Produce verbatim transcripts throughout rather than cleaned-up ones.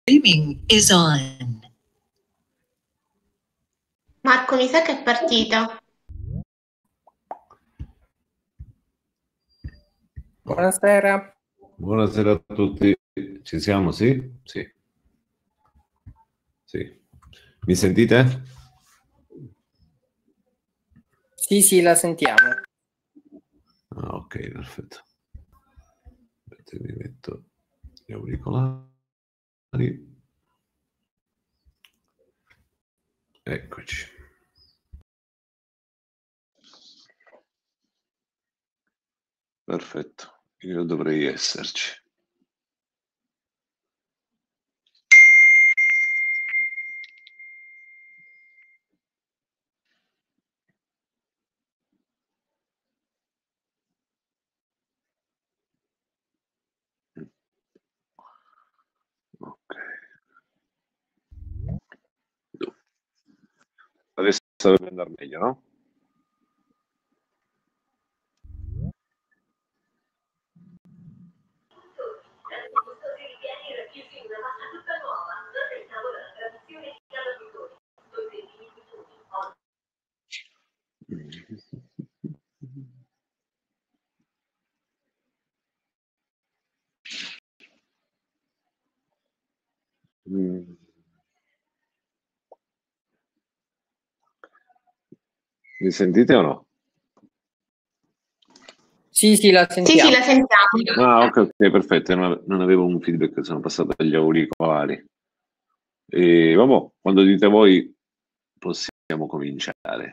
Streaming is on. Marco, mi sa che è partita. Buonasera. Buonasera a tutti. Ci siamo, sì? Sì. Sì. Mi sentite? Sì, sì, la sentiamo. Ah, ok, perfetto. Aspetta, mi metto gli auricolari. Eccoci. Perfetto, io dovrei esserci. Ok. Adesso dovrebbe andare meglio, no? Mm. Mi sentite o no? Sì, sì, la sentiamo. Sì, sì, la sentiamo. Ah, ok, ok, perfetto. Non, non avevo un feedback, sono passato agli auricolari. E vabbè, quando dite voi possiamo cominciare.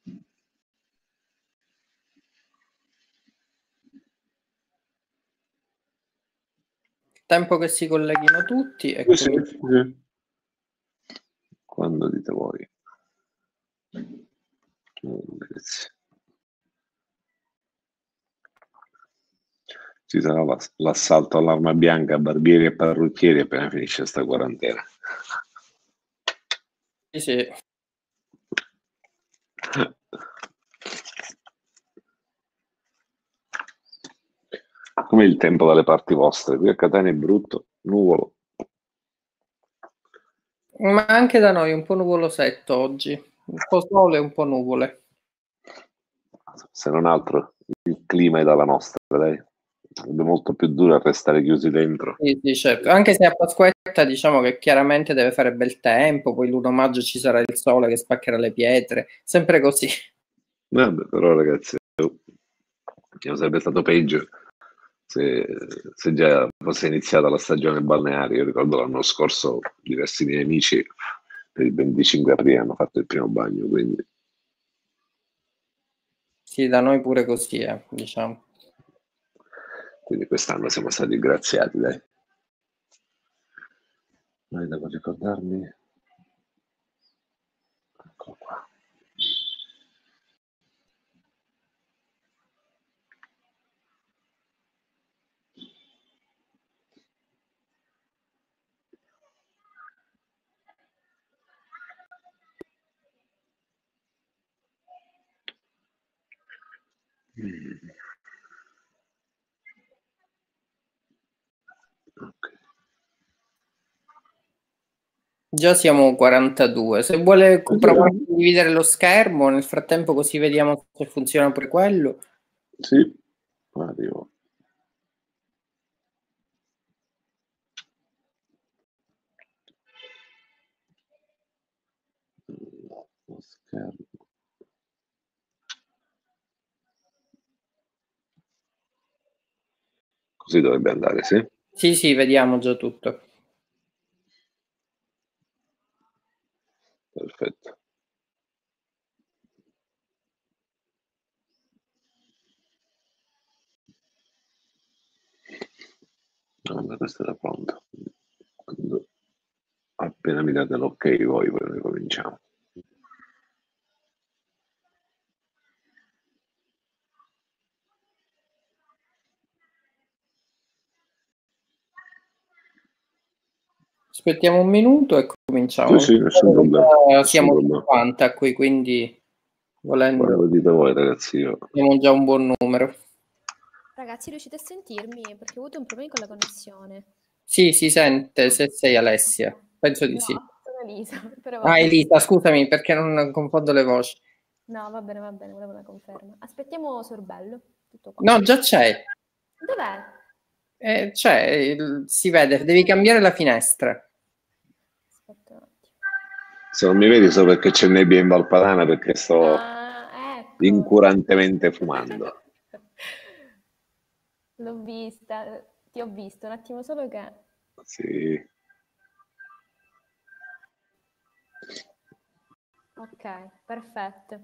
Tempo che si colleghino tutti e Sì, cominciamo. sì. Quando dite voi. Oh, grazie. Ci sarà l'ass- l'assalto all'arma bianca a barbieri e parrucchieri appena finisce sta quarantena. Sì, sì. Com'è il tempo dalle parti vostre? Qui a Catania è brutto, nuvolo. Ma anche da noi un po' nuvolosetto oggi, un po' sole e un po' nuvole. Se non altro, il clima è dalla nostra, dai. È molto più duro restare chiusi dentro. Sì, sì, certo. Anche se a Pasquetta diciamo che chiaramente deve fare bel tempo, poi l'uno maggio ci sarà il sole che spaccherà le pietre, sempre così. Vabbè, però ragazzi, oh, sarebbe stato peggio se, se già fosse iniziata la stagione balneare. Io ricordo l'anno scorso diversi miei amici per il venticinque aprile hanno fatto il primo bagno, quindi Sì, da noi pure così, eh, diciamo. quindi quest'anno siamo stati graziati, dai. Ma devo ricordarmi. Ecco qua. Mm. Ok. Già siamo quarantadue. Se vuole provare a condividere lo schermo, nel frattempo così vediamo se funziona pure quello. Sì, arrivo. Lo schermo. Così dovrebbe andare, sì? Sì, sì, vediamo già tutto. Perfetto. Allora, questo era pronto. Quando appena mi date l'ok voi, poi noi cominciamo. Aspettiamo un minuto e cominciamo. Sì, sì, nessun problema. Nessun Siamo problema. cinquanta qui, quindi volendo Quando dite voi, ragazzi, io... abbiamo già un buon numero. Ragazzi, riuscite a sentirmi? Perché ho avuto un problema con la connessione. Sì, si sente se sei Alessia. Penso di No, sì. sono Elisa. Però va Ah, bene. Elisa, scusami perché non confondo le voci. No, va bene, va bene, volevo una conferma. Aspettiamo Sorbello. Tutto qua. No, già c'è. Dov'è? Eh, c'è, il- si vede, devi cambiare la finestra. Aspetta un attimo. Se non mi vedi so perché c'è nebbia in Valpadana, perché sto Ah, ecco. incurantemente fumando. L'ho vista, ti ho visto, un attimo solo che... Sì. Ok, perfetto.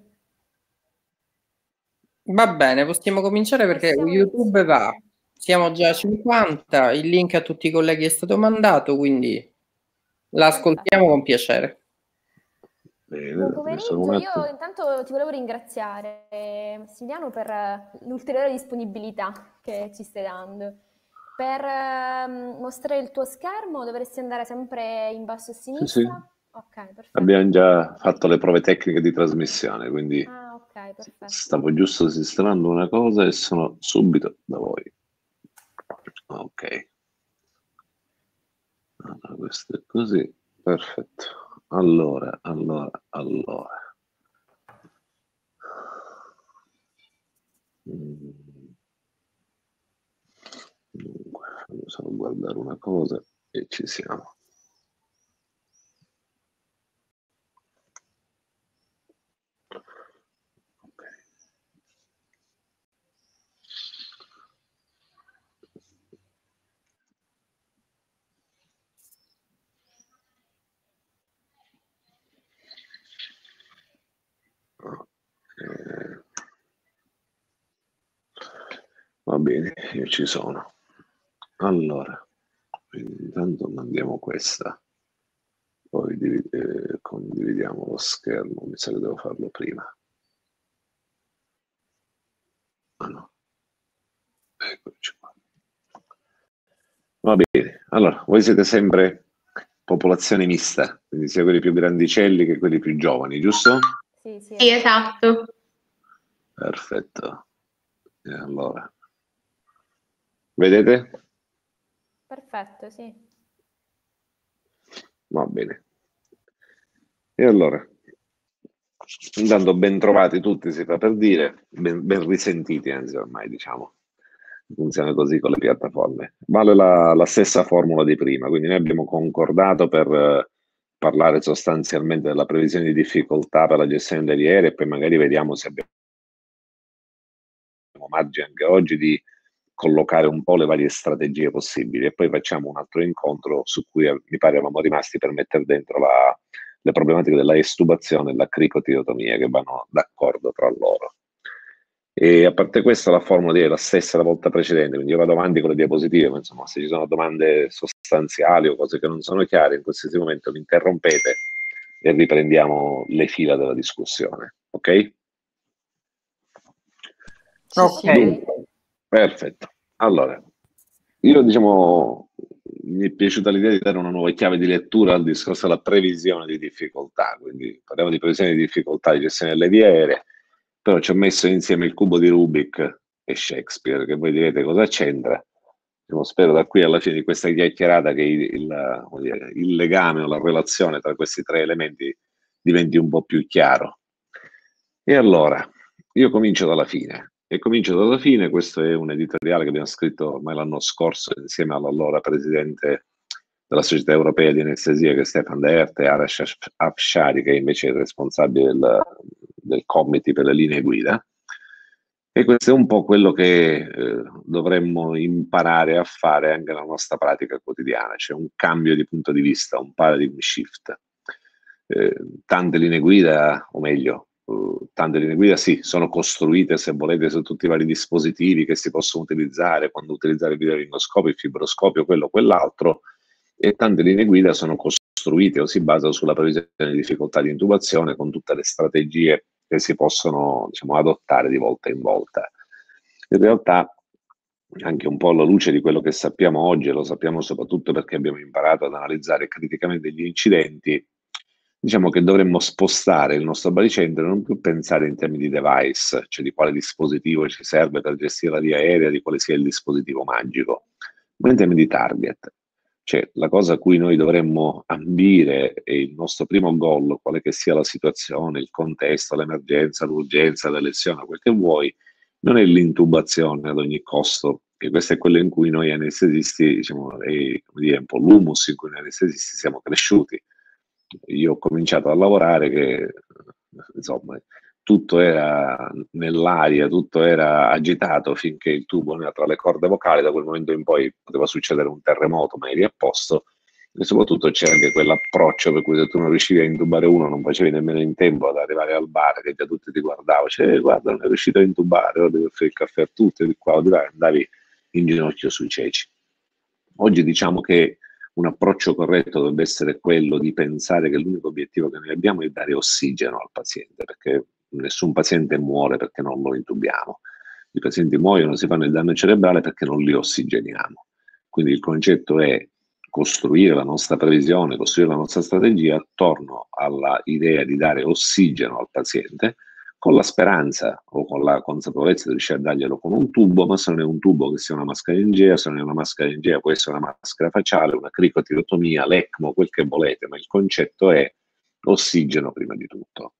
Va bene, possiamo cominciare perché Possiamo YouTube va. iniziare. Siamo già a cinquanta, il link a tutti i colleghi è stato mandato, quindi l'ascoltiamo con piacere. Bene, Buon adesso un pomeriggio, io attimo. intanto ti volevo ringraziare, eh, Massimiliano, per eh, l'ulteriore disponibilità che ci stai dando. Per ehm, mostrare il tuo schermo dovresti andare sempre in basso a sinistra. Sì, sì. Ok, perfetto. Abbiamo già fatto le prove tecniche di trasmissione, quindi Ah, ok, perfetto. stavo giusto sistemando una cosa e sono subito da voi. Ok. Allora, questo è così, perfetto. Allora, allora, allora. Mm. Dunque, fammi solo guardare una cosa e ci siamo. Ok. Ok. Va bene, io ci sono. Allora, quindi intanto mandiamo questa, poi div- eh, condividiamo lo schermo, mi sa che devo farlo prima. Ah no, eccoci qua. Va bene, allora, voi siete sempre popolazione mista, quindi sia quelli più grandicelli che quelli più giovani, giusto? Sì, sì. Sì, esatto. Perfetto. E allora, vedete? Perfetto, sì. Va bene. E allora, intanto ben trovati tutti, si fa per dire, ben, ben risentiti anzi ormai, diciamo. Funziona così con le piattaforme. Vale la, la stessa formula di prima, quindi noi abbiamo concordato per eh, parlare sostanzialmente della previsione di difficoltà per la gestione degli aerei e poi magari vediamo se abbiamo margine anche oggi di collocare un po' le varie strategie possibili e poi facciamo un altro incontro su cui eh, mi pare eravamo rimasti per mettere dentro la, le problematiche della estubazione e la cricotiotomia che vanno d'accordo tra loro. E a parte questo la formula è la stessa della volta precedente, quindi io vado avanti con le diapositive, ma insomma se ci sono domande sostanziali o cose che non sono chiare in qualsiasi momento mi interrompete e riprendiamo le fila della discussione, ok? Sì, ok. Dunque, perfetto. Allora, io diciamo mi è piaciuta l'idea di dare una nuova chiave di lettura al discorso della previsione di difficoltà, quindi parliamo di previsione di difficoltà di gestione delle vie aeree, però ci ho messo insieme il cubo di Rubik e Shakespeare, che voi direte cosa c'entra. Diciamo, spero da qui alla fine di questa chiacchierata che il, il, dire, il legame o la relazione tra questi tre elementi diventi un po' più chiaro. E allora, io comincio dalla fine. E comincio dalla fine, questo è un editoriale che abbiamo scritto ormai l'anno scorso insieme all'allora presidente della Società Europea di Anestesia che è Stefan De Erte e Arash Afshari che invece è il responsabile del, del committee per le linee guida. E questo è un po' quello che eh, dovremmo imparare a fare anche nella nostra pratica quotidiana, cioè un cambio di punto di vista, un paradigm shift. Eh, tante linee guida, o meglio, Uh, tante linee guida sì, sono costruite se volete su tutti i vari dispositivi che si possono utilizzare quando utilizzare il videolaringoscopio, il fibroscopio, quello o quell'altro, e tante linee guida sono costruite o si basano sulla previsione di difficoltà di intubazione con tutte le strategie che si possono, diciamo, adottare di volta in volta. In realtà, anche un po' alla luce di quello che sappiamo oggi, e lo sappiamo soprattutto perché abbiamo imparato ad analizzare criticamente gli incidenti, diciamo che dovremmo spostare il nostro baricentro e non più pensare in termini di device, cioè di quale dispositivo ci serve per gestire la via aerea, di quale sia il dispositivo magico, ma in termini di target. Cioè, la cosa a cui noi dovremmo ambire e il nostro primo goal, quale che sia la situazione, il contesto, l'emergenza, l'urgenza, l'elezione, quel che vuoi, non è l'intubazione ad ogni costo, che questo è quello in cui noi anestesisti, diciamo, è, come dire, un po' l'humus in cui noi anestesisti siamo cresciuti. Io ho cominciato a lavorare che, insomma, tutto era nell'aria, tutto era agitato finché il tubo non era tra le corde vocali. Da quel momento in poi poteva succedere un terremoto, ma eri a posto. E soprattutto c'era anche quell'approccio per cui se tu non riuscivi a intubare uno non facevi nemmeno in tempo ad arrivare al bar, che già tutti ti guardavano, cioè eh, guarda non è riuscito a intubare, ora devi offrire il caffè a tutti, di qua o di là, andavi in ginocchio sui ceci. Oggi diciamo che un approccio corretto dovrebbe essere quello di pensare che l'unico obiettivo che noi abbiamo è dare ossigeno al paziente, perché nessun paziente muore perché non lo intubiamo. I pazienti muoiono, si fanno il danno cerebrale perché non li ossigeniamo. Quindi il concetto è costruire la nostra previsione, costruire la nostra strategia attorno all'idea di dare ossigeno al paziente, con la speranza o con la consapevolezza di riuscire a darglielo con un tubo, ma se non è un tubo che sia una mascaringea, se non è una mascaringea può essere una maschera facciale, una cricotirotomia, l'ECMO, quel che volete, ma il concetto è ossigeno prima di tutto.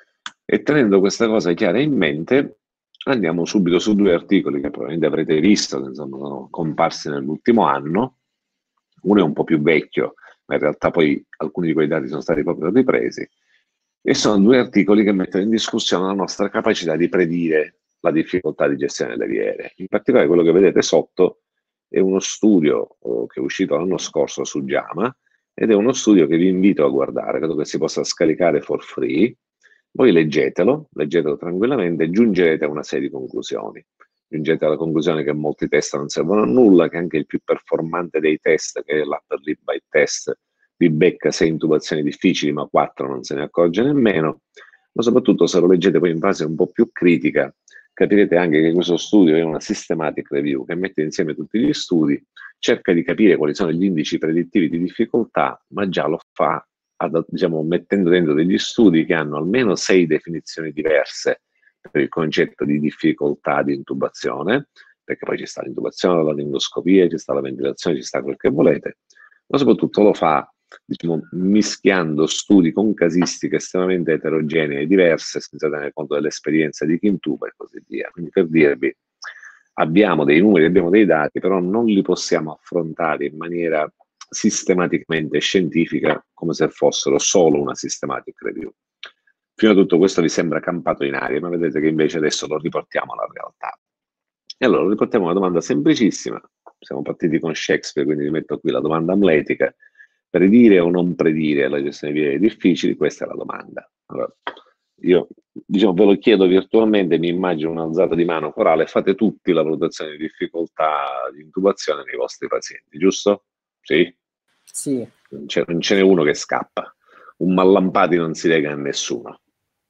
E tenendo questa cosa chiara in mente, andiamo subito su due articoli che probabilmente avrete visto, che insomma, sono comparsi nell'ultimo anno. Uno è un po' più vecchio, ma in realtà poi alcuni di quei dati sono stati proprio ripresi, e sono due articoli che mettono in discussione la nostra capacità di predire la difficoltà di gestione delle viere. In particolare quello che vedete sotto è uno studio oh, che è uscito l'anno scorso su JAMA, ed è uno studio che vi invito a guardare, credo che si possa scaricare for free. Voi leggetelo, leggetelo tranquillamente e giungerete a una serie di conclusioni. Giungete alla conclusione che molti test non servono a nulla, che anche il più performante dei test, che è l'upper lip bite test, vi becca sei intubazioni difficili, ma quattro non se ne accorge nemmeno. Ma soprattutto, se lo leggete poi in fase un po' più critica, capirete anche che questo studio è una systematic review che mette insieme tutti gli studi, cerca di capire quali sono gli indici predittivi di difficoltà, ma già lo fa ad, diciamo, mettendo dentro degli studi che hanno almeno sei definizioni diverse per il concetto di difficoltà di intubazione, perché poi ci sta l'intubazione, la laringoscopia, ci sta la ventilazione, ci sta quel che volete, ma soprattutto lo fa, diciamo, mischiando studi con casistiche estremamente eterogenee e diverse, senza tenere conto dell'esperienza di chi intuba e così via. Quindi, per dirvi, abbiamo dei numeri, abbiamo dei dati, però non li possiamo affrontare in maniera sistematicamente scientifica come se fossero solo una systematic review. Fino a tutto questo vi sembra campato in aria, ma vedete che invece adesso lo riportiamo alla realtà. E allora lo riportiamo a una domanda semplicissima. Siamo partiti con Shakespeare, quindi vi metto qui la domanda amletica. Predire o non predire la gestione di vie difficili? Questa è la domanda. Allora, io diciamo, ve lo chiedo virtualmente, mi immagino un'alzata di mano corale, fate tutti la valutazione di difficoltà di intubazione nei vostri pazienti, giusto? Sì? Sì. Non ce n'è uno che scappa. Un Mallampati non si lega a nessuno.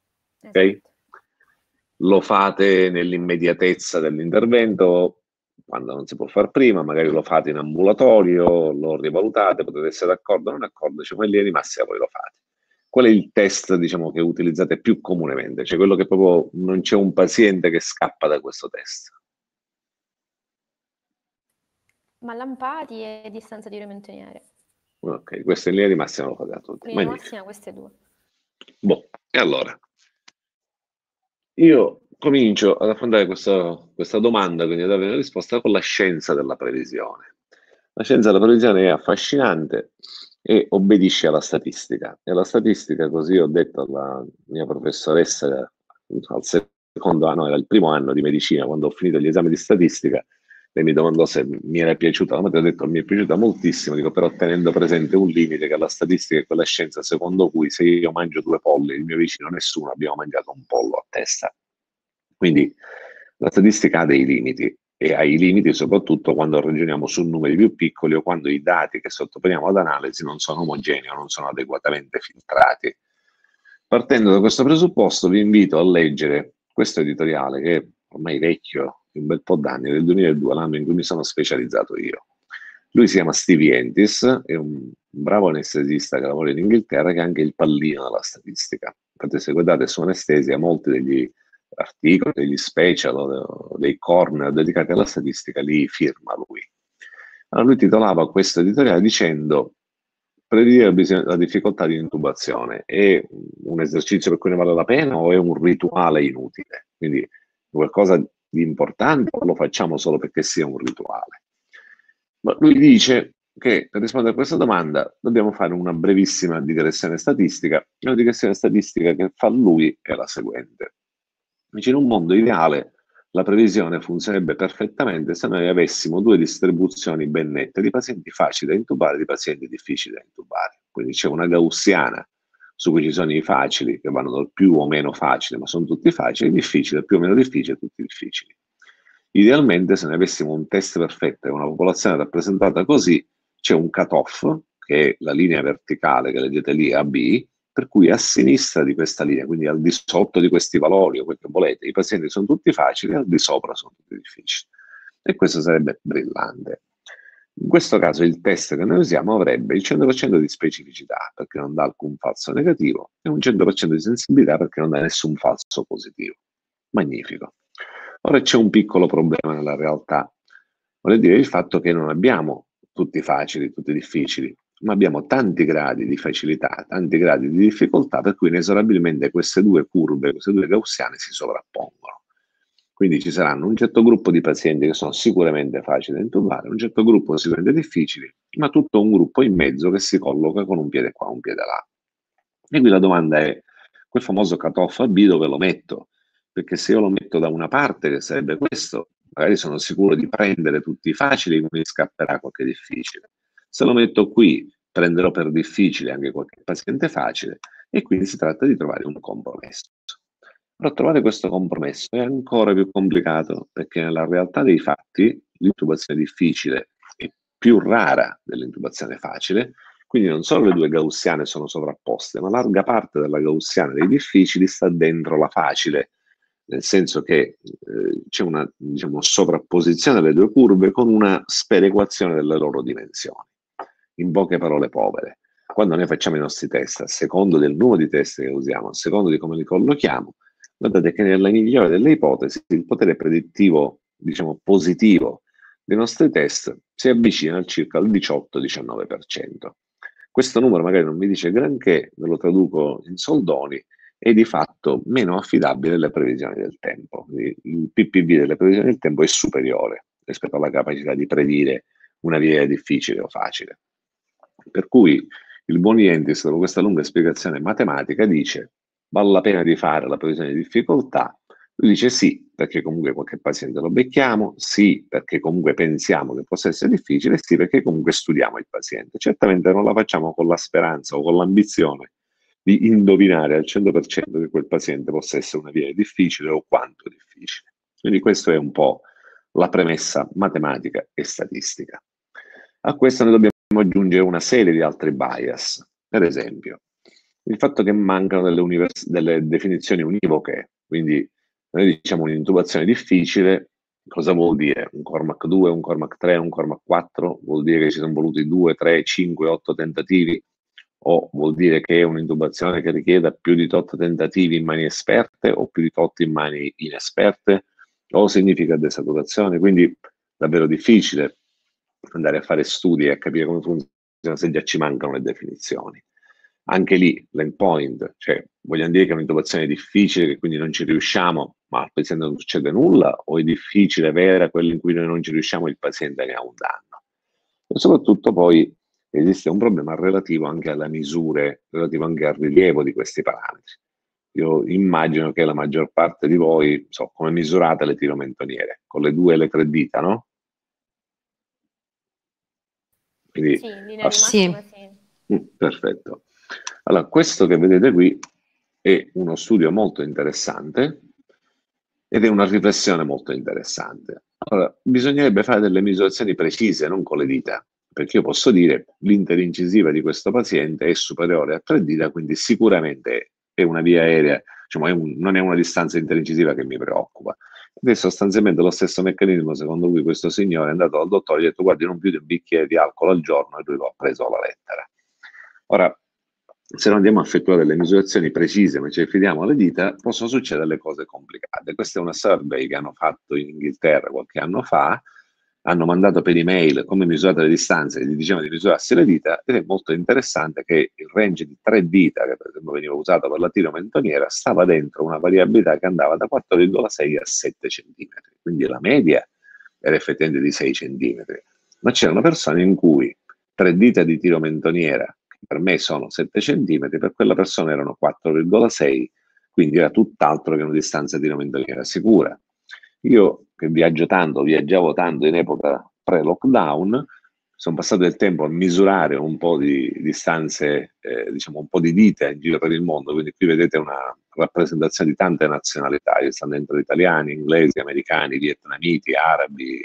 Ok? Lo fate nell'immediatezza dell'intervento, quando non si può far prima, magari lo fate in ambulatorio, lo rivalutate, potete essere d'accordo o non d'accordo, diciamo, in linea di massima voi lo fate. Qual è il test, diciamo, che utilizzate più comunemente? Cioè quello che proprio non c'è un paziente che scappa da questo test. Mallampati e distanza di rementoniere. Ok, questo in linea di massima lo fate a tutti. In linea di massima queste due. Boh, e allora? Io comincio ad affrontare questa, questa domanda, quindi a dare una risposta con la scienza della previsione. La scienza della previsione è affascinante e obbedisce alla statistica. E la statistica, così ho detto alla mia professoressa al secondo anno, era il primo anno di medicina, quando ho finito gli esami di statistica, lei mi domandò se mi era piaciuta, la materia, ho detto mi è piaciuta moltissimo, dico, però tenendo presente un limite, che la statistica è quella scienza secondo cui se io mangio due polli, il mio vicino nessuno, abbiamo mangiato un pollo a testa. Quindi la statistica ha dei limiti, e ha i limiti soprattutto quando ragioniamo su numeri più piccoli o quando i dati che sottoponiamo ad analisi non sono omogenei o non sono adeguatamente filtrati. Partendo da questo presupposto vi invito a leggere questo editoriale, che è ormai vecchio, un bel po' d'anni, del duemiladue, l'anno in cui mi sono specializzato io. Lui si chiama Steve Entis, è un bravo anestesista che lavora in Inghilterra, che è anche il pallino della statistica. Infatti, se guardate su anestesia, molti degli articoli, degli special, dei corner dedicati alla statistica li firma lui. Allora lui titolava questo editoriale dicendo: predire la difficoltà di intubazione è un esercizio per cui ne vale la pena o è un rituale inutile? Quindi qualcosa di importante o lo facciamo solo perché sia un rituale? Ma lui dice che per rispondere a questa domanda dobbiamo fare una brevissima digressione statistica. La digressione statistica che fa lui è la seguente. Dice: in un mondo ideale la previsione funzionerebbe perfettamente se noi avessimo due distribuzioni ben nette di pazienti facili da intubare e di pazienti difficili da intubare. Quindi c'è una gaussiana su cui ci sono i facili che vanno dal più o meno facile, ma sono tutti facili, i difficili, più o meno difficili, tutti difficili. Idealmente, se ne avessimo un test perfetto e una popolazione rappresentata così, c'è un cut-off, che è la linea verticale che leggete lì, A B, per cui a sinistra di questa linea, quindi al di sotto di questi valori o quel che volete, i pazienti sono tutti facili, al di sopra sono tutti difficili. E questo sarebbe brillante. In questo caso il test che noi usiamo avrebbe il cento per cento di specificità, perché non dà alcun falso negativo, e un cento per cento di sensibilità, perché non dà nessun falso positivo. Magnifico. Ora c'è un piccolo problema nella realtà, vuol dire il fatto che non abbiamo tutti facili, tutti difficili, ma abbiamo tanti gradi di facilità, tanti gradi di difficoltà, per cui inesorabilmente queste due curve, queste due gaussiane si sovrappongono. Quindi ci saranno un certo gruppo di pazienti che sono sicuramente facili da intubare, un certo gruppo sicuramente difficili, ma tutto un gruppo in mezzo che si colloca con un piede qua, un piede là. E qui la domanda è: quel famoso cut-off A B dove lo metto? Perché se io lo metto da una parte, che sarebbe questo, magari sono sicuro di prendere tutti i facili, quindi scapperà qualche difficile. Se lo metto qui, prenderò per difficile anche qualche paziente facile, e quindi si tratta di trovare un compromesso. Però trovare questo compromesso è ancora più complicato, perché nella realtà dei fatti l'intubazione difficile è più rara dell'intubazione facile, quindi non solo le due gaussiane sono sovrapposte, ma larga parte della gaussiana dei difficili sta dentro la facile, nel senso che eh, c'è una, diciamo, sovrapposizione delle due curve con una sperequazione delle loro dimensioni. In poche parole povere, quando noi facciamo i nostri test, a secondo del numero di test che usiamo, a secondo di come li collochiamo, guardate che nella migliore delle ipotesi il potere predittivo, diciamo positivo, dei nostri test si avvicina al circa al diciotto diciannove per cento. Questo numero magari non mi dice granché, ve lo traduco in soldoni, è di fatto meno affidabile delle previsioni del tempo. Il P P V delle previsioni del tempo è superiore rispetto alla capacità di predire una via difficile o facile. Per cui il buon Ientis, dopo questa lunga spiegazione matematica, dice: vale la pena di fare la previsione di difficoltà? Lui dice sì, perché comunque qualche paziente lo becchiamo, sì, perché comunque pensiamo che possa essere difficile, sì, perché comunque studiamo il paziente. Certamente non la facciamo con la speranza o con l'ambizione di indovinare al cento per cento che quel paziente possa essere una via difficile o quanto difficile. Quindi questo è un po' la premessa matematica e statistica. A questo noi dobbiamo aggiungere una serie di altri bias. Per esempio, il fatto che mancano delle, delle definizioni univoche, quindi noi diciamo un'intubazione difficile, cosa vuol dire? Un Cormac due, un Cormac tre, un Cormac quattro? Vuol dire che ci sono voluti due, tre, cinque, otto tentativi? O vuol dire che è un'intubazione che richieda più di tot tentativi in mani esperte o più di tot in mani inesperte? O significa desaturazione? Quindi davvero difficile andare a fare studi e a capire come funziona se già ci mancano le definizioni. Anche lì, l'endpoint, cioè vogliamo dire che è un'intubazione difficile, che quindi non ci riusciamo, ma al paziente non succede nulla, o è difficile vera quella in cui noi non ci riusciamo e il paziente ne ha un danno? E soprattutto poi esiste un problema relativo anche alle misure, relativo anche al rilievo di questi parametri. Io immagino che la maggior parte di voi, so, come misurate le tiromentoniere? Con le due e le tre dita, no? Quindi, sì, in linea di massima, sì. Mm, perfetto. Allora, questo che vedete qui è uno studio molto interessante ed è una riflessione molto interessante. Allora, bisognerebbe fare delle misurazioni precise, non con le dita, perché io posso dire l'interincisiva di questo paziente è superiore a tre dita, quindi sicuramente è una via aerea, diciamo, è un, non è una distanza interincisiva che mi preoccupa. Ed è sostanzialmente lo stesso meccanismo secondo cui questo signore è andato dal dottore e gli ha detto: guardi, non più di un bicchiere di alcol al giorno, e lui lo ha preso alla lettera. Ora, se non andiamo a effettuare delle misurazioni precise, ma ci affidiamo alle dita, possono succedere le cose complicate. Questa è una survey che hanno fatto in Inghilterra qualche anno fa, hanno mandato per email come misurate le distanze, gli dicevano di misurarsi le dita, ed è molto interessante che il range di tre dita, che per esempio veniva usato per la tiromentoniera, stava dentro una variabilità che andava da quattro virgola sei a sette centimetri, quindi la media era effettivamente di sei centimetri, ma c'erano persone in cui tre dita di tiromentoniera, che per me sono sette centimetri, per quella persona erano quattro virgola sei, quindi era tutt'altro che una distanza tiromentoniera sicura. Io che viaggio tanto, viaggiavo tanto in epoca pre-lockdown, sono passato del tempo a misurare un po' di distanze, eh, diciamo un po' di dita in giro per il mondo, quindi qui vedete una rappresentazione di tante nazionalità, ci stanno dentro italiani, inglesi, americani, vietnamiti, arabi,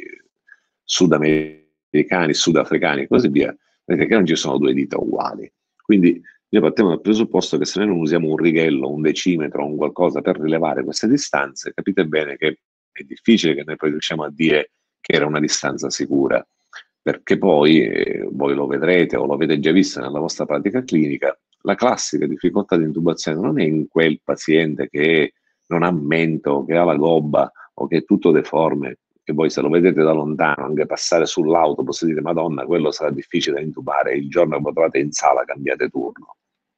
sudamericani, sudafricani e così via. Vedete che non ci sono due dita uguali. Quindi noi partiamo dal presupposto che se noi non usiamo un righello, un decimetro o un qualcosa per rilevare queste distanze, capite bene che è difficile che noi poi riusciamo a dire che era una distanza sicura, perché poi, eh, voi lo vedrete o lo avete già visto nella vostra pratica clinica, la classica difficoltà di intubazione non è in quel paziente che non ha mento, che ha la gobba o che è tutto deforme, che voi se lo vedete da lontano, anche passare sull'autobus, dite Madonna, quello sarà difficile da intubare, il giorno che lo trovate in sala cambiate turno.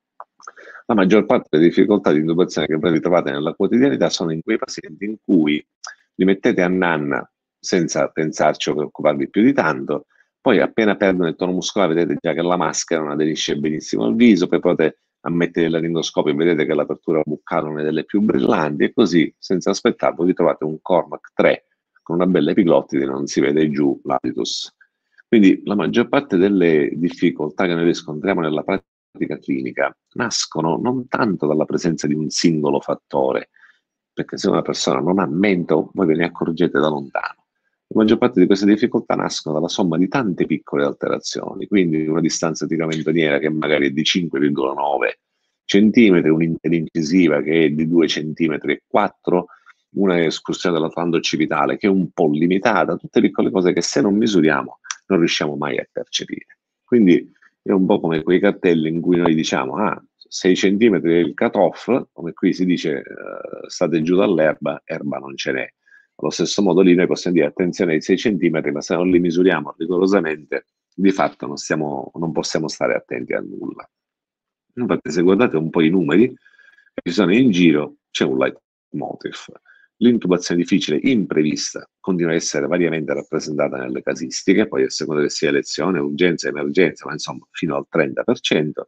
La maggior parte delle difficoltà di intubazione che voi ritrovate nella quotidianità sono in quei pazienti in cui li mettete a nanna senza pensarci o preoccuparvi più di tanto, poi appena perdono il tono muscolare vedete già che la maschera non aderisce benissimo al viso, poi potete ammettere il laringoscopio e vedete che l'apertura buccale non è delle più brillanti, e così senza aspettarlo vi trovate un Cormac tre con una bella epiglottide e non si vede giù l'habitus. Quindi la maggior parte delle difficoltà che noi riscontriamo nella pratica clinica nascono non tanto dalla presenza di un singolo fattore, perché se una persona non ha mento, voi ve ne accorgete da lontano. La maggior parte di queste difficoltà nascono dalla somma di tante piccole alterazioni, quindi una distanza tiromentoniera che magari è di cinque virgola nove centimetri, un'interincisiva che è di due virgola quattro centimetri, una escursione dell'atlando occipitale che è un po' limitata, tutte piccole cose che se non misuriamo non riusciamo mai a percepire. Quindi è un po' come quei cartelli in cui noi diciamo ah, sei centimetri è il cut-off, come qui si dice uh, state giù dall'erba, erba non ce n'è. Allo stesso modo lì noi possiamo dire attenzione ai sei centimetri, ma se non li misuriamo rigorosamente, di fatto non, stiamo, non possiamo stare attenti a nulla. Infatti se guardate un po' i numeri che ci sono in giro, c'è un leitmotiv. L'intubazione difficile imprevista continua a essere variamente rappresentata nelle casistiche, poi a seconda che sia elezione, urgenza, emergenza, ma insomma fino al trenta per cento,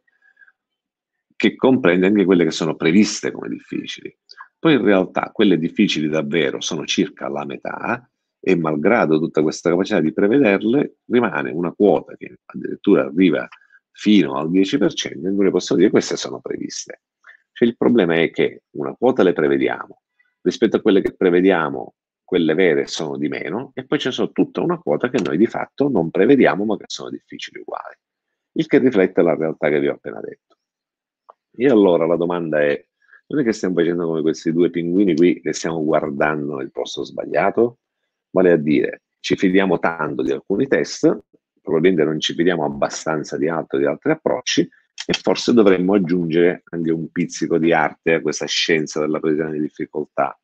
che comprende anche quelle che sono previste come difficili. Poi in realtà quelle difficili davvero sono circa la metà e malgrado tutta questa capacità di prevederle rimane una quota che addirittura arriva fino al dieci per cento in cui ne possiamo dire che queste sono previste. Cioè il problema è che una quota le prevediamo, rispetto a quelle che prevediamo quelle vere sono di meno e poi c'è solo tutta una quota che noi di fatto non prevediamo ma che sono difficili uguali, il che riflette la realtà che vi ho appena detto. E allora la domanda è, non è che stiamo facendo come questi due pinguini qui che stiamo guardando nel posto sbagliato? Vale a dire, ci fidiamo tanto di alcuni test, probabilmente non ci fidiamo abbastanza di altri, di altri approcci, e forse dovremmo aggiungere anche un pizzico di arte a questa scienza della previsione di difficoltà.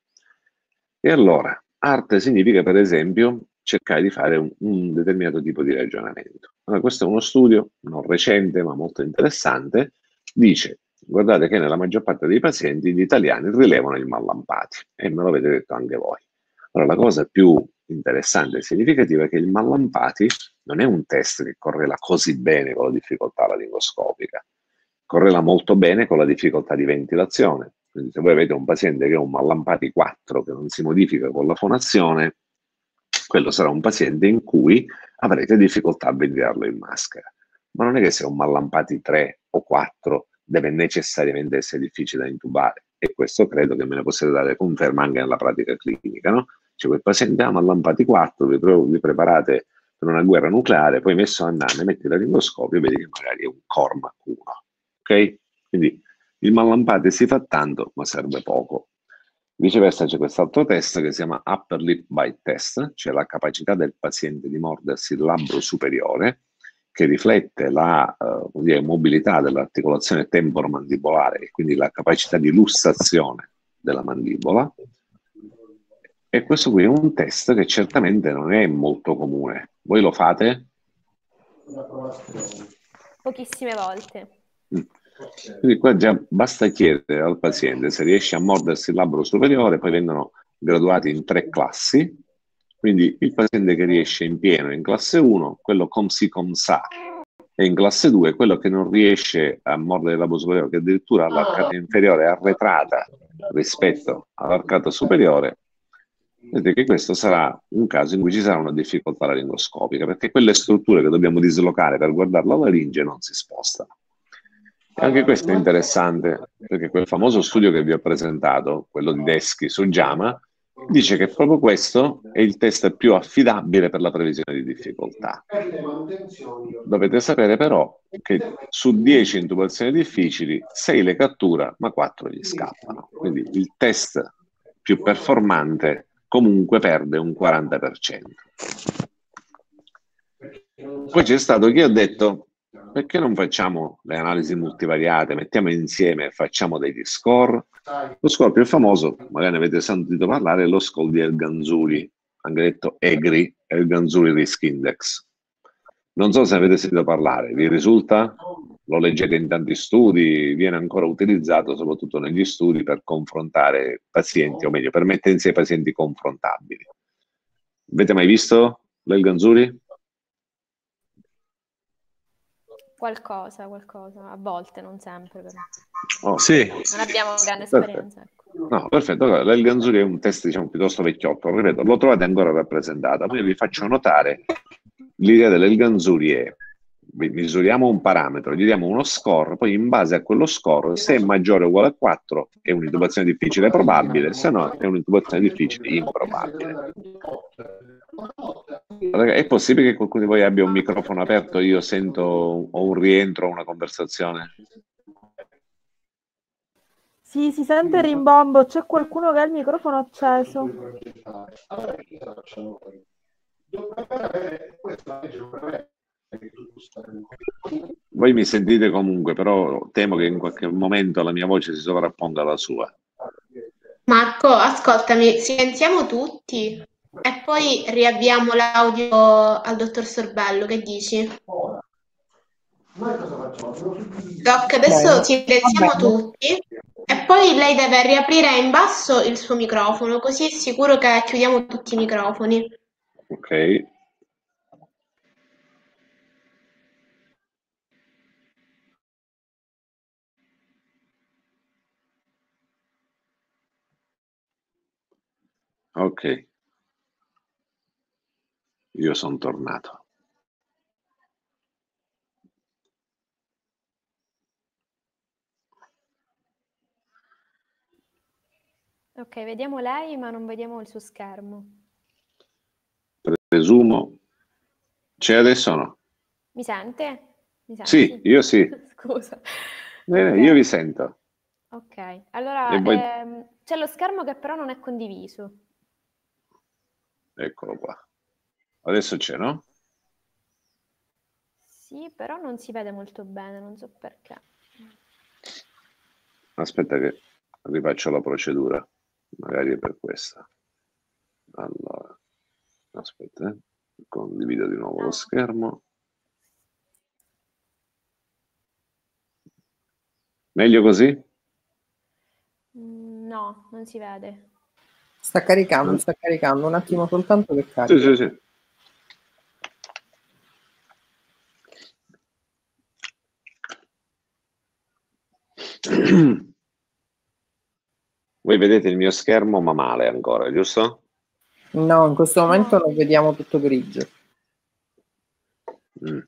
E allora, arte significa per esempio cercare di fare un, un determinato tipo di ragionamento. Allora, questo è uno studio non recente ma molto interessante, dice guardate che nella maggior parte dei pazienti gli italiani rilevano i mallampati, e me lo avete detto anche voi. Allora, la cosa più interessante e significativa è che il mallampati non è un test che correla così bene con la difficoltà laringoscopica, correla molto bene con la difficoltà di ventilazione. Quindi se voi avete un paziente che ha un mallampati quattro che non si modifica con la fonazione, quello sarà un paziente in cui avrete difficoltà a ventilarlo in maschera. Ma non è che se un mallampati tre o quattro deve necessariamente essere difficile da intubare, e questo credo che me ne possiate dare conferma anche nella pratica clinica, no? Cioè quel paziente ha mallampati quattro, vi, pre vi preparate per una guerra nucleare, poi messo a nanne, metti la laringoscopio e vedi che magari è un Cormac uno, ok? Quindi il mallampati si fa tanto, ma serve poco. Viceversa c'è quest'altro test che si chiama Upper Lip Bite Test, cioè la capacità del paziente di mordersi il labbro superiore, che riflette la uh, dire, mobilità dell'articolazione temporomandibolare e quindi la capacità di lussazione della mandibola. E questo qui è un test che certamente non è molto comune. Voi lo fate? Pochissime volte. Mm. Quindi qua già basta chiedere al paziente se riesce a mordersi il labbro superiore, poi vengono graduati in tre classi. Quindi il paziente che riesce in pieno in classe uno, quello com si com sa, e in classe due quello che non riesce a mordere il labbro superiore, che addirittura ha l'arcata inferiore arretrata rispetto all'arcata superiore. Vedete che questo sarà un caso in cui ci sarà una difficoltà laringoscopica, perché quelle strutture che dobbiamo dislocare per guardare la laringe non si spostano. E anche questo è interessante, perché quel famoso studio che vi ho presentato, quello di Deschi su JAMA, dice che proprio questo è il test più affidabile per la previsione di difficoltà. Dovete sapere però che su dieci intubazioni difficili, sei le cattura, ma quattro gli scappano. Quindi il test più performante comunque perde un quaranta per cento. Poi c'è stato chi ha detto: perché non facciamo le analisi multivariate, mettiamo insieme e facciamo degli score? Lo score più famoso, magari ne avete sentito parlare, è lo score di El-Ganzouli, anche detto E G R I, El-Ganzouli Risk Index. Non so se avete sentito parlare, vi risulta? Lo leggete in tanti studi, viene ancora utilizzato soprattutto negli studi per confrontare pazienti, o meglio, per mettere insieme pazienti confrontabili. Avete mai visto l'El-Ganzouli? Qualcosa, qualcosa, a volte, non sempre però. Oh, sì. Non abbiamo grande esperienza. Ecco. No, perfetto. Allora, l'El-Ganzouli è un test, diciamo, piuttosto vecchiotto, ripeto, lo trovate ancora rappresentato. Poi vi faccio notare, l'idea dell'El-Ganzouli è: misuriamo un parametro, gli diamo uno score, poi in base a quello score, se è maggiore o uguale a quattro è un'intubazione difficile probabile, se no è un'intubazione difficile improbabile. È possibile che qualcuno di voi abbia un microfono aperto? Io sento o un rientro o una conversazione. Sì, si sente il rimbombo, c'è qualcuno che ha il microfono acceso. Voi mi sentite comunque, però temo che in qualche momento la mia voce si sovrapponga alla sua. Marco, ascoltami, silenziamo tutti e poi riavviamo l'audio al dottor Sorbello, che dici? Doc, adesso silenziamo tutti e poi lei deve riaprire in basso il suo microfono, così è sicuro che chiudiamo tutti i microfoni. Ok. Ok. Io sono tornato. Ok, vediamo lei, ma non vediamo il suo schermo. Presumo. C'è adesso o no? Mi sente? Mi senti? Sì, io sì. Scusa. Bene, Okay. io vi sento. Ok, allora voi... ehm, c'è lo schermo che però non è condiviso. Eccolo qua. Adesso c'è, no? Sì, però non si vede molto bene, non so perché. Aspetta che rifaccio la procedura. Magari è per questa. Allora, aspetta, eh. Condivido di nuovo lo schermo. Meglio così? No, non si vede. Sta caricando, sta caricando, un attimo soltanto che carica. Sì, sì, sì. Voi vedete il mio schermo ma male ancora, giusto? No, in questo momento lo vediamo tutto grigio. Mm.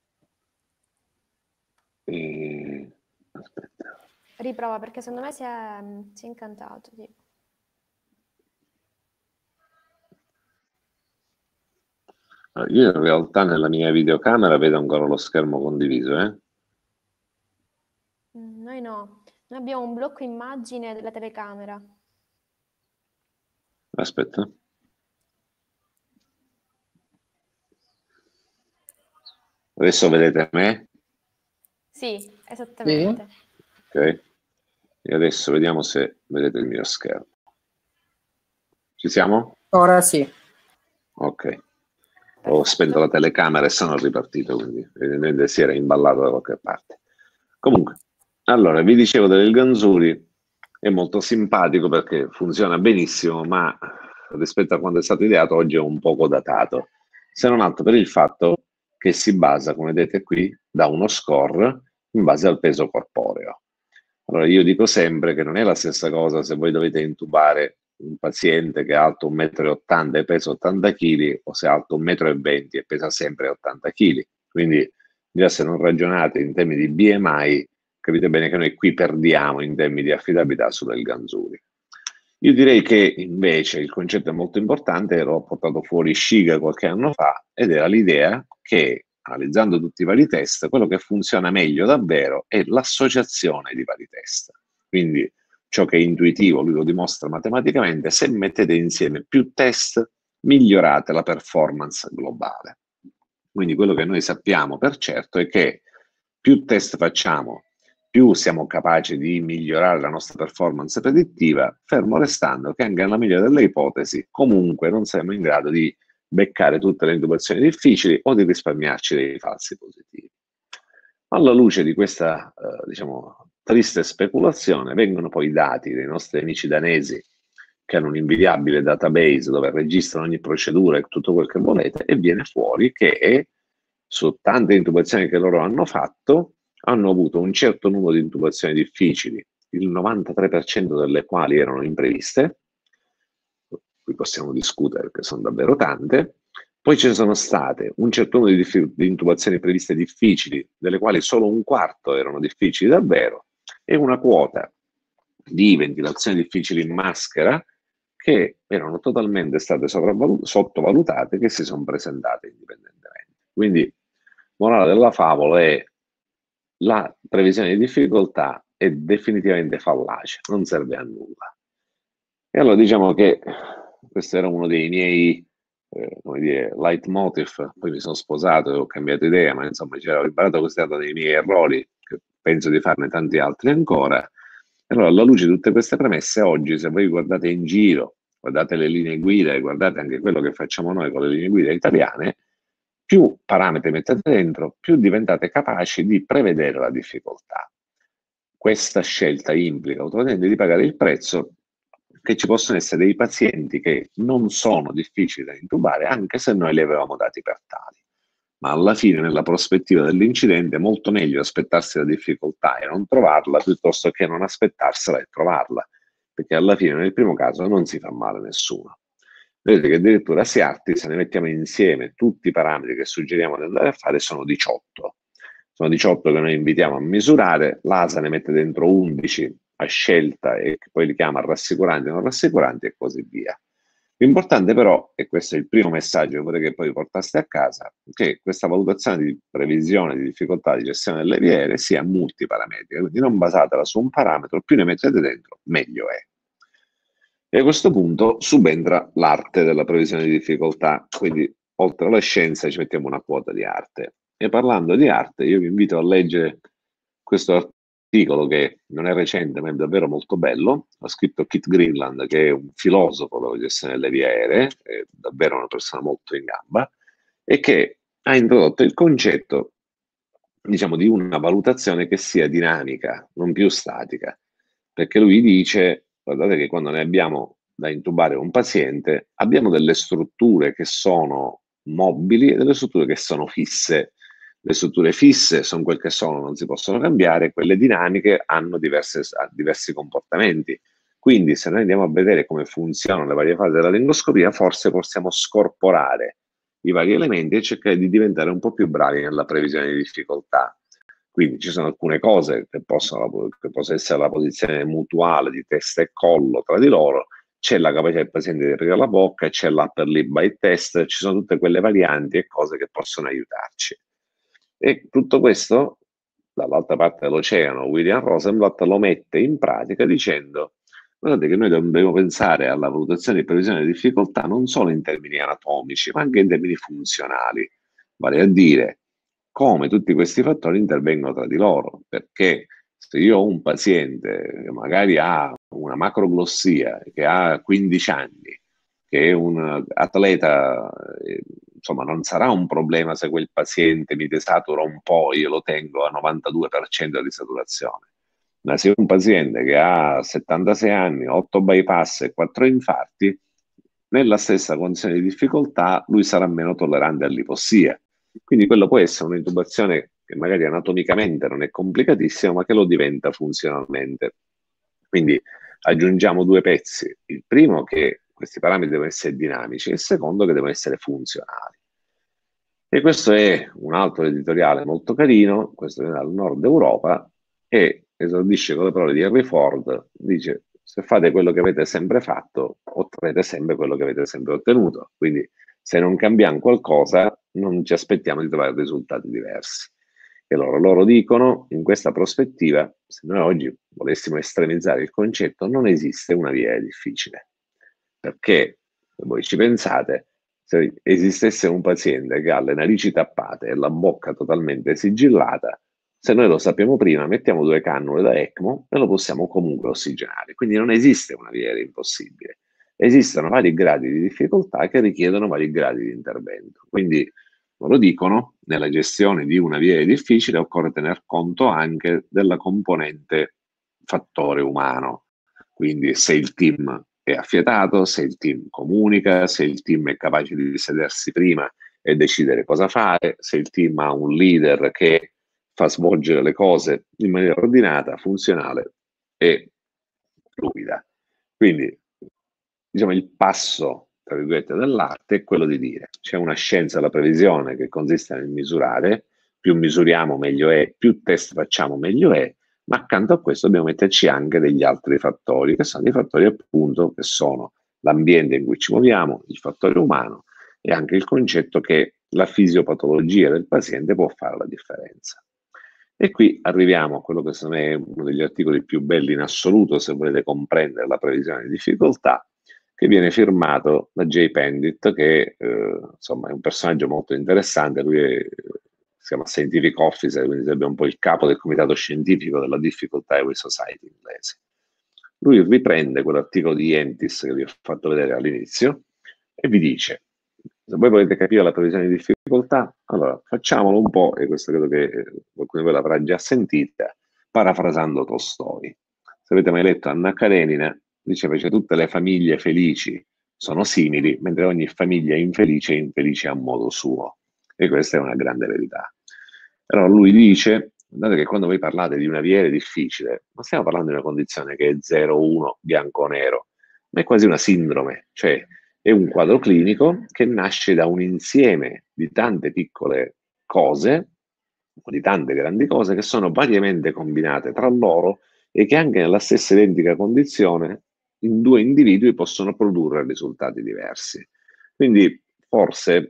E... Aspetta. Riprova perché secondo me si è, si è incantato. Sì. Io in realtà nella mia videocamera vedo ancora lo schermo condiviso, eh? Noi no, noi abbiamo un blocco immagine della telecamera. Aspetta. Adesso vedete me? Sì, esattamente. Sì. Ok. E adesso vediamo se vedete il mio schermo. Ci siamo? Ora sì. Ok. Ho spento la telecamera e sono ripartito, quindi evidentemente si era imballato da qualche parte. Comunque, allora, vi dicevo del Ganzuri, è molto simpatico perché funziona benissimo, ma rispetto a quando è stato ideato oggi è un poco datato, se non altro per il fatto che si basa, come vedete qui, da uno score in base al peso corporeo. Allora, io dico sempre che non è la stessa cosa se voi dovete intubare un paziente che è alto un metro e ottanta e pesa ottanta chili o se è alto un metro e venti e pesa sempre ottanta chili. Quindi già se non ragionate in termini di B M I, capite bene che noi qui perdiamo in termini di affidabilità sulle Ganzuri. Io direi che invece il concetto è molto importante, l'ho portato fuori Shiga qualche anno fa, ed era l'idea che, analizzando tutti i vari test, quello che funziona meglio davvero è l'associazione di vari test. Quindi ciò che è intuitivo, lui lo dimostra matematicamente, se mettete insieme più test, migliorate la performance globale. Quindi quello che noi sappiamo per certo è che più test facciamo, più siamo capaci di migliorare la nostra performance predittiva, fermo restando che anche nella migliore delle ipotesi comunque non saremo in grado di beccare tutte le intubazioni difficili o di risparmiarci dei falsi positivi. Alla luce di questa, eh, diciamo, triste speculazione vengono poi i dati dei nostri amici danesi che hanno un invidiabile database dove registrano ogni procedura e tutto quel che volete, e viene fuori che su tante intubazioni che loro hanno fatto hanno avuto un certo numero di intubazioni difficili, il novantatré per cento delle quali erano impreviste, qui possiamo discutere perché sono davvero tante. Poi ci sono state un certo numero di, di intubazioni previste difficili, delle quali solo un quarto erano difficili davvero, e una quota di ventilazioni difficili in maschera che erano totalmente state sottovalutate, che si sono presentate indipendentemente. Quindi, morale della favola è: la previsione di difficoltà è definitivamente fallace, non serve a nulla. E allora diciamo che questo era uno dei miei eh, come dire, leitmotiv. Poi mi sono sposato e ho cambiato idea, ma insomma c'era imparato questo dato dei miei errori, che penso di farne tanti altri ancora. E allora, alla luce di tutte queste premesse, oggi se voi guardate in giro, guardate le linee guida e guardate anche quello che facciamo noi con le linee guida italiane, più parametri mettete dentro, più diventate capaci di prevedere la difficoltà. Questa scelta implica automaticamente di pagare il prezzo che ci possono essere dei pazienti che non sono difficili da intubare, anche se noi li avevamo dati per tali. Ma alla fine, nella prospettiva dell'incidente, è molto meglio aspettarsi la difficoltà e non trovarla, piuttosto che non aspettarsela e trovarla, perché alla fine, nel primo caso, non si fa male a nessuno. Vedete che addirittura a SIARTI, se ne mettiamo insieme tutti i parametri che suggeriamo di andare a fare, sono diciotto. Sono diciotto che noi invitiamo a misurare, l'A S A ne mette dentro undici a scelta e che poi li chiama rassicuranti e non rassicuranti e così via. L'importante però, e questo è il primo messaggio che vorrei che poi portaste a casa, che questa valutazione di previsione di difficoltà di gestione delle leviere sia multiparametrica, quindi non basatela su un parametro, più ne mettete dentro, meglio è. E a questo punto subentra l'arte della previsione di difficoltà, quindi oltre alla scienza ci mettiamo una quota di arte. E parlando di arte, io vi invito a leggere questo articolo che non è recente ma è davvero molto bello. Ha scritto Kit Greenland, che è un filosofo della gestione delle vie aeree, è davvero una persona molto in gamba, e che ha introdotto il concetto, diciamo, di una valutazione che sia dinamica, non più statica, perché lui dice: guardate che quando ne abbiamo da intubare un paziente abbiamo delle strutture che sono mobili e delle strutture che sono fisse. Le strutture fisse sono quelle che sono, non si possono cambiare, quelle dinamiche hanno diverse, diversi comportamenti. Quindi se noi andiamo a vedere come funzionano le varie fasi della lingoscopia, forse possiamo scorporare i vari elementi e cercare di diventare un po' più bravi nella previsione di difficoltà. Quindi ci sono alcune cose che possono, che possono essere la posizione mutuale di testa e collo tra di loro, c'è la capacità del paziente di aprire la bocca, c'è l'upper lip bite test, ci sono tutte quelle varianti e cose che possono aiutarci. E tutto questo, dall'altra parte dell'oceano, William Rosenblatt lo mette in pratica dicendo: guardate che noi dobbiamo pensare alla valutazione di previsione di difficoltà non solo in termini anatomici, ma anche in termini funzionali, vale a dire come tutti questi fattori intervengono tra di loro, perché se io ho un paziente che magari ha una macroglossia, che ha quindici anni, che un atleta, eh, insomma, non sarà un problema se quel paziente mi desatura un po', io lo tengo a novantadue per cento di saturazione. Ma se un paziente che ha settantasei anni, otto bypass e quattro infarti, nella stessa condizione di difficoltà lui sarà meno tollerante all'ipossia. Quindi quello può essere un'intubazione che magari anatomicamente non è complicatissima, ma che lo diventa funzionalmente. Quindi aggiungiamo due pezzi. Il primo, che questi parametri devono essere dinamici, e il secondo, che devono essere funzionali. E questo è un altro editoriale molto carino, questo è dal Nord Europa, e esordisce con le parole di Henry Ford, dice: se fate quello che avete sempre fatto, otterrete sempre quello che avete sempre ottenuto. Quindi se non cambiamo qualcosa, non ci aspettiamo di trovare risultati diversi. E loro, loro dicono, in questa prospettiva, se noi oggi volessimo estremizzare il concetto, non esiste una via difficile. Perché, se voi ci pensate, se esistesse un paziente che ha le narici tappate e la bocca totalmente sigillata, se noi lo sappiamo prima, mettiamo due cannule da ECMO e lo possiamo comunque ossigenare. Quindi non esiste una via impossibile. Esistono vari gradi di difficoltà che richiedono vari gradi di intervento. Quindi, lo dicono, nella gestione di una via difficile occorre tener conto anche della componente fattore umano. Quindi se il team è affiatato, se il team comunica, se il team è capace di sedersi prima e decidere cosa fare, se il team ha un leader che fa svolgere le cose in maniera ordinata, funzionale e fluida. Quindi, diciamo, il passo, tra virgolette, dell'arte è quello di dire: c'è una scienza della previsione che consiste nel misurare, più misuriamo meglio è, più test facciamo meglio è, ma accanto a questo dobbiamo metterci anche degli altri fattori, che sono dei fattori appunto che sono l'ambiente in cui ci muoviamo, il fattore umano e anche il concetto che la fisiopatologia del paziente può fare la differenza. E qui arriviamo a quello che secondo me è uno degli articoli più belli in assoluto, se volete comprendere la previsione di difficoltà, che viene firmato da Jay Pandit, che eh, insomma è un personaggio molto interessante. Lui è, si chiama Scientific Officer, quindi sarebbe un po' il capo del comitato scientifico della Difficult Highway Society inglese. Lui riprende quell'articolo di Yentis che vi ho fatto vedere all'inizio e vi dice: se voi volete capire la previsione di difficoltà, allora facciamolo un po', e questo credo che qualcuno di voi l'avrà già sentita, parafrasando Tolstoi. Se avete mai letto Anna Karenina, diceva che tutte le famiglie felici sono simili, mentre ogni famiglia infelice è infelice a modo suo. E questa è una grande verità. Allora lui dice: guardate che quando voi parlate di una via difficile, non stiamo parlando di una condizione che è zero uno, bianco o nero, ma è quasi una sindrome, cioè è un quadro clinico che nasce da un insieme di tante piccole cose, o di tante grandi cose, che sono variamente combinate tra loro e che anche nella stessa identica condizione in due individui possono produrre risultati diversi. Quindi forse,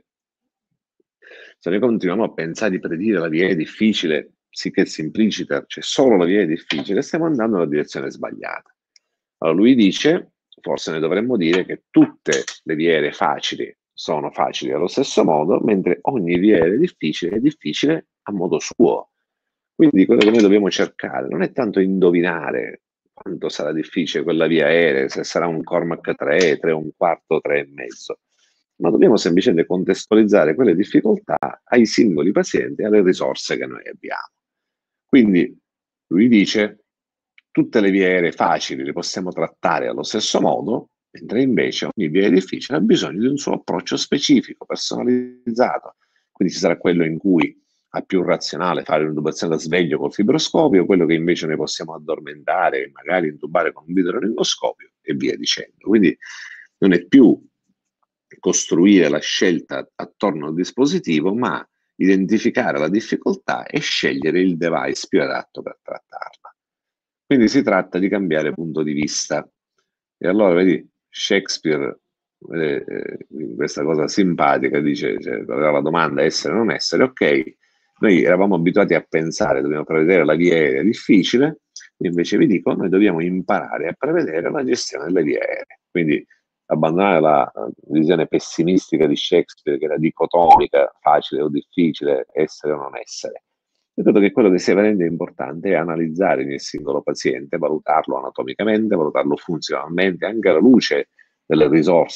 se noi continuiamo a pensare di predire la via difficile, sì che si implicita, c'è solo la via difficile, stiamo andando nella direzione sbagliata. Allora lui dice: forse noi dovremmo dire che tutte le vie facili sono facili allo stesso modo, mentre ogni via difficile è difficile a modo suo. Quindi quello che noi dobbiamo cercare non è tanto indovinare quanto sarà difficile quella via aerea, se sarà un Cormac tre, tre, un quarto, tre e mezzo, ma dobbiamo semplicemente contestualizzare quelle difficoltà ai singoli pazienti e alle risorse che noi abbiamo. Quindi lui dice: tutte le vie aeree facili le possiamo trattare allo stesso modo, mentre invece ogni via difficile ha bisogno di un suo approccio specifico, personalizzato. Quindi ci sarà quello in cui è più razionale fare un'intubazione da sveglio col fibroscopio, quello che invece noi possiamo addormentare e magari intubare con un videolaringoscopio e via dicendo. Quindi non è più costruire la scelta attorno al dispositivo, ma identificare la difficoltà e scegliere il device più adatto per trattarla. Quindi si tratta di cambiare punto di vista. E allora, vedi, Shakespeare, eh, questa cosa simpatica, dice, cioè, la domanda essere o non essere, ok, noi eravamo abituati a pensare, dobbiamo prevedere la via aerea difficile, invece vi dico, noi dobbiamo imparare a prevedere la gestione delle vie aeree. Quindi abbandonare la visione pessimistica di Shakespeare, che era dicotomica, facile o difficile, essere o non essere. Io credo che quello che sia veramente importante è analizzare ogni singolo paziente, valutarlo anatomicamente, valutarlo funzionalmente, anche alla luce delle risorse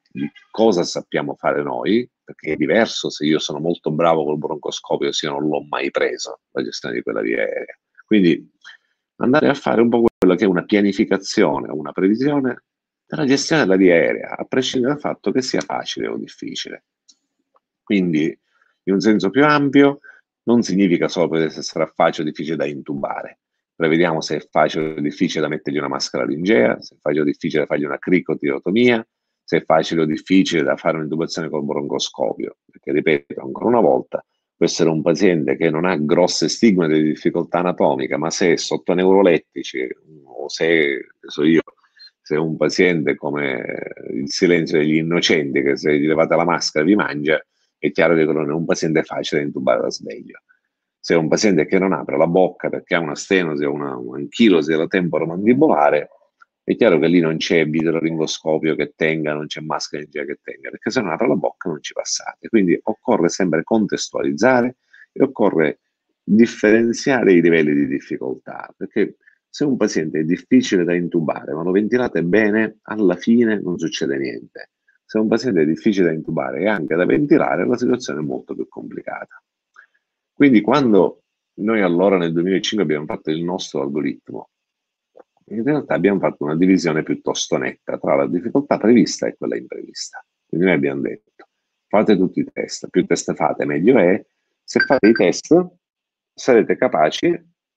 di cosa sappiamo fare noi, perché è diverso se io sono molto bravo col broncoscopio se io non l'ho mai preso, la gestione di quella via aerea. Quindi andare a fare un po' quello che è una pianificazione, una previsione della gestione della via aerea, a prescindere dal fatto che sia facile o difficile. Quindi, in un senso più ampio, non significa solo se sarà facile o difficile da intubare. Prevediamo se è facile o difficile da mettergli una maschera laringea, se è facile o difficile da fargli una cricotirotomia, se è facile o difficile da fare un'intubazione col broncoscopio. Perché, ripeto, ancora una volta, può essere un paziente che non ha grosse stigmate di difficoltà anatomica, ma se è sotto neurolettici o se, so io, se è un paziente come il silenzio degli innocenti che se gli levate la maschera vi mangia, è chiaro che non è un paziente facile da intubare da sveglio. Se è un paziente che non apre la bocca perché ha una stenosi o una, un'anchilosi della temporomandibolare, è chiaro che lì non c'è videolaringoscopio che tenga, non c'è maschera che tenga, perché se non apre la bocca non ci passate. Quindi occorre sempre contestualizzare e occorre differenziare i livelli di difficoltà, perché se un paziente è difficile da intubare ma lo ventilate bene, alla fine non succede niente. Se un paziente è difficile da intubare e anche da ventilare, la situazione è molto più complicata. Quindi quando noi allora nel duemilacinque abbiamo fatto il nostro algoritmo, in realtà abbiamo fatto una divisione piuttosto netta tra la difficoltà prevista e quella imprevista. Quindi noi abbiamo detto, fate tutti i test, più test fate meglio è, se fate i test sarete capaci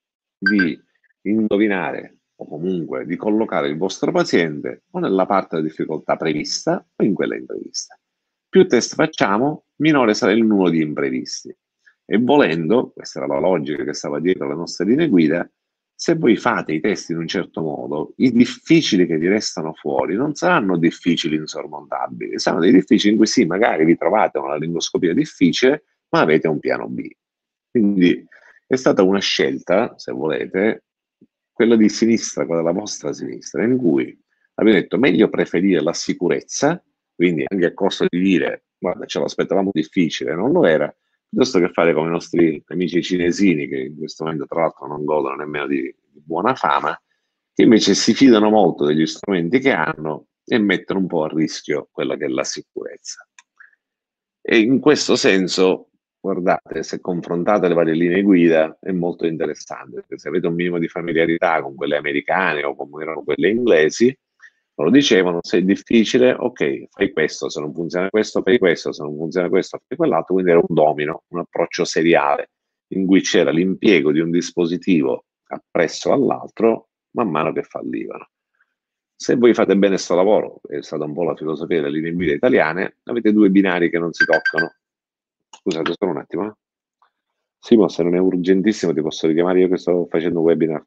di indovinare o comunque di collocare il vostro paziente o nella parte della difficoltà prevista o in quella imprevista. Più test facciamo, minore sarà il numero di imprevisti. E volendo, questa era la logica che stava dietro alle nostre linee guida, se voi fate i test in un certo modo, i difficili che vi restano fuori non saranno difficili insormontabili, saranno dei difficili in cui sì, magari vi trovate una laringoscopia difficile, ma avete un piano B. Quindi è stata una scelta, se volete, quella di sinistra, quella della vostra sinistra, in cui abbiamo detto meglio preferire la sicurezza, quindi anche a costo di dire, guarda, ce l'aspettavamo difficile, non lo era, piuttosto che fare come i nostri amici cinesini, che in questo momento tra l'altro non godono nemmeno di, di buona fama, che invece si fidano molto degli strumenti che hanno e mettono un po' a rischio quella che è la sicurezza. E in questo senso, guardate, se confrontate le varie linee guida è molto interessante, perché se avete un minimo di familiarità con quelle americane o come erano quelle inglesi, lo dicevano, se è difficile, ok, fai questo, se non funziona questo, fai questo, se non funziona questo, fai quell'altro, quindi era un domino, un approccio seriale, in cui c'era l'impiego di un dispositivo appresso all'altro man mano che fallivano. Se voi fate bene questo lavoro, è stata un po' la filosofia delle linee guida italiane, avete due binari che non si toccano. Scusate solo un attimo. Eh? Simo, se non è urgentissimo ti posso richiamare io che sto facendo un webinar.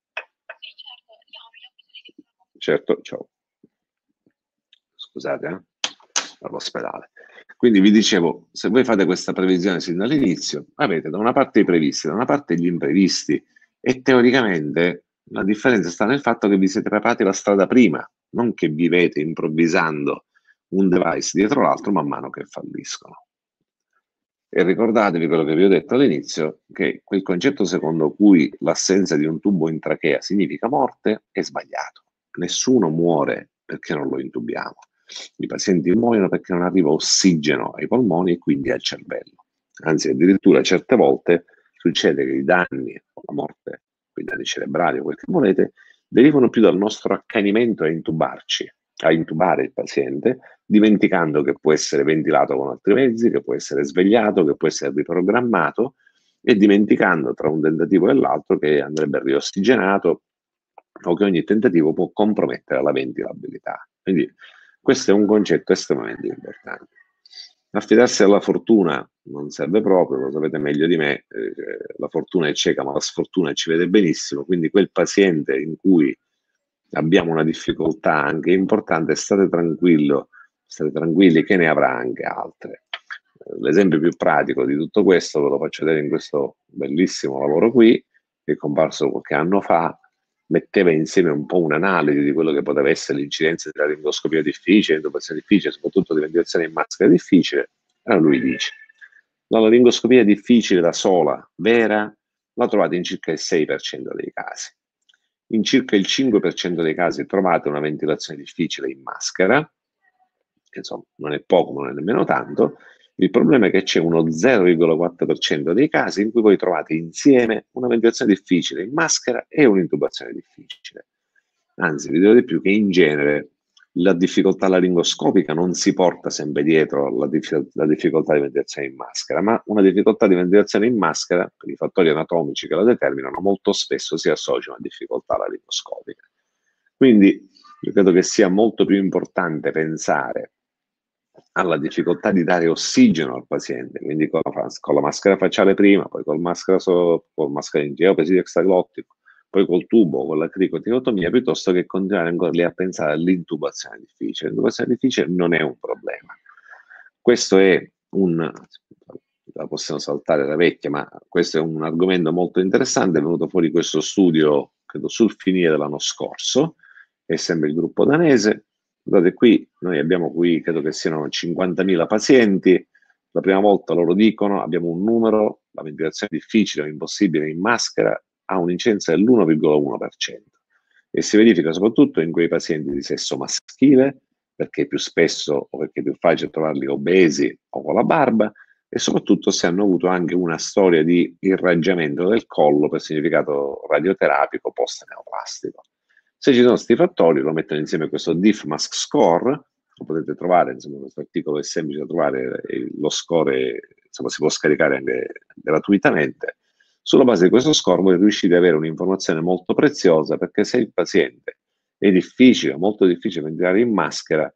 Certo, ciao. Scusate, eh? All'ospedale. Quindi vi dicevo, se voi fate questa previsione sin dall'inizio, avete da una parte i previsti, da una parte gli imprevisti e teoricamente la differenza sta nel fatto che vi siete preparati la strada prima, non che vivete improvvisando un device dietro l'altro man mano che falliscono. E ricordatevi quello che vi ho detto all'inizio, che quel concetto secondo cui l'assenza di un tubo in trachea significa morte è sbagliato. Nessuno muore perché non lo intubiamo. I pazienti muoiono perché non arriva ossigeno ai polmoni e quindi al cervello. Anzi, addirittura certe volte succede che i danni o la morte, i danni cerebrali o quel che volete, derivano più dal nostro accanimento a intubarci, a intubare il paziente, dimenticando che può essere ventilato con altri mezzi, che può essere svegliato, che può essere riprogrammato e dimenticando tra un tentativo e l'altro che andrebbe riossigenato o che ogni tentativo può compromettere la ventilabilità. Quindi questo è un concetto estremamente importante. Affidarsi alla fortuna non serve proprio, lo sapete meglio di me, eh, la fortuna è cieca ma la sfortuna ci vede benissimo, quindi quel paziente in cui abbiamo una difficoltà anche importante, state tranquillo, state tranquilli che ne avrà anche altre. L'esempio più pratico di tutto questo ve lo faccio vedere in questo bellissimo lavoro qui, che è comparso qualche anno fa, metteva insieme un po' un'analisi di quello che poteva essere l'incidenza della laringoscopia difficile, intubazione difficile, soprattutto di ventilazione in maschera difficile. Allora lui dice, la laringoscopia difficile da sola, vera, la trovate in circa il sei per cento dei casi. In circa il cinque per cento dei casi trovate una ventilazione difficile in maschera che insomma non è poco, ma non è nemmeno tanto. Il problema è che c'è uno zero virgola quattro per cento dei casi in cui voi trovate insieme una ventilazione difficile in maschera e un'intubazione difficile. Anzi, vi dirò di più che in genere la difficoltà laringoscopica non si porta sempre dietro la, dif- la difficoltà di ventilazione in maschera, ma una difficoltà di ventilazione in maschera, per i fattori anatomici che la determinano, molto spesso si associa a una difficoltà laringoscopica. Quindi io credo che sia molto più importante pensare alla difficoltà di dare ossigeno al paziente, quindi con la, con la maschera facciale prima, poi con maschera, so, con maschera in geopesi extraglottico, poi col tubo, con la cricotilotomia, piuttosto che continuare ancora lì a pensare all'intubazione difficile. L'intubazione difficile non è un problema. Questo è un, la possiamo saltare la vecchia, ma questo è un argomento molto interessante, è venuto fuori questo studio, credo, sul finire dell'anno scorso, è sempre il gruppo danese. Guardate qui, noi abbiamo qui, credo che siano cinquantamila pazienti, la prima volta loro dicono, abbiamo un numero, la ventilazione difficile o impossibile in maschera ha un'incidenza dell'uno virgola uno per cento e si verifica soprattutto in quei pazienti di sesso maschile, perché più spesso o perché è più facile trovarli obesi o con la barba, e soprattutto se hanno avuto anche una storia di irraggiamento del collo per significato radioterapico post-neoplastico. Se ci sono questi fattori, lo mettono insieme questo D I F mask score, lo potete trovare, insomma, questo articolo è semplice da trovare, lo score è, insomma, si può scaricare anche gratuitamente. Sulla base di questo score voi riuscite ad avere un'informazione molto preziosa, perché se il paziente è difficile, molto difficile ventilare in maschera,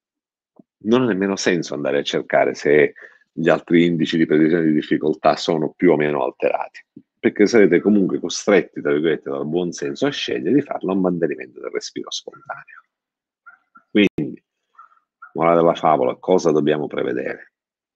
non ha nemmeno senso andare a cercare se gli altri indici di previsione di difficoltà sono più o meno alterati, perché sarete comunque costretti, tra virgolette, dal buon senso a scegliere di farlo a mantenimento del respiro spontaneo. Quindi, morale della favola, cosa dobbiamo prevedere?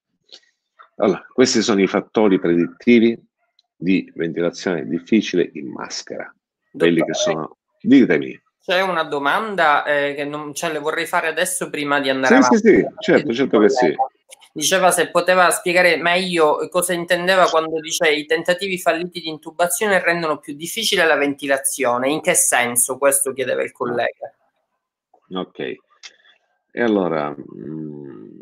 Allora, questi sono i fattori predittivi di ventilazione difficile in maschera. Quelli che sono... Ditemi. C'è una domanda eh, che non ce le vorrei fare adesso prima di andare sì, avanti. Sì, sì, certo, certo che sì. Diceva se poteva spiegare meglio cosa intendeva quando dice i tentativi falliti di intubazione rendono più difficile la ventilazione. In che senso? Questo chiedeva il collega. Ok. E allora... Mh...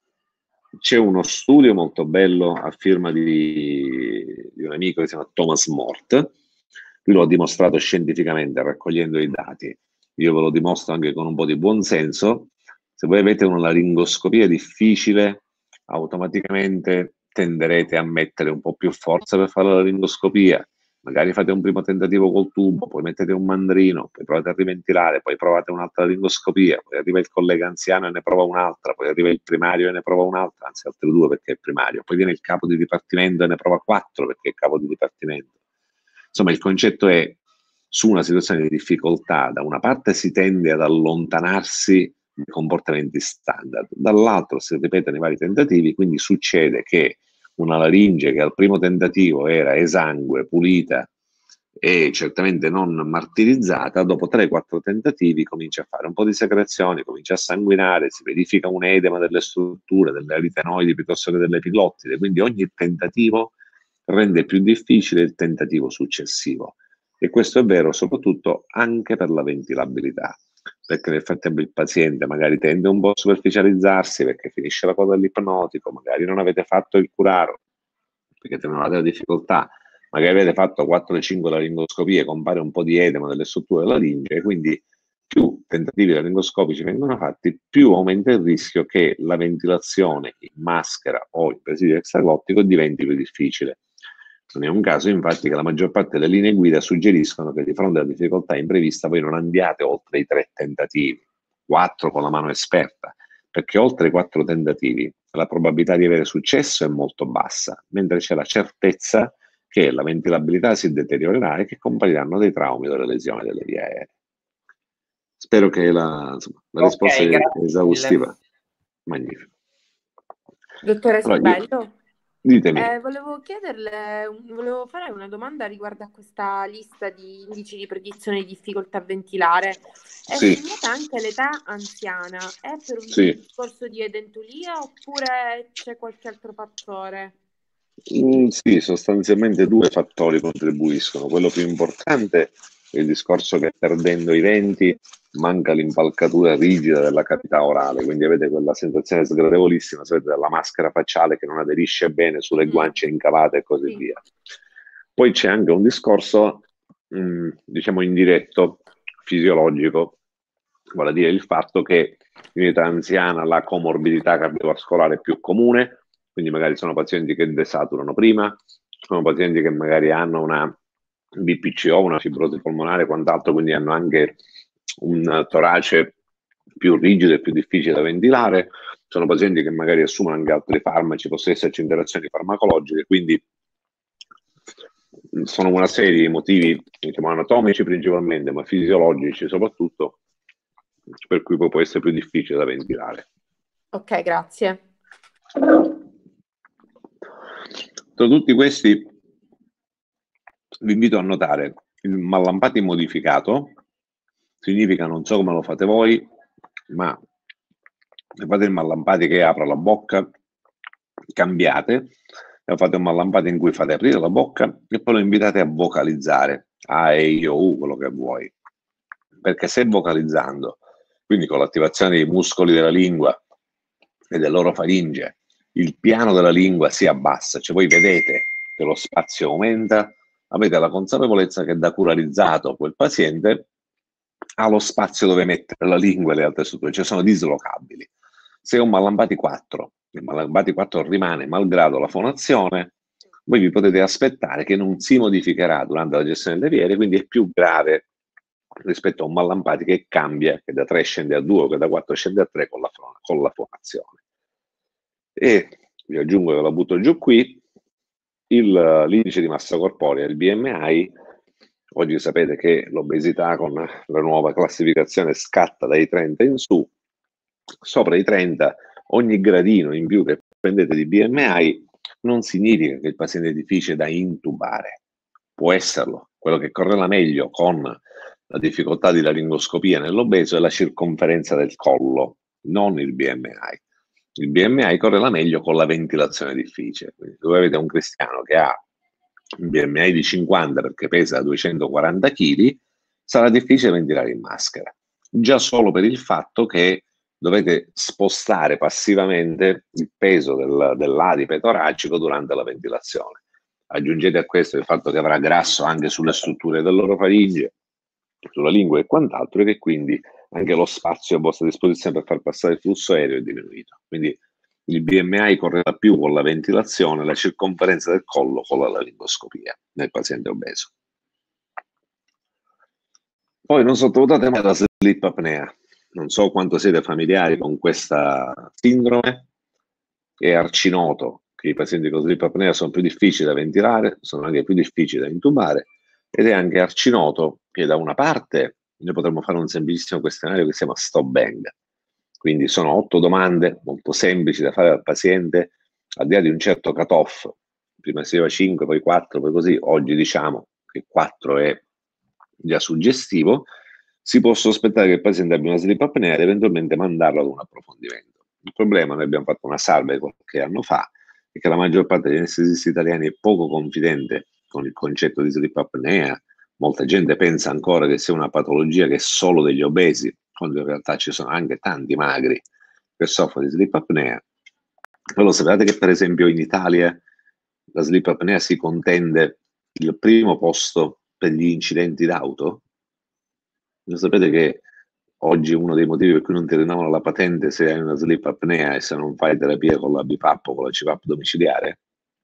c'è uno studio molto bello a firma di, di un amico che si chiama Thomas Mort. Lui lo ha dimostrato scientificamente raccogliendo i dati. Io ve lo dimostro anche con un po' di buonsenso. Se voi avete una laringoscopia difficile, automaticamente tenderete a mettere un po' più forza per fare la laringoscopia. Magari fate un primo tentativo col tubo, poi mettete un mandrino, poi provate a riventilare, poi provate un'altra laringoscopia, poi arriva il collega anziano e ne prova un'altra, poi arriva il primario e ne prova un'altra, anzi altre due perché è il primario, poi viene il capo di dipartimento e ne prova quattro perché è il capo di dipartimento. Insomma, il concetto è, su una situazione di difficoltà, da una parte si tende ad allontanarsi dai comportamenti standard, dall'altro si ripetono i vari tentativi, quindi succede che una laringe che al primo tentativo era esangue, pulita e certamente non martirizzata, dopo tre quattro tentativi comincia a fare un po' di secrezioni, comincia a sanguinare, si verifica un edema delle strutture, delle aritenoidi piuttosto che delle pillottide, quindi ogni tentativo rende più difficile il tentativo successivo. E questo è vero soprattutto anche per la ventilabilità, perché nel frattempo il paziente magari tende un po' a superficializzarsi perché finisce la coda dell'ipnotico, magari non avete fatto il curaro perché tenevate la difficoltà, magari avete fatto quattro o cinque laringoscopie, compare un po' di edema delle strutture della laringe, e quindi più tentativi laringoscopici vengono fatti, più aumenta il rischio che la ventilazione in maschera o in presidio extraglottico diventi più difficile. Non è un caso, infatti, che la maggior parte delle linee guida suggeriscono che di fronte alla difficoltà imprevista voi non andiate oltre i tre tentativi, quattro con la mano esperta, perché oltre i quattro tentativi la probabilità di avere successo è molto bassa, mentre c'è la certezza che la ventilabilità si deteriorerà e che compariranno dei traumi o delle lesioni delle vie aeree. Spero che la, insomma, la okay, risposta è esaustiva. Magnifico. Dottore allora, Sibello? Ditemi. Eh, volevo chiederle, volevo fare una domanda riguardo a questa lista di indici di predizione di difficoltà a ventilare. È sì. segnata anche l'età anziana? È per un sì. discorso di edentulia oppure c'è qualche altro fattore? Mm, sì, sostanzialmente due fattori contribuiscono. Quello più importante è il discorso che perdendo i denti manca l'impalcatura rigida della cavità orale, quindi avete quella sensazione sgradevolissima, sapete, della maschera facciale che non aderisce bene sulle guance incavate e così Sì. via. Poi c'è anche un discorso, mh, diciamo, indiretto, fisiologico, vale a dire il fatto che in età anziana la comorbidità cardiovascolare è più comune, quindi magari sono pazienti che desaturano prima, sono pazienti che magari hanno una B P C O, una fibrosi polmonare e quant'altro, quindi hanno anche un torace più rigido e più difficile da ventilare, sono pazienti che magari assumono anche altri farmaci, possono esserci interazioni farmacologiche, quindi sono una serie di motivi, diciamo, anatomici principalmente, ma fisiologici soprattutto, per cui poi può essere più difficile da ventilare. Ok, grazie. Tra tutti questi vi invito a notare il Mallampati modificato, significa, non so come lo fate voi, ma se fate il Mallampati che apre la bocca, cambiate, e fate un Mallampati in cui fate aprire la bocca e poi lo invitate a vocalizzare, A, E, I, O, U, quello che vuoi. Perché se vocalizzando, quindi con l'attivazione dei muscoli della lingua e dell'orofaringe, il piano della lingua si abbassa, cioè voi vedete che lo spazio aumenta, avete la consapevolezza che da curarizzato quel paziente ha lo spazio dove mettere la lingua e le altre strutture, cioè sono dislocabili. Se è un Mallampati quattro, il Mallampati quattro rimane malgrado la fonazione, voi vi potete aspettare che non si modificherà durante la gestione delle viere, quindi è più grave rispetto a un Mallampati che cambia, che da tre scende a due o che da quattro scende a tre con la, con la fonazione. E vi aggiungo che la butto giù qui, l'indice di massa corporea, il B M I. Oggi sapete che l'obesità con la nuova classificazione scatta dai trenta in su, sopra i trenta ogni gradino in più che prendete di B M I non significa che il paziente è difficile da intubare, può esserlo. Quello che correla meglio con la difficoltà di laringoscopia nell'obeso è la circonferenza del collo, non il B M I. Il B M I correla meglio con la ventilazione difficile. Quindi se voi avete un cristiano che ha un B M I di cinquanta perché pesa duecentoquaranta chili, sarà difficile ventilare in maschera. Già solo per il fatto che dovete spostare passivamente il peso del, dell'adipe toracico durante la ventilazione. Aggiungete a questo il fatto che avrà grasso anche sulle strutture dell'orofaringe, sulla lingua e quant'altro, e che quindi anche lo spazio a vostra disposizione per far passare il flusso aereo è diminuito. Quindi il B M I correla più con la ventilazione, la circonferenza del collo con la laringoscopia nel paziente obeso. Poi non sottovalutate mai la sleep apnea. Non so quanto siete familiari con questa sindrome, è arcinoto che i pazienti con sleep apnea sono più difficili da ventilare, sono anche più difficili da intubare, ed è anche arcinoto che da una parte noi potremmo fare un semplicissimo questionario che si chiama Stop Bang. Quindi sono otto domande molto semplici da fare al paziente, al di là di un certo cut-off. Prima si aveva cinque, poi quattro, poi così. Oggi diciamo che quattro è già suggestivo. Si può sospettare che il paziente abbia una sleep apnea ed eventualmente mandarlo ad un approfondimento. Il problema, noi abbiamo fatto una salve qualche anno fa, è che la maggior parte degli anestesisti italiani è poco confidente con il concetto di sleep apnea. Molta gente pensa ancora che sia una patologia che è solo degli obesi, quando in realtà ci sono anche tanti magri che soffrono di sleep apnea. Però sapete che per esempio in Italia la sleep apnea si contende il primo posto per gli incidenti d'auto? Lo sapete che oggi uno dei motivi per cui non ti rinnovano la patente se hai una sleep apnea e se non fai terapia con la B PAP o con la C PAP domiciliare?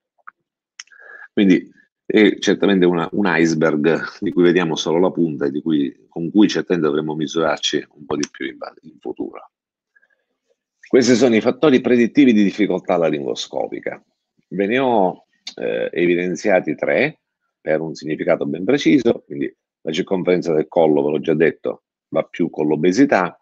Quindi è certamente una, un iceberg di cui vediamo solo la punta e di cui, con cui certamente dovremmo misurarci un po' di più in, in futuro. Questi sono i fattori predittivi di difficoltà laringoscopica. Ve ne ho eh, evidenziati tre per un significato ben preciso, quindi la circonferenza del collo, ve l'ho già detto, va più con l'obesità.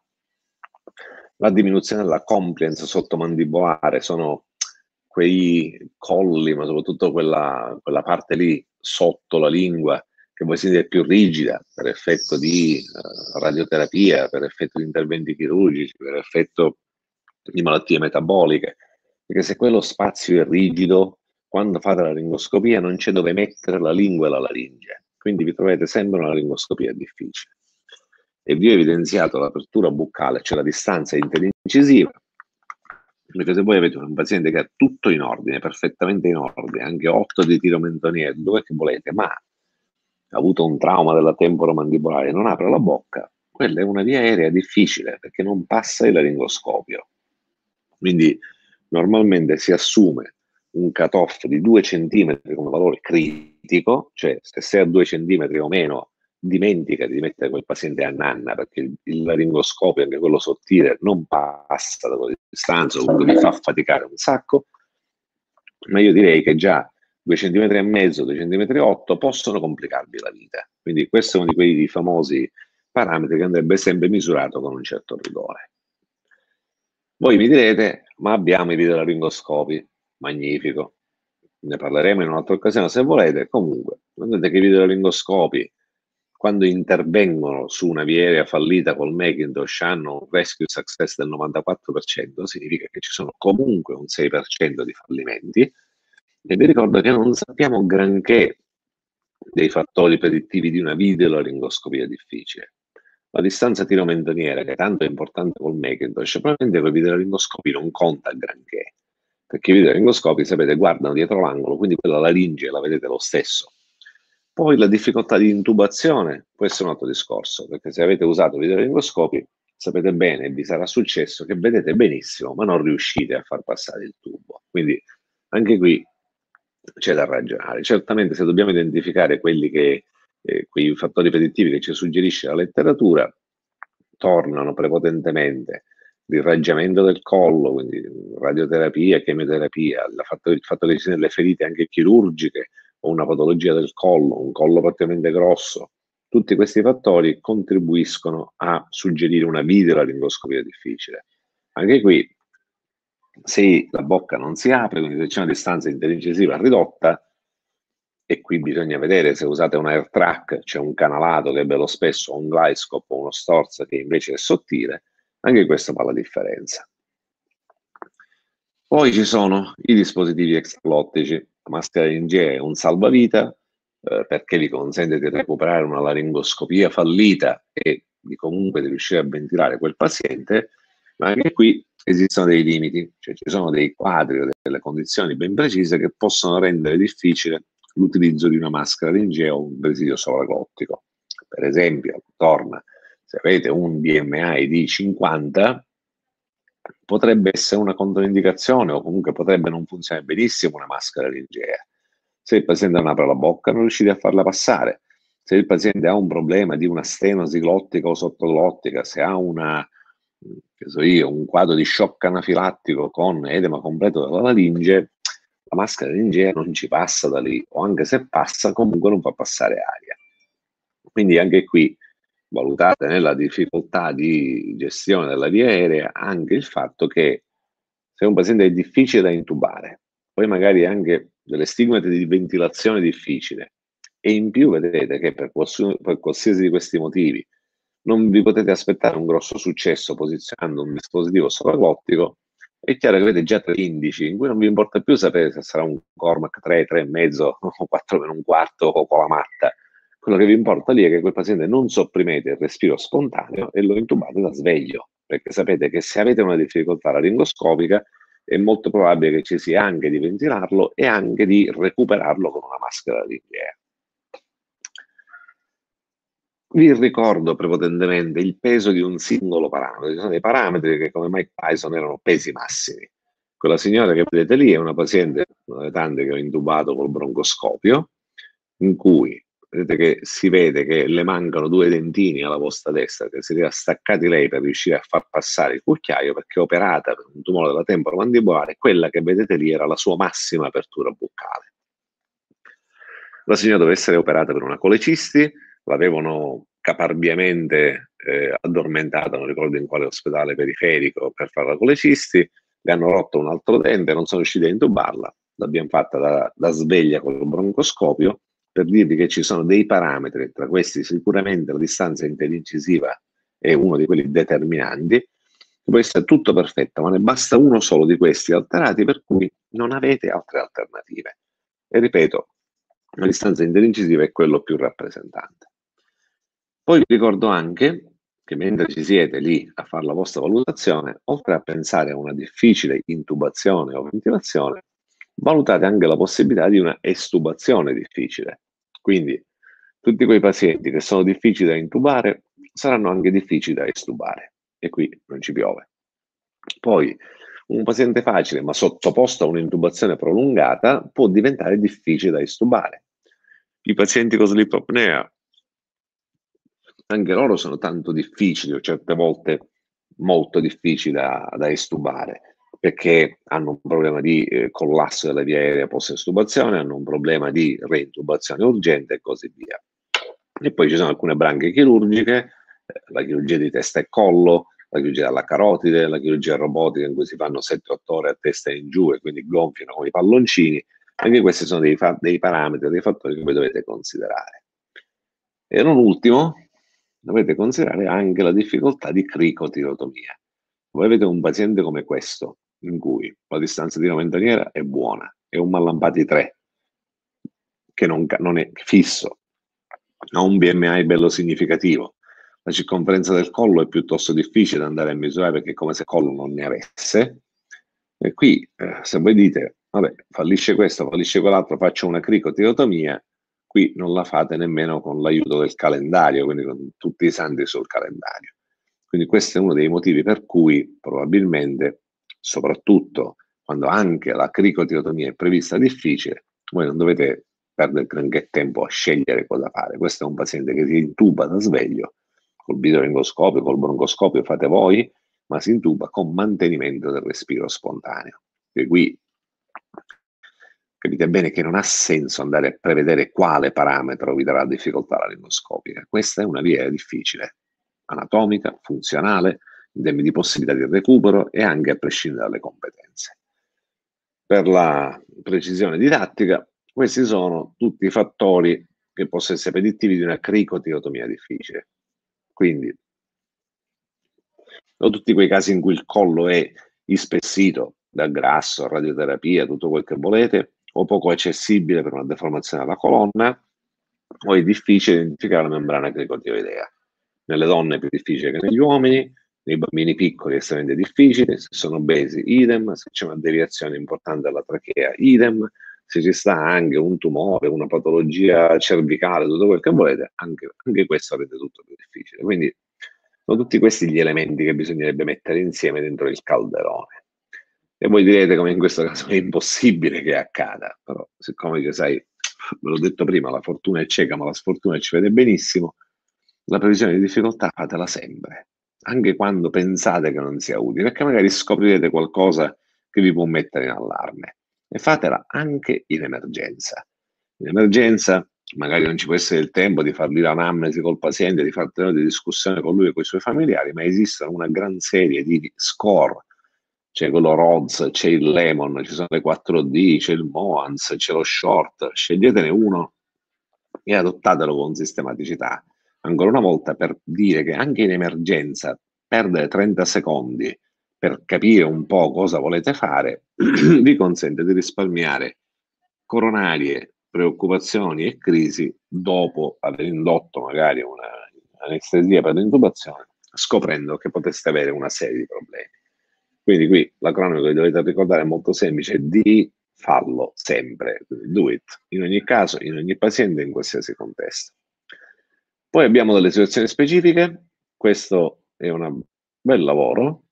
La diminuzione della compliance sottomandibolare sono quei colli, ma soprattutto quella, quella parte lì sotto la lingua che voi sentite più rigida per effetto di eh, radioterapia, per effetto di interventi chirurgici, per effetto di malattie metaboliche, perché se quello spazio è rigido, quando fate la laringoscopia non c'è dove mettere la lingua e la laringe, quindi vi trovate sempre una laringoscopia difficile. e vi ho evidenziato l'apertura buccale, cioè la distanza interincisiva, perché se voi avete un paziente che ha tutto in ordine, perfettamente in ordine, anche otto di tiromentoniere, dove che volete, ma ha avuto un trauma della temporomandibolare, non apre la bocca, quella è una via aerea difficile perché non passa il laringoscopio. Quindi normalmente si assume un cut-off di due centimetri come valore critico, cioè se sei a due centimetri o meno, dimentica di mettere quel paziente a nanna, perché il, il laringoscopio, anche quello sottile, non passa da quella distanza, comunque mi fa faticare un sacco, ma io direi che già due centimetri e mezzo, due centimetri e otto possono complicarvi la vita. Quindi questo è uno di quei famosi parametri che andrebbe sempre misurato con un certo rigore. Voi mi direte, ma abbiamo i videolaringoscopi, magnifico, ne parleremo in un'altra occasione se volete. Comunque, vedete che i videolaringoscopi, quando intervengono su una via aerea fallita col Macintosh, hanno un rescue success del novantaquattro per cento, significa che ci sono comunque un sei per cento di fallimenti, e vi ricordo che non sappiamo granché dei fattori predittivi di una videolaringoscopia difficile. La distanza tiromentoniera, che è tanto importante col Macintosh, probabilmente con i videolaringoscopi non conta granché, perché i videolaringoscopi, sapete, guardano dietro l'angolo, quindi quella laringe la vedete lo stesso. Poi la difficoltà di intubazione può essere un altro discorso, perché se avete usato videolaringoscopi sapete bene, e vi sarà successo, che vedete benissimo, ma non riuscite a far passare il tubo. Quindi anche qui c'è da ragionare. Certamente se dobbiamo identificare quelli che Eh, quei fattori predittivi che ci suggerisce la letteratura, tornano prepotentemente l'irraggiamento del collo, quindi radioterapia, chemioterapia, la fatto, il fatto che ci siano delle ferite anche chirurgiche o una patologia del collo, un collo particolarmente grosso, tutti questi fattori contribuiscono a suggerire una videolaringoscopia difficile. Anche qui, se la bocca non si apre, quindi se c'è una distanza interincisiva ridotta, e qui bisogna vedere se usate un air track, c'è un canalato che è bello spesso, o un glidescope o uno storza che invece è sottile, anche questo fa la differenza. Poi ci sono i dispositivi extralottici, la maschera laringea è un salvavita eh, perché vi consente di recuperare una laringoscopia fallita e di comunque di riuscire a ventilare quel paziente, ma anche qui esistono dei limiti, cioè ci sono dei quadri o delle condizioni ben precise che possono rendere difficile l'utilizzo di una maschera laringea o un presidio sovraglottico. Per esempio, torna, se avete un B M I di cinquanta, potrebbe essere una controindicazione o comunque potrebbe non funzionare benissimo una maschera laringea. Se il paziente non apre la bocca, non riuscite a farla passare. Se il paziente ha un problema di una stenosi glottica o sottoglottica, se ha una, che so io, un quadro di shock anafilattico con edema completo della laringe, la maschera laringea non ci passa da lì, o anche se passa comunque non fa passare aria. Quindi anche qui valutate nella difficoltà di gestione della via aerea anche il fatto che se un paziente è difficile da intubare, poi magari anche delle stigmate di ventilazione difficile, e in più vedete che per qualsiasi, per qualsiasi di questi motivi non vi potete aspettare un grosso successo posizionando un dispositivo sovraglottico, è chiaro che avete già tre indici in cui non vi importa più sapere se sarà un Cormac tre, tre e mezzo o quattro meno un quarto o con la matta. Quello che vi importa lì è che quel paziente non sopprimete il respiro spontaneo e lo intubate da sveglio, perché sapete che se avete una difficoltà laringoscopica è molto probabile che ci sia anche di ventilarlo e anche di recuperarlo con una maschera laringea. Vi ricordo prepotentemente il peso di un singolo parametro. Ci sono dei parametri che come Mike Tyson erano pesi massimi. Quella signora che vedete lì è una paziente, una delle tante che ho intubato col broncoscopio, in cui vedete che si vede che le mancano due dentini alla vostra destra, che si deve staccati lei per riuscire a far passare il cucchiaio, perché è operata per un tumore della tempora mandibolare. Quella che vedete lì era la sua massima apertura buccale. La signora doveva essere operata per una colecisti, l'avevano caparbiamente eh, addormentata, non ricordo in quale ospedale periferico, per fare la colecisti, le hanno rotto un altro dente, non sono riusciti a intubarla, l'abbiamo fatta da, da sveglia con il broncoscopio, per dirvi che ci sono dei parametri, tra questi sicuramente la distanza interincisiva è uno di quelli determinanti, che può essere tutto perfetto, ma ne basta uno solo di questi alterati, per cui non avete altre alternative. E ripeto, la distanza interincisiva è quello più rappresentante. Poi vi ricordo anche che mentre ci siete lì a fare la vostra valutazione, oltre a pensare a una difficile intubazione o ventilazione, valutate anche la possibilità di una estubazione difficile. Quindi tutti quei pazienti che sono difficili da intubare saranno anche difficili da estubare, e qui non ci piove. Poi un paziente facile ma sottoposto a un'intubazione prolungata può diventare difficile da estubare. I pazienti con sleep apnea, anche loro sono tanto difficili, o certe volte molto difficili da, da estubare, perché hanno un problema di eh, collasso della via aerea post-estubazione, hanno un problema di reintubazione urgente e così via. E poi ci sono alcune branche chirurgiche, eh, la chirurgia di testa e collo, la chirurgia della carotide, la chirurgia robotica in cui si fanno sette otto ore a testa in giù e quindi gonfiano come i palloncini. Anche questi sono dei, fa- dei parametri, dei fattori che voi dovete considerare. E non ultimo, dovete considerare anche la difficoltà di cricotirotomia. Voi avete un paziente come questo, in cui la distanza di una ventaniera è buona, è un Mallampati tre, che non, non è fisso, ha un B M I bello significativo, la circonferenza del collo è piuttosto difficile da andare a misurare perché è come se il collo non ne avesse, e qui eh, se voi dite, vabbè, fallisce questo, fallisce quell'altro, faccio una cricotirotomia, qui non la fate nemmeno con l'aiuto del calendario, quindi con tutti i santi sul calendario. Quindi questo è uno dei motivi per cui probabilmente, soprattutto quando anche la cricotirotomia è prevista difficile, voi non dovete perdere granché tempo a scegliere cosa fare. Questo è un paziente che si intuba da sveglio, col bidolaringoscopio, col broncoscopio fate voi, ma si intuba con mantenimento del respiro spontaneo. E qui capite bene che non ha senso andare a prevedere quale parametro vi darà difficoltà laringoscopica. Questa è una via difficile, anatomica, funzionale, in termini di possibilità di recupero e anche a prescindere dalle competenze. Per la precisione didattica, questi sono tutti i fattori che possono essere predittivi di una cricotirotomia difficile. Quindi, o tutti quei casi in cui il collo è ispessito da grasso, radioterapia, tutto quel che volete, o poco accessibile per una deformazione della colonna, o è difficile identificare la membrana cricotiroidea. Nelle donne è più difficile che negli uomini, nei bambini piccoli è estremamente difficile, se sono obesi idem, se c'è una deviazione importante della trachea idem, se ci sta anche un tumore, una patologia cervicale, tutto quel che volete, anche, anche questo rende tutto più difficile. Quindi sono tutti questi gli elementi che bisognerebbe mettere insieme dentro il calderone. E voi direte, come in questo caso, è impossibile che accada, però siccome che sai, ve l'ho detto prima, la fortuna è cieca ma la sfortuna ci vede benissimo, la previsione di difficoltà fatela sempre, anche quando pensate che non sia utile, perché magari scoprirete qualcosa che vi può mettere in allarme, e fatela anche in emergenza. In emergenza magari non ci può essere il tempo di fargli l'anamnesi col paziente, di fare tenere di discussione con lui e con i suoi familiari, ma esistono una gran serie di score. C'è quello Rhodes, c'è il Lemon, ci sono le quattro D, c'è il Moans, c'è lo Short, sceglietene uno e adottatelo con sistematicità. Ancora una volta, per dire che anche in emergenza perdere trenta secondi per capire un po' cosa volete fare vi consente di risparmiare coronarie, preoccupazioni e crisi dopo aver indotto magari una anestesia per l'intubazione, scoprendo che poteste avere una serie di problemi. Quindi qui la cronaca che dovete ricordare è molto semplice: di farlo sempre, do it, in ogni caso, in ogni paziente, in qualsiasi contesto. Poi abbiamo delle situazioni specifiche, questo è un bel lavoro,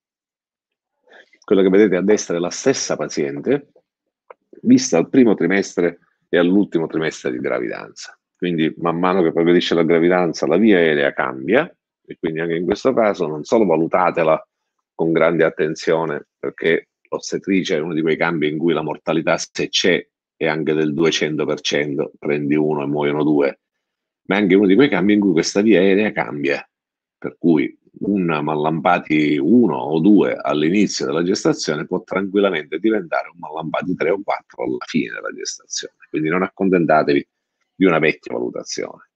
quello che vedete a destra è la stessa paziente, vista al primo trimestre e all'ultimo trimestre di gravidanza. Quindi man mano che progredisce la gravidanza la via aerea cambia, e quindi anche in questo caso non solo valutatela con grande attenzione, perché l'ostetricia è uno di quei cambi in cui la mortalità, se c'è, è anche del duecento per cento, prendi uno e muoiono due, ma è anche uno di quei cambi in cui questa via aerea cambia, per cui un Mallampati uno o due all'inizio della gestazione può tranquillamente diventare un Mallampati tre o quattro alla fine della gestazione, quindi non accontentatevi di una vecchia valutazione.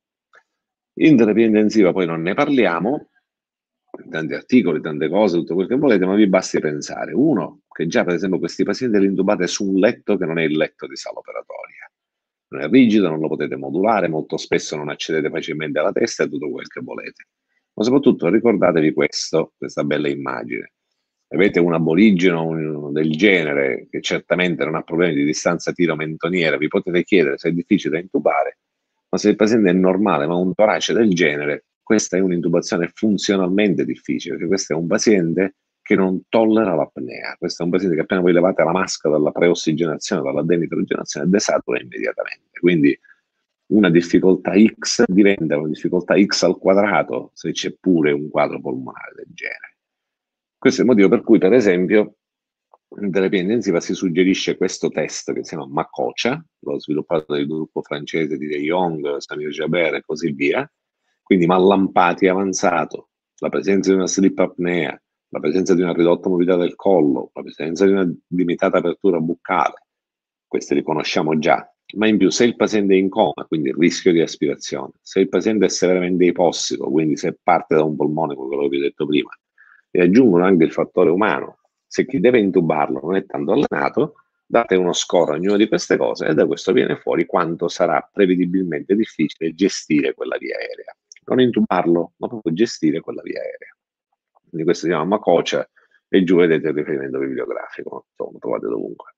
In terapia intensiva poi non ne parliamo, tanti articoli, tante cose, tutto quel che volete, ma vi basti pensare. Uno, che già per esempio questi pazienti li intubate su un letto che non è il letto di sala operatoria, non è rigido, non lo potete modulare, molto spesso non accedete facilmente alla testa e tutto quel che volete. Ma soprattutto ricordatevi questo, questa bella immagine. Avete un aborigeno un, del genere che certamente non ha problemi di distanza tiro-mentoniera, vi potete chiedere se è difficile da intubare, ma se il paziente è normale ma ha un torace del genere, questa è un'intubazione funzionalmente difficile, perché questo è un paziente che non tollera l'apnea, questo è un paziente che appena voi levate la maschera dalla preossigenazione, dalla denitrogenazione, desatura immediatamente. Quindi una difficoltà X diventa una difficoltà X al quadrato se c'è pure un quadro polmonare del genere. Questo è il motivo per cui, per esempio, in terapia intensiva si suggerisce questo test che si chiama MACOCHA, l'ho sviluppato dal gruppo francese di De Jong, Samir Jaber e così via. Quindi mallampati avanzato, la presenza di una sleep apnea, la presenza di una ridotta mobilità del collo, la presenza di una limitata apertura buccale, queste li conosciamo già. Ma in più, se il paziente è in coma, quindi il rischio di aspirazione, se il paziente è severamente ipossico, quindi se parte da un polmone, come quello che vi ho detto prima, e aggiungono anche il fattore umano, se chi deve intubarlo non è tanto allenato, date uno score a ognuna di queste cose e da questo viene fuori quanto sarà prevedibilmente difficile gestire quella via aerea. Non intubarlo, ma proprio gestire quella via aerea. Quindi questo si chiama MACOCHA e giù vedete il riferimento bibliografico, insomma, trovate dovunque.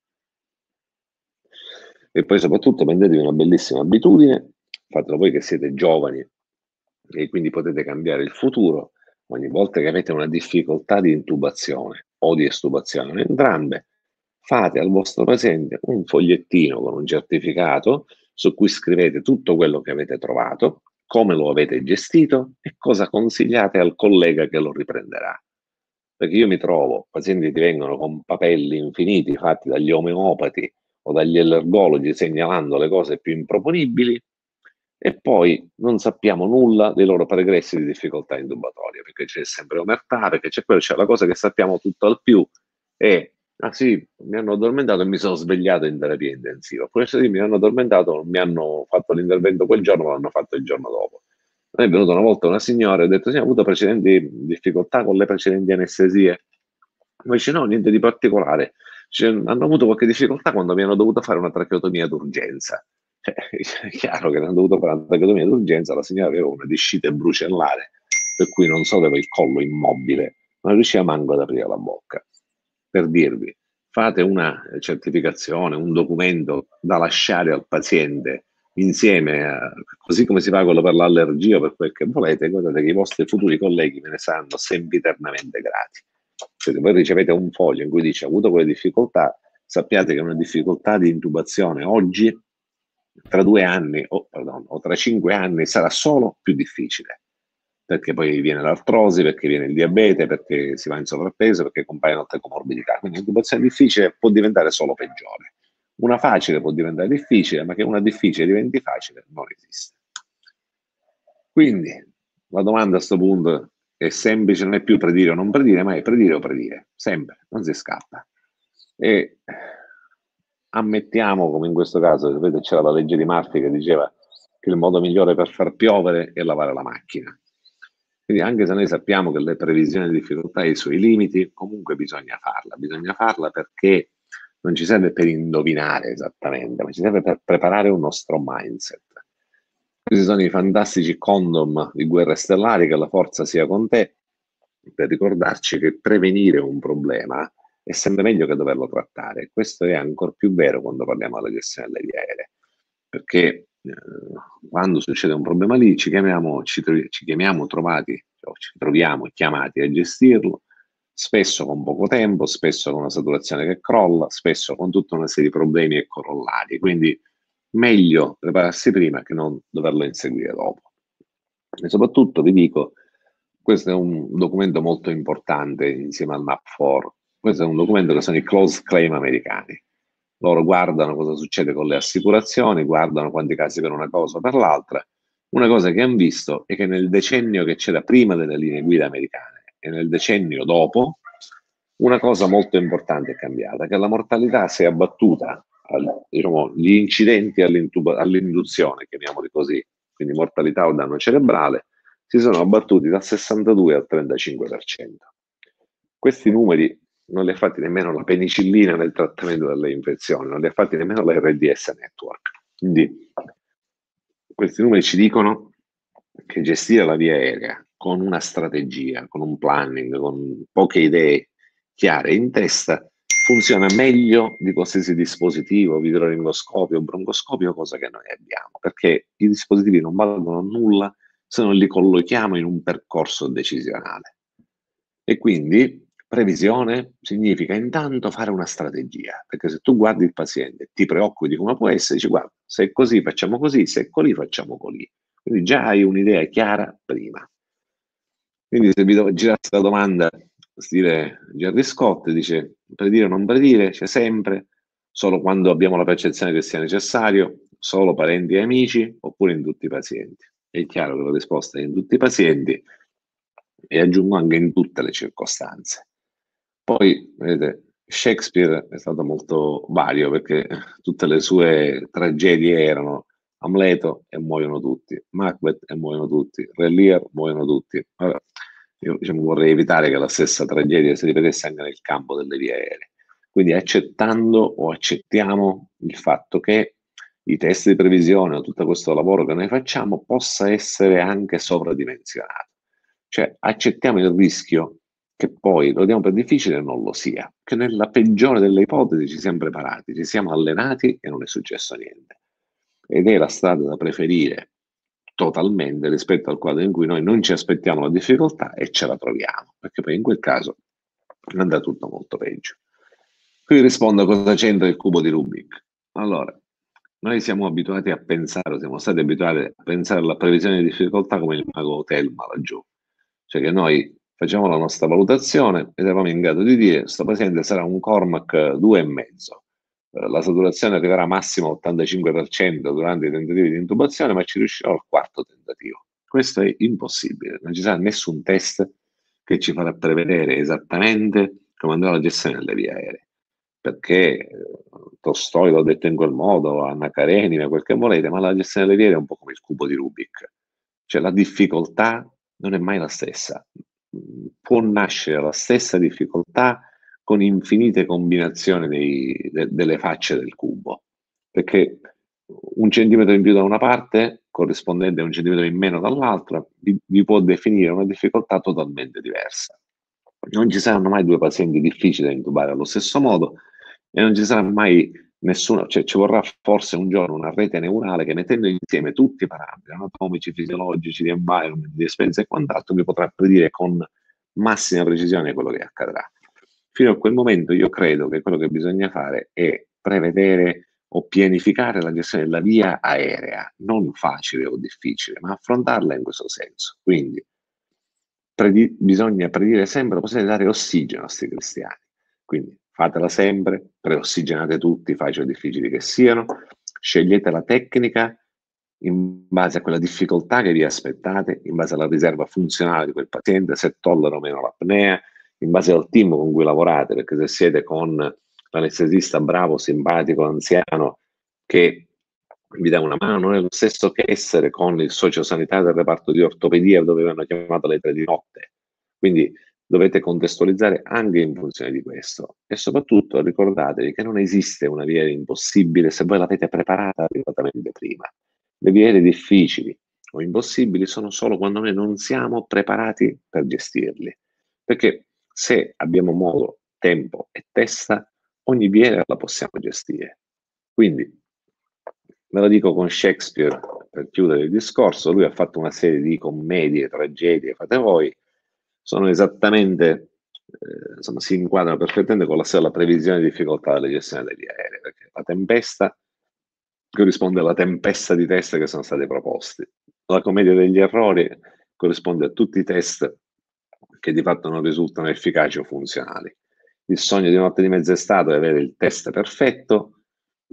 E poi soprattutto prendetevi una bellissima abitudine, fatelo voi che siete giovani e quindi potete cambiare il futuro. Ogni volta che avete una difficoltà di intubazione o di estubazione, entrambe, fate al vostro paziente un fogliettino con un certificato su cui scrivete tutto quello che avete trovato, come lo avete gestito e cosa consigliate al collega che lo riprenderà. Perché io mi trovo, pazienti che vengono con papelli infiniti fatti dagli omeopati o dagli allergologi segnalando le cose più improponibili, e poi non sappiamo nulla dei loro pregressi di difficoltà intubatoria, perché c'è sempre omertà, perché c'è quello, c'è la cosa che sappiamo tutto al più, è, ah sì, mi hanno addormentato e mi sono svegliato in terapia intensiva, oppure se mi hanno addormentato, non mi hanno fatto l'intervento quel giorno, ma l'hanno fatto il giorno dopo. A me è venuta una volta una signora e ha detto, sì, ho avuto precedenti difficoltà con le precedenti anestesie. Ma dice, no, niente di particolare. Cioè, hanno avuto qualche difficoltà quando mi hanno dovuto fare una tracheotomia d'urgenza. Cioè, è chiaro che hanno dovuto fare una tracheotomia d'urgenza, la signora aveva una discite brucellare, per cui non solo aveva il collo immobile, ma non riusciva manco ad aprire la bocca. Per dirvi, fate una certificazione, un documento da lasciare al paziente insieme, a, così come si fa quello per l'allergia o per quel che volete, guardate che i vostri futuri colleghi ve ne saranno sempiternamente grati. Se voi ricevete un foglio in cui dice ha avuto quelle difficoltà, sappiate che una difficoltà di intubazione oggi, tra due anni o, pardon, o tra cinque anni sarà solo più difficile, perché poi viene l'artrosi, perché viene il diabete, perché si va in sovrappeso, perché compaiono altre comorbidità. Quindi l'intubazione difficile può diventare solo peggiore. Una facile può diventare difficile, ma che una difficile diventi facile non esiste. Quindi la domanda a questo punto è semplice, non è più predire o non predire, ma è predire o predire, sempre, non si scappa. E ammettiamo, come in questo caso, sapete, c'era la legge di Murphy che diceva che il modo migliore per far piovere è lavare la macchina. Quindi anche se noi sappiamo che le previsioni di difficoltà hai i suoi limiti, comunque bisogna farla, bisogna farla perché non ci serve per indovinare esattamente, ma ci serve per preparare un nostro mindset. Questi sono i fantastici condom di Guerre Stellari, che la forza sia con te, per ricordarci che prevenire un problema è sempre meglio che doverlo trattare. Questo è ancora più vero quando parliamo della gestione delle vie aeree, perché eh, quando succede un problema lì ci chiamiamo, ci, ci chiamiamo trovati, o ci troviamo chiamati a gestirlo, spesso con poco tempo, spesso con una saturazione che crolla, spesso con tutta una serie di problemi e corollari. Quindi meglio prepararsi prima che non doverlo inseguire dopo. E soprattutto vi dico, questo è un documento molto importante insieme al N A P quattro. Questo è un documento che sono i close claim americani. Loro guardano cosa succede con le assicurazioni, guardano quanti casi per una cosa o per l'altra. Una cosa che hanno visto è che nel decennio che c'era prima delle linee guida americane e nel decennio dopo, una cosa molto importante è cambiata, che la mortalità si è abbattuta, al, diciamo, gli incidenti all'induzione, chiamiamoli così, quindi mortalità o danno cerebrale, si sono abbattuti dal sessantadue al trentacinque per cento. Questi numeri non li ha fatti nemmeno la penicillina nel trattamento delle infezioni, non li ha fatti nemmeno la R D S Network. Quindi questi numeri ci dicono che gestire la via aerea con una strategia, con un planning, con poche idee chiare in testa, funziona meglio di qualsiasi dispositivo, videolaringoscopio, broncoscopio, cosa che noi abbiamo, perché i dispositivi non valgono nulla se non li collochiamo in un percorso decisionale. E quindi previsione significa intanto fare una strategia, perché se tu guardi il paziente, ti preoccupi di come può essere, dici guarda, se è così facciamo così, se è così facciamo così. Quindi già hai un'idea chiara prima. Quindi se vi girassi la domanda, stile Gerry Scott, dice predire o non predire, c'è sempre, solo quando abbiamo la percezione che sia necessario, solo parenti e amici, oppure in tutti i pazienti. È chiaro che la risposta è in tutti i pazienti e aggiungo anche in tutte le circostanze. Poi, vedete, Shakespeare è stato molto vario perché tutte le sue tragedie erano Amleto e muoiono tutti, Macbeth e muoiono tutti, Re Lear muoiono tutti. Allora, io diciamo, vorrei evitare che la stessa tragedia si ripetesse anche nel campo delle vie aeree. Quindi accettando o accettiamo il fatto che i test di previsione o tutto questo lavoro che noi facciamo possa essere anche sovradimensionato. Cioè accettiamo il rischio che poi lo diamo per difficile e non lo sia, che nella peggiore delle ipotesi ci siamo preparati, ci siamo allenati e non è successo niente. Ed è la strada da preferire totalmente rispetto al quadro in cui noi non ci aspettiamo la difficoltà e ce la troviamo, perché poi in quel caso andrà tutto molto peggio. Qui rispondo a cosa c'entra il cubo di Rubik. Allora, noi siamo abituati a pensare, siamo stati abituati a pensare alla previsione di difficoltà come il mago Telma laggiù, cioè che noi facciamo la nostra valutazione ed eravamo in grado di dire questo paziente sarà un Cormac due e mezzo. La saturazione arriverà massimo all'ottantacinque per cento durante i tentativi di intubazione, ma ci riuscirò al quarto tentativo. Questo è impossibile, non ci sarà nessun test che ci farà prevedere esattamente come andrà la gestione delle vie aeree, perché Tolstoi l'ha detto in quel modo, Anna Karenina, quel che volete, ma la gestione delle vie aeree è un po' come il cubo di Rubik, cioè la difficoltà non è mai la stessa, può nascere la stessa difficoltà con infinite combinazioni dei, de, delle facce del cubo, perché un centimetro in più da una parte, corrispondente a un centimetro in meno dall'altra, vi, vi può definire una difficoltà totalmente diversa. Non ci saranno mai due pazienti difficili da intubare allo stesso modo e non ci sarà mai nessuno, cioè ci vorrà forse un giorno una rete neurale che mettendo insieme tutti i parametri anatomici, fisiologici, di environment, di esperienza e quant'altro vi potrà predire con massima precisione quello che accadrà. Fino a quel momento io credo che quello che bisogna fare è prevedere o pianificare la gestione della via aerea, non facile o difficile, ma affrontarla in questo senso. Quindi predi- bisogna predire sempre la possibilità di dare ossigeno a questi cristiani. Quindi fatela sempre, preossigenate tutti, facili o difficili che siano, scegliete la tecnica in base a quella difficoltà che vi aspettate, in base alla riserva funzionale di quel paziente, se tollera o meno l'apnea, in base al team con cui lavorate, perché se siete con l'anestesista bravo, simpatico, anziano, che vi dà una mano, non è lo stesso che essere con il sociosanitario del reparto di ortopedia dove vi hanno chiamato alle tre di notte. Quindi dovete contestualizzare anche in funzione di questo. E soprattutto ricordatevi che non esiste una via impossibile se voi l'avete preparata adeguatamente prima. Le vie difficili o impossibili sono solo quando noi non siamo preparati per gestirli. Perché se abbiamo modo, tempo e testa, ogni via la possiamo gestire. Quindi, ve lo dico con Shakespeare, per chiudere il discorso, lui ha fatto una serie di commedie, tragedie, fate voi, sono esattamente, eh, insomma, si inquadrano perfettamente con la, la previsione di difficoltà della gestione delle vie aeree, perché la tempesta corrisponde alla tempesta di test che sono stati proposti. La commedia degli errori corrisponde a tutti i test che di fatto non risultano efficaci o funzionali. Il sogno di notte di mezz'estate è avere il test perfetto,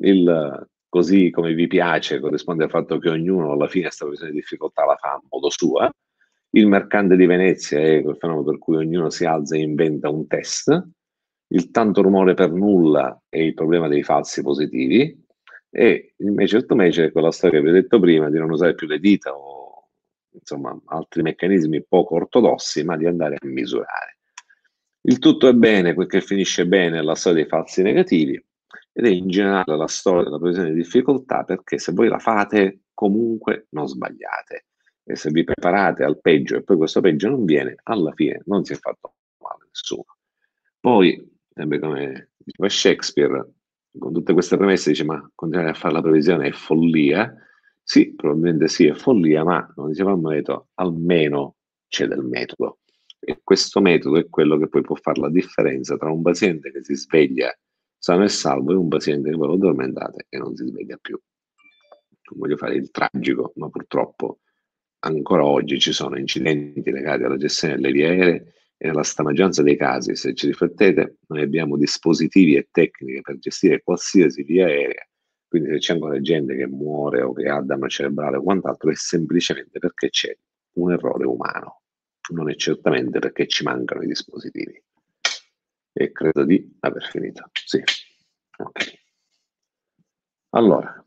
il così come vi piace corrisponde al fatto che ognuno alla fine questa previsione di difficoltà la fa a modo sua. Il mercante di Venezia è quel fenomeno per cui ognuno si alza e inventa un test. Il tanto rumore per nulla è il problema dei falsi positivi. E invece il tomece è quella storia che vi ho detto prima di non usare più le dita o insomma altri meccanismi poco ortodossi, ma di andare a misurare. Il tutto è bene, quel che finisce bene è la storia dei falsi negativi ed è in generale la storia della previsione di difficoltà, perché se voi la fate comunque non sbagliate. E se vi preparate al peggio e poi questo peggio non viene, alla fine non si è fatto male nessuno. Poi, sempre come diceva Shakespeare, con tutte queste premesse dice: ma continuare a fare la previsione è follia. Sì, probabilmente sì, è follia, ma come diceva il Maneto, almeno c'è del metodo. E questo metodo è quello che poi può fare la differenza tra un paziente che si sveglia sano e salvo e un paziente che voi lo addormentate e non si sveglia più. Non voglio fare il tragico, ma purtroppo ancora oggi ci sono incidenti legati alla gestione delle vie aeree e nella stragrande dei casi, se ci riflettete, noi abbiamo dispositivi e tecniche per gestire qualsiasi via aerea, quindi se c'è ancora gente che muore o che ha danno cerebrale o quant'altro è semplicemente perché c'è un errore umano, non è certamente perché ci mancano i dispositivi. E credo di aver finito. Sì. Ok. Allora,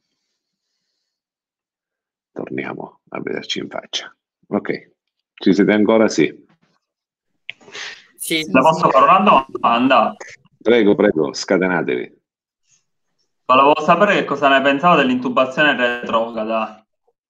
torniamo a vederci in faccia. Ok. Ci siete ancora? Sì. Sì. La posso fare una domanda? Prego, prego, scatenatevi. Volevo sapere che cosa ne pensavo dell'intubazione retrograda.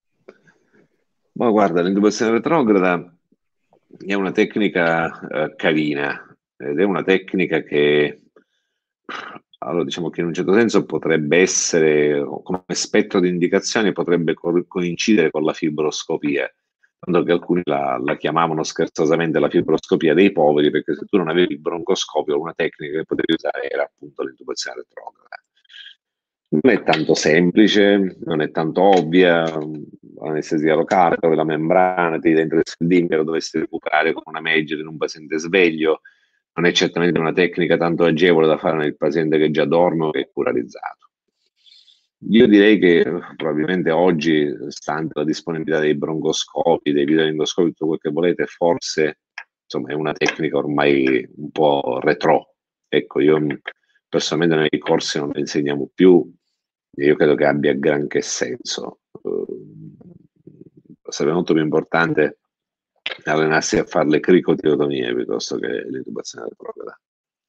Ma guarda, l'intubazione retrograda è una tecnica eh, carina ed è una tecnica che, allora, diciamo che in un certo senso potrebbe essere, come spettro di indicazioni, potrebbe co- coincidere con la fibroscopia, tanto che alcuni la, la chiamavano scherzosamente la fibroscopia dei poveri, perché se tu non avevi il broncoscopio, una tecnica che potevi usare era appunto l'intubazione retrograda. Non è tanto semplice, non è tanto ovvia, l'anestesia locale, dove la membrana ti dentro il sendingero dovresti recuperare con una megere in un paziente sveglio, non è certamente una tecnica tanto agevole da fare nel paziente che già dorme o che è curarizzato. Io direi che probabilmente oggi, stante la disponibilità dei broncoscopi, dei videolingoscopi, tutto quel che volete, forse insomma è una tecnica ormai un po' retro. Ecco, io personalmente nei corsi non la insegniamo più, io credo che abbia granché senso. Uh, sarebbe molto più importante allenarsi a fare le cricotirotomie piuttosto che l'intubazione retrograda.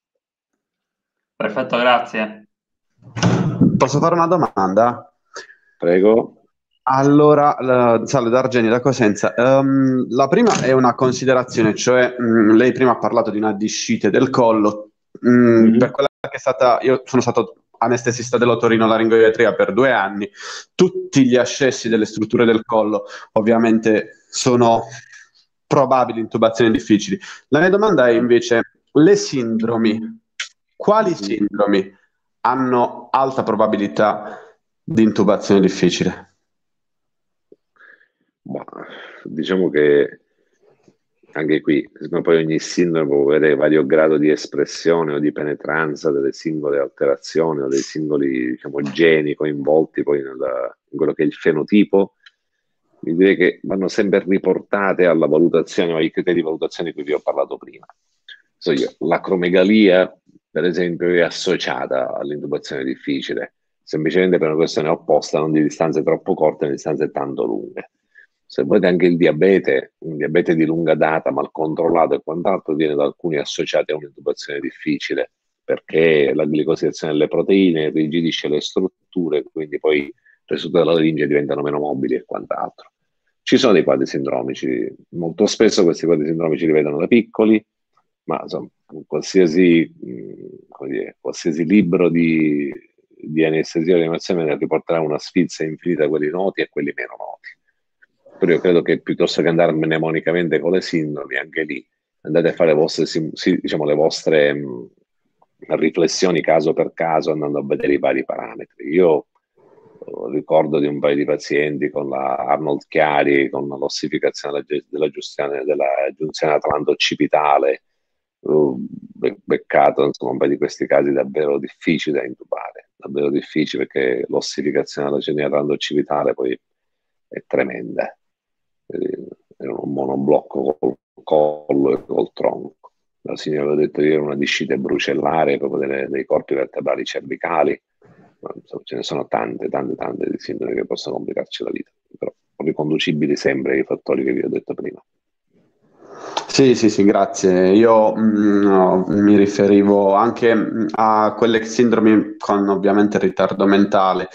Perfetto, grazie. Posso fare una domanda? Prego. Allora, la, salve D'Argeni da Cosenza. Um, la prima è una considerazione, cioè mh, lei prima ha parlato di una discite del collo. Mh, mm-hmm. Per quella che è stata, io sono stato anestesista dell'otorinolaringoiatria per due anni, tutti gli ascessi delle strutture del collo ovviamente sono probabili intubazioni difficili. La mia domanda è invece, le sindromi, quali sindromi hanno alta probabilità di intubazione difficile? Ma, diciamo che anche qui, poi ogni sindrome può avere vario grado di espressione o di penetranza delle singole alterazioni o dei singoli, diciamo, geni coinvolti poi nella, in quello che è il fenotipo. Mi direi che vanno sempre riportate alla valutazione o ai criteri di valutazione di cui vi ho parlato prima. So io, l'acromegalia, per esempio, è associata all'intubazione difficile, semplicemente per una questione opposta, non di distanze troppo corte, ma di distanze tanto lunghe. Se volete anche il diabete, un diabete di lunga data, mal controllato e quant'altro, viene da alcuni associati a un'intubazione difficile, perché la glicosidazione delle proteine irrigidisce le strutture, quindi poi le strutture della laringe diventano meno mobili e quant'altro. Ci sono dei quadri sindromici, molto spesso questi quadri sindromici li vedono da piccoli, ma insomma, qualsiasi, come dire, qualsiasi libro di, di anestesia e rianimazione riporterà una sfilza infinita a quelli noti e a quelli meno noti. Però io credo che piuttosto che andare mnemonicamente con le sindromi, anche lì andate a fare le vostre, sì, diciamo, le vostre mh, riflessioni caso per caso, andando a vedere i vari parametri. Io ricordo di un paio di pazienti con la Arnold Chiari, con l'ossificazione della giunzione, della giunzione atlanto-occipitale, uh, beccato insomma un paio di questi casi davvero difficili da intubare, davvero difficili, perché l'ossificazione della giunzione atlanto-occipitale poi è tremenda. È un monoblocco col collo e col tronco. La signora aveva detto che era una discite brucellare proprio delle, dei corpi vertebrali cervicali. Ma, insomma, ce ne sono tante, tante, tante di sindrome che possono complicarci la vita, però riconducibili sempre ai fattori che vi ho detto prima. Sì, sì, sì, grazie. Io mh, no, mi riferivo anche mh, a quelle sindromi con ovviamente ritardo mentale,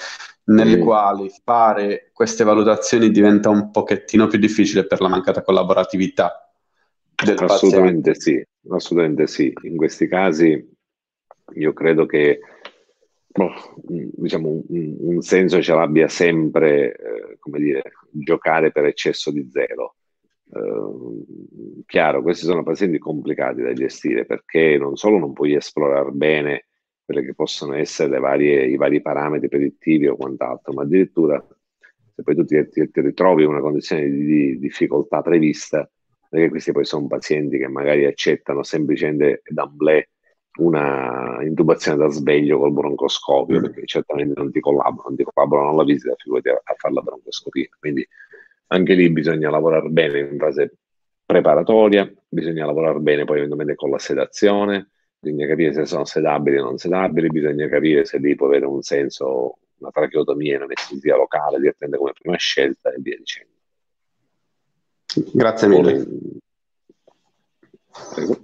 nelle Mm. quali fare queste valutazioni diventa un pochettino più difficile per la mancata collaboratività del paziente. Assolutamente sì, assolutamente sì. In questi casi io credo che boh, mh, diciamo, un, un senso ce l'abbia sempre, eh, come dire, giocare per eccesso di zelo. Eh, chiaro, questi sono pazienti complicati da gestire perché non solo non puoi esplorare bene quelle che possono essere le varie, i vari parametri predittivi o quant'altro, ma addirittura se poi tu ti, ti- ti ritrovi in una condizione di, di difficoltà prevista, perché questi poi sono pazienti che magari accettano semplicemente d'amblè una intubazione da sveglio col broncoscopio, perché certamente non ti collaborano, non ti collaborano alla visita, figurati a, a fare la broncoscopia. Quindi anche lì bisogna lavorare bene in fase preparatoria, bisogna lavorare bene poi eventualmente con la sedazione, bisogna capire se sono sedabili o non sedabili, bisogna capire se lì può avere un senso, una tracheotomia e un'anestesia locale direttamente come prima scelta e via dicendo. Grazie mille. Poi- Prego.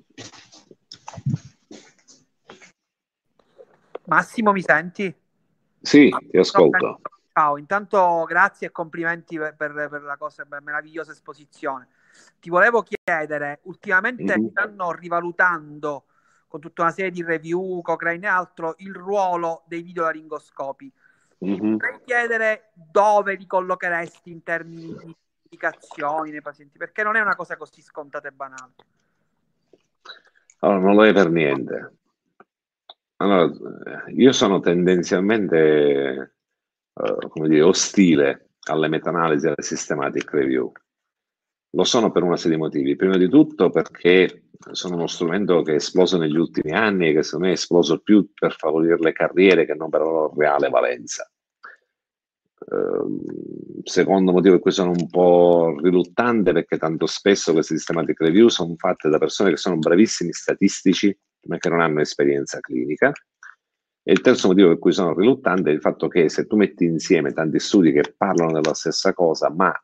Massimo, mi senti? Sì, ti ascolto. Ciao, intanto grazie e complimenti per, per, per la cosa, per la meravigliosa esposizione. Ti volevo chiedere, ultimamente Mhm. stanno rivalutando con tutta una serie di review, Cochrane e altro, il ruolo dei videolaringoscopi. Mhm. Vorrei chiedere dove li collocheresti in termini di indicazioni nei pazienti, perché non è una cosa così scontata e banale. Allora, non lo è per niente. Allora, eh, io sono tendenzialmente, eh, come dire, ostile alle meta-analisi e alle systematic review. Lo sono per una serie di motivi. Prima di tutto perché sono uno strumento che è esploso negli ultimi anni e che secondo me è esploso più per favorire le carriere che non per la loro reale valenza. Eh, secondo motivo per cui sono un po' riluttante, perché tanto spesso queste systematic review sono fatte da persone che sono bravissimi statistici ma che non hanno esperienza clinica. E il terzo motivo per cui sono riluttante è il fatto che se tu metti insieme tanti studi che parlano della stessa cosa ma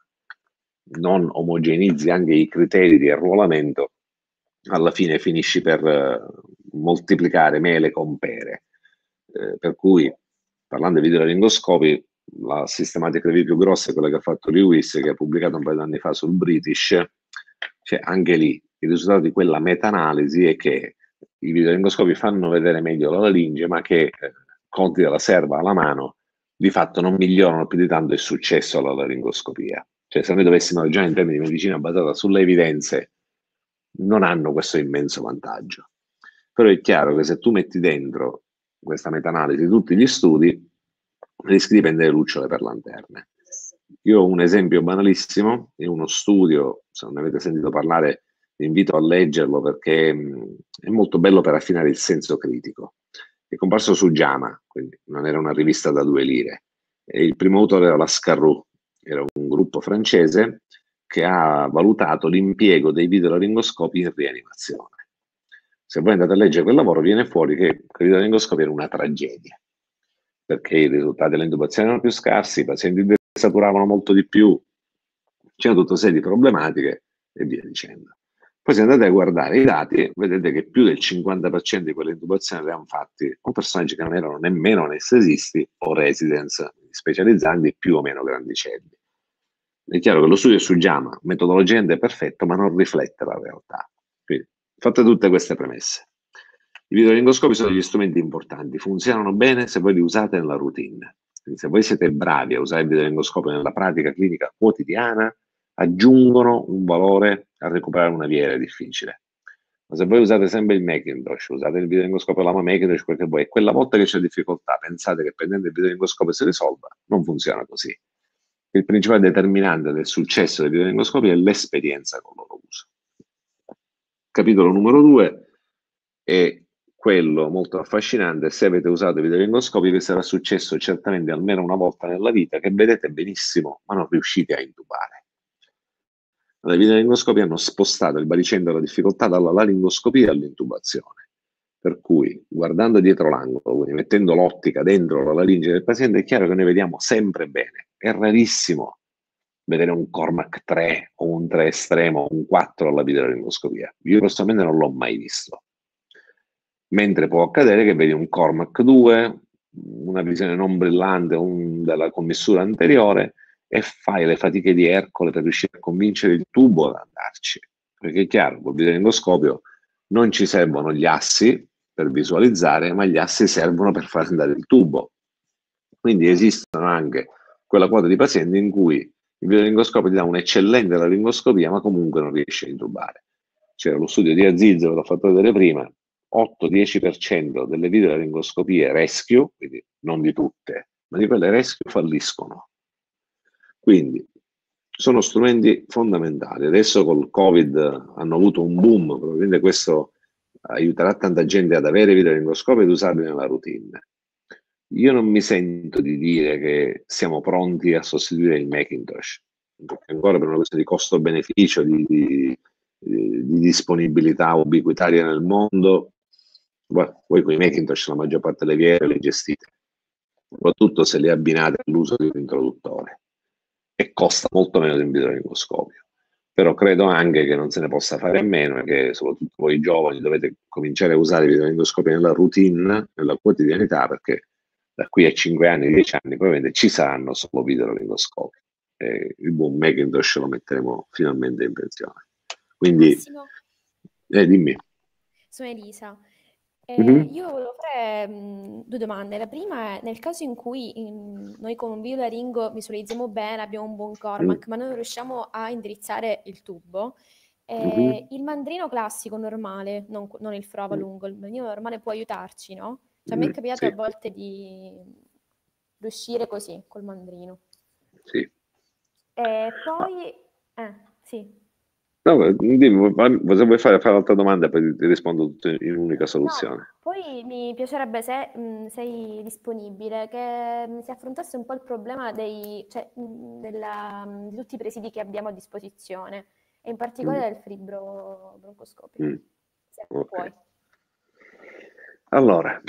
non omogenizzi anche i criteri di arruolamento, alla fine finisci per eh, moltiplicare mele con pere. Eh, per cui, parlando di videolaringoscopi, la systematic review più grossa è quella che ha fatto Lewis, che ha pubblicato un paio di anni fa sul British. Cioè, anche lì il risultato di quella meta-analisi è che i videolaringoscopi fanno vedere meglio la laringe, ma che eh, conti della serva alla mano di fatto non migliorano più di tanto il successo alla laringoscopia. Cioè, se noi dovessimo ragionare in termini di medicina basata sulle evidenze, non hanno questo immenso vantaggio. Però è chiaro che se tu metti dentro questa meta-analisi tutti gli studi, rischi di prendere lucciole per lanterne. Io ho un esempio banalissimo, è uno studio, se non ne avete sentito parlare, vi invito a leggerlo perché mh, è molto bello per affinare il senso critico. È comparso su JAMA, quindi non era una rivista da due lire. E il primo autore era la Scarroux, era un gruppo francese che ha valutato l'impiego dei videolaringoscopi in rianimazione. Se voi andate a leggere quel lavoro viene fuori che i videolaringoscopi era una tragedia, perché i risultati dell'intubazione erano più scarsi, i pazienti desaturavano molto di più, c'era tutta una serie di problematiche e via dicendo. Poi se andate a guardare i dati, vedete che più del cinquanta per cento di quelle intubazioni le hanno fatti con personaggi che non erano nemmeno anestesisti o residents specializzanti più o meno grandicelli. È chiaro che lo studio su JAMA, metodologicamente è perfetto, ma non riflette la realtà. Quindi, fatte tutte queste premesse. I videolaringoscopi sono degli strumenti importanti, funzionano bene se voi li usate nella routine. Quindi se voi siete bravi a usare il videolaringoscopio nella pratica clinica quotidiana, aggiungono un valore a recuperare una via aerea difficile. Ma se voi usate sempre il Macintosh, usate il videolaringoscopio alla Macintosh, quel che vuoi, e quella volta che c'è difficoltà pensate che prendendo il videolaringoscopio si risolva, non funziona così. Il principale determinante del successo dei videolaringoscopi è l'esperienza con il loro uso. Capitolo numero due è quello molto affascinante: se avete usato i videolaringoscopi vi sarà successo certamente almeno una volta nella vita che vedete benissimo ma non riuscite a intubare. I videolaringoscopi hanno spostato il baricentro della difficoltà dalla laringoscopia all'intubazione, per cui guardando dietro l'angolo, quindi mettendo l'ottica dentro la laringe del paziente, è chiaro che noi vediamo sempre bene. È rarissimo vedere un Cormac tre o un tre estremo o un quattro alla videolaringoscopia. Io personalmente non l'ho mai visto. Mentre può accadere che vedi un Cormac due, una visione non brillante un, della commissura anteriore e fai le fatiche di Ercole per riuscire a convincere il tubo ad andarci. Perché è chiaro, col videoendoscopio non ci servono gli assi per visualizzare, ma gli assi servono per far andare il tubo. Quindi esistono anche quella quota di pazienti in cui il videolaringoscopio ti dà un'eccellente laringoscopia, ma comunque non riesce a intubare. C'era lo studio di Aziz, ve l'ho fatto vedere prima, otto dieci per cento delle videolaringoscopie rescue, quindi non di tutte, ma di quelle rescue falliscono. Quindi sono strumenti fondamentali. Adesso col Covid hanno avuto un boom, probabilmente questo aiuterà tanta gente ad avere videolaringoscopi ed usarli nella routine. Io non mi sento di dire che siamo pronti a sostituire il Macintosh, perché ancora per una questione di costo-beneficio, di, di, di disponibilità ubiquitaria nel mondo, voi con i Macintosh la maggior parte delle vie le gestite, soprattutto se le abbinate all'uso di un introduttore, e costa molto meno di un videolaringoscopio. Però credo anche che non se ne possa fare a meno e che soprattutto voi giovani dovete cominciare a usare i videolaringoscopi nella routine, nella quotidianità, perché da qui a cinque anni, dieci anni, probabilmente ci saranno solo videolaringoscopi. E il buon Macintosh lo metteremo finalmente in pensione. Quindi, Massimo, eh, dimmi. sono Elisa. Eh, Mhm. io volevo fare mh, due domande. La prima è, nel caso in cui mh, noi con un videolaringo visualizziamo bene, abbiamo un buon Cormac, ma non riusciamo a indirizzare il tubo, eh, il mandrino classico normale, non, non il Frova lungo, il mandrino normale può aiutarci, no? Cioè, a me è Mm, capitato sì, a volte di riuscire così, col mandrino. sì. E poi, eh, sì. No, dimmi, se vuoi fare, fare un'altra domanda, poi ti rispondo tutto in un'unica No, soluzione. poi mi piacerebbe se mh, sei disponibile che mh, si affrontasse un po' il problema dei, cioè, mh, della, mh, di tutti i presidi che abbiamo a disposizione e in Mm, particolare del fibro broncoscopio, mm, se ok. puoi. Allora,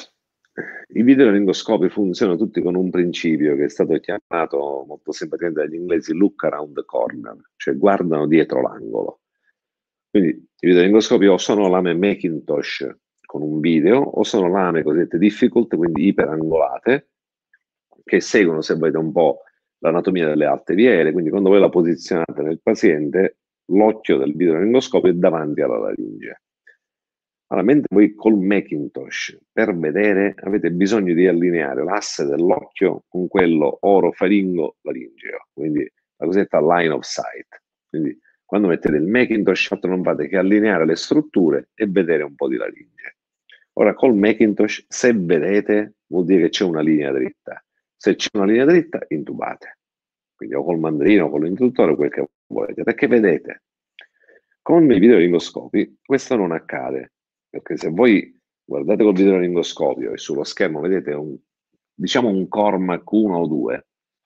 i videolaringoscopi funzionano tutti con un principio che è stato chiamato molto simpaticamente dagli inglesi look around the corner, cioè guardano dietro l'angolo. Quindi i videolaringoscopi o sono lame Macintosh con un video o sono lame cosiddette difficult, quindi iperangolate, che seguono, se volete, un po' l'anatomia delle alte viele, quindi quando voi la posizionate nel paziente, l'occhio del videolaringoscopio è davanti alla laringe. Allora, mentre voi col Macintosh per vedere avete bisogno di allineare l'asse dell'occhio con quello orofaringo-laringeo, quindi la cosiddetta line of sight. Quindi quando mettete il Macintosh altro non fate che allineare le strutture e vedere un po' di laringe. Ora col Macintosh se vedete vuol dire che c'è una linea dritta. Se c'è una linea dritta intubate. Quindi o col mandrino o con l'introduttore, quel che volete, perché vedete. Con i videolaringoscopi questo non accade. Perché se voi guardate col videolaringoscopio e sullo schermo vedete un, diciamo un Cormac uno o due,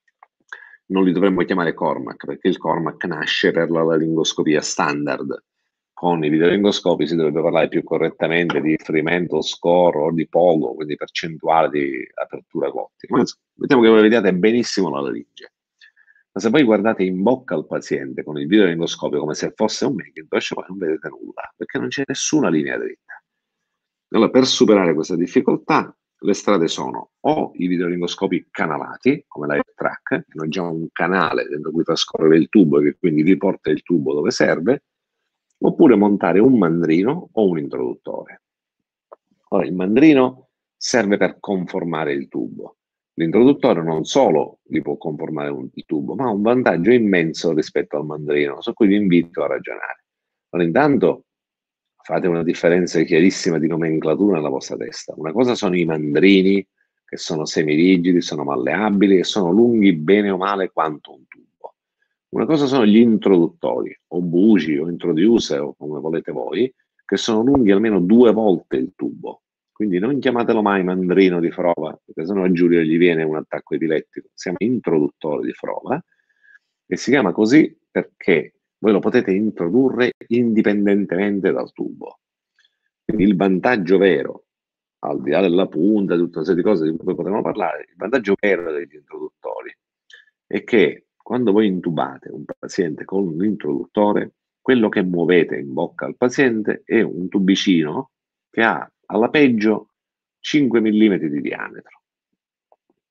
non li dovremmo chiamare Cormac, perché il Cormac nasce per la laringoscopia standard. Con i videolaringoscopi si dovrebbe parlare più correttamente di Fremantle score o di Pogo, quindi percentuale di apertura glottica. Ma mettiamo che voi vediate benissimo la laringe. Ma se voi guardate in bocca al paziente con il videolaringoscopio come se fosse un Macintosh, poi non vedete nulla, perché non c'è nessuna linea dritta. Allora, per superare questa difficoltà, le strade sono o i videolaringoscopi canalati, come l'AirTrack, che noi abbiamo un canale dentro cui fa scorrere il tubo e che quindi riporta il tubo dove serve, oppure montare un mandrino o un introduttore. Ora, il mandrino serve per conformare il tubo. L'introduttore non solo li può conformare un, il tubo, ma ha un vantaggio immenso rispetto al mandrino, su cui vi invito a ragionare. Allora, intanto fate una differenza chiarissima di nomenclatura nella vostra testa. Una cosa sono i mandrini, che sono semirigidi, sono malleabili e sono lunghi bene o male quanto un tubo. Una cosa sono gli introduttori, o buci, o introducer, o come volete voi, che sono lunghi almeno due volte il tubo. Quindi non chiamatelo mai mandrino di Frova, perché sennò a Giulio gli viene un attacco epilettico. Siamo introduttori di Frova, e si chiama così perché voi lo potete introdurre indipendentemente dal tubo. Quindi il vantaggio vero, al di là della punta, di tutta una serie di cose di cui potremmo parlare, il vantaggio vero degli introduttori è che quando voi intubate un paziente con un introduttore, quello che muovete in bocca al paziente è un tubicino che ha alla peggio cinque millimetri di diametro.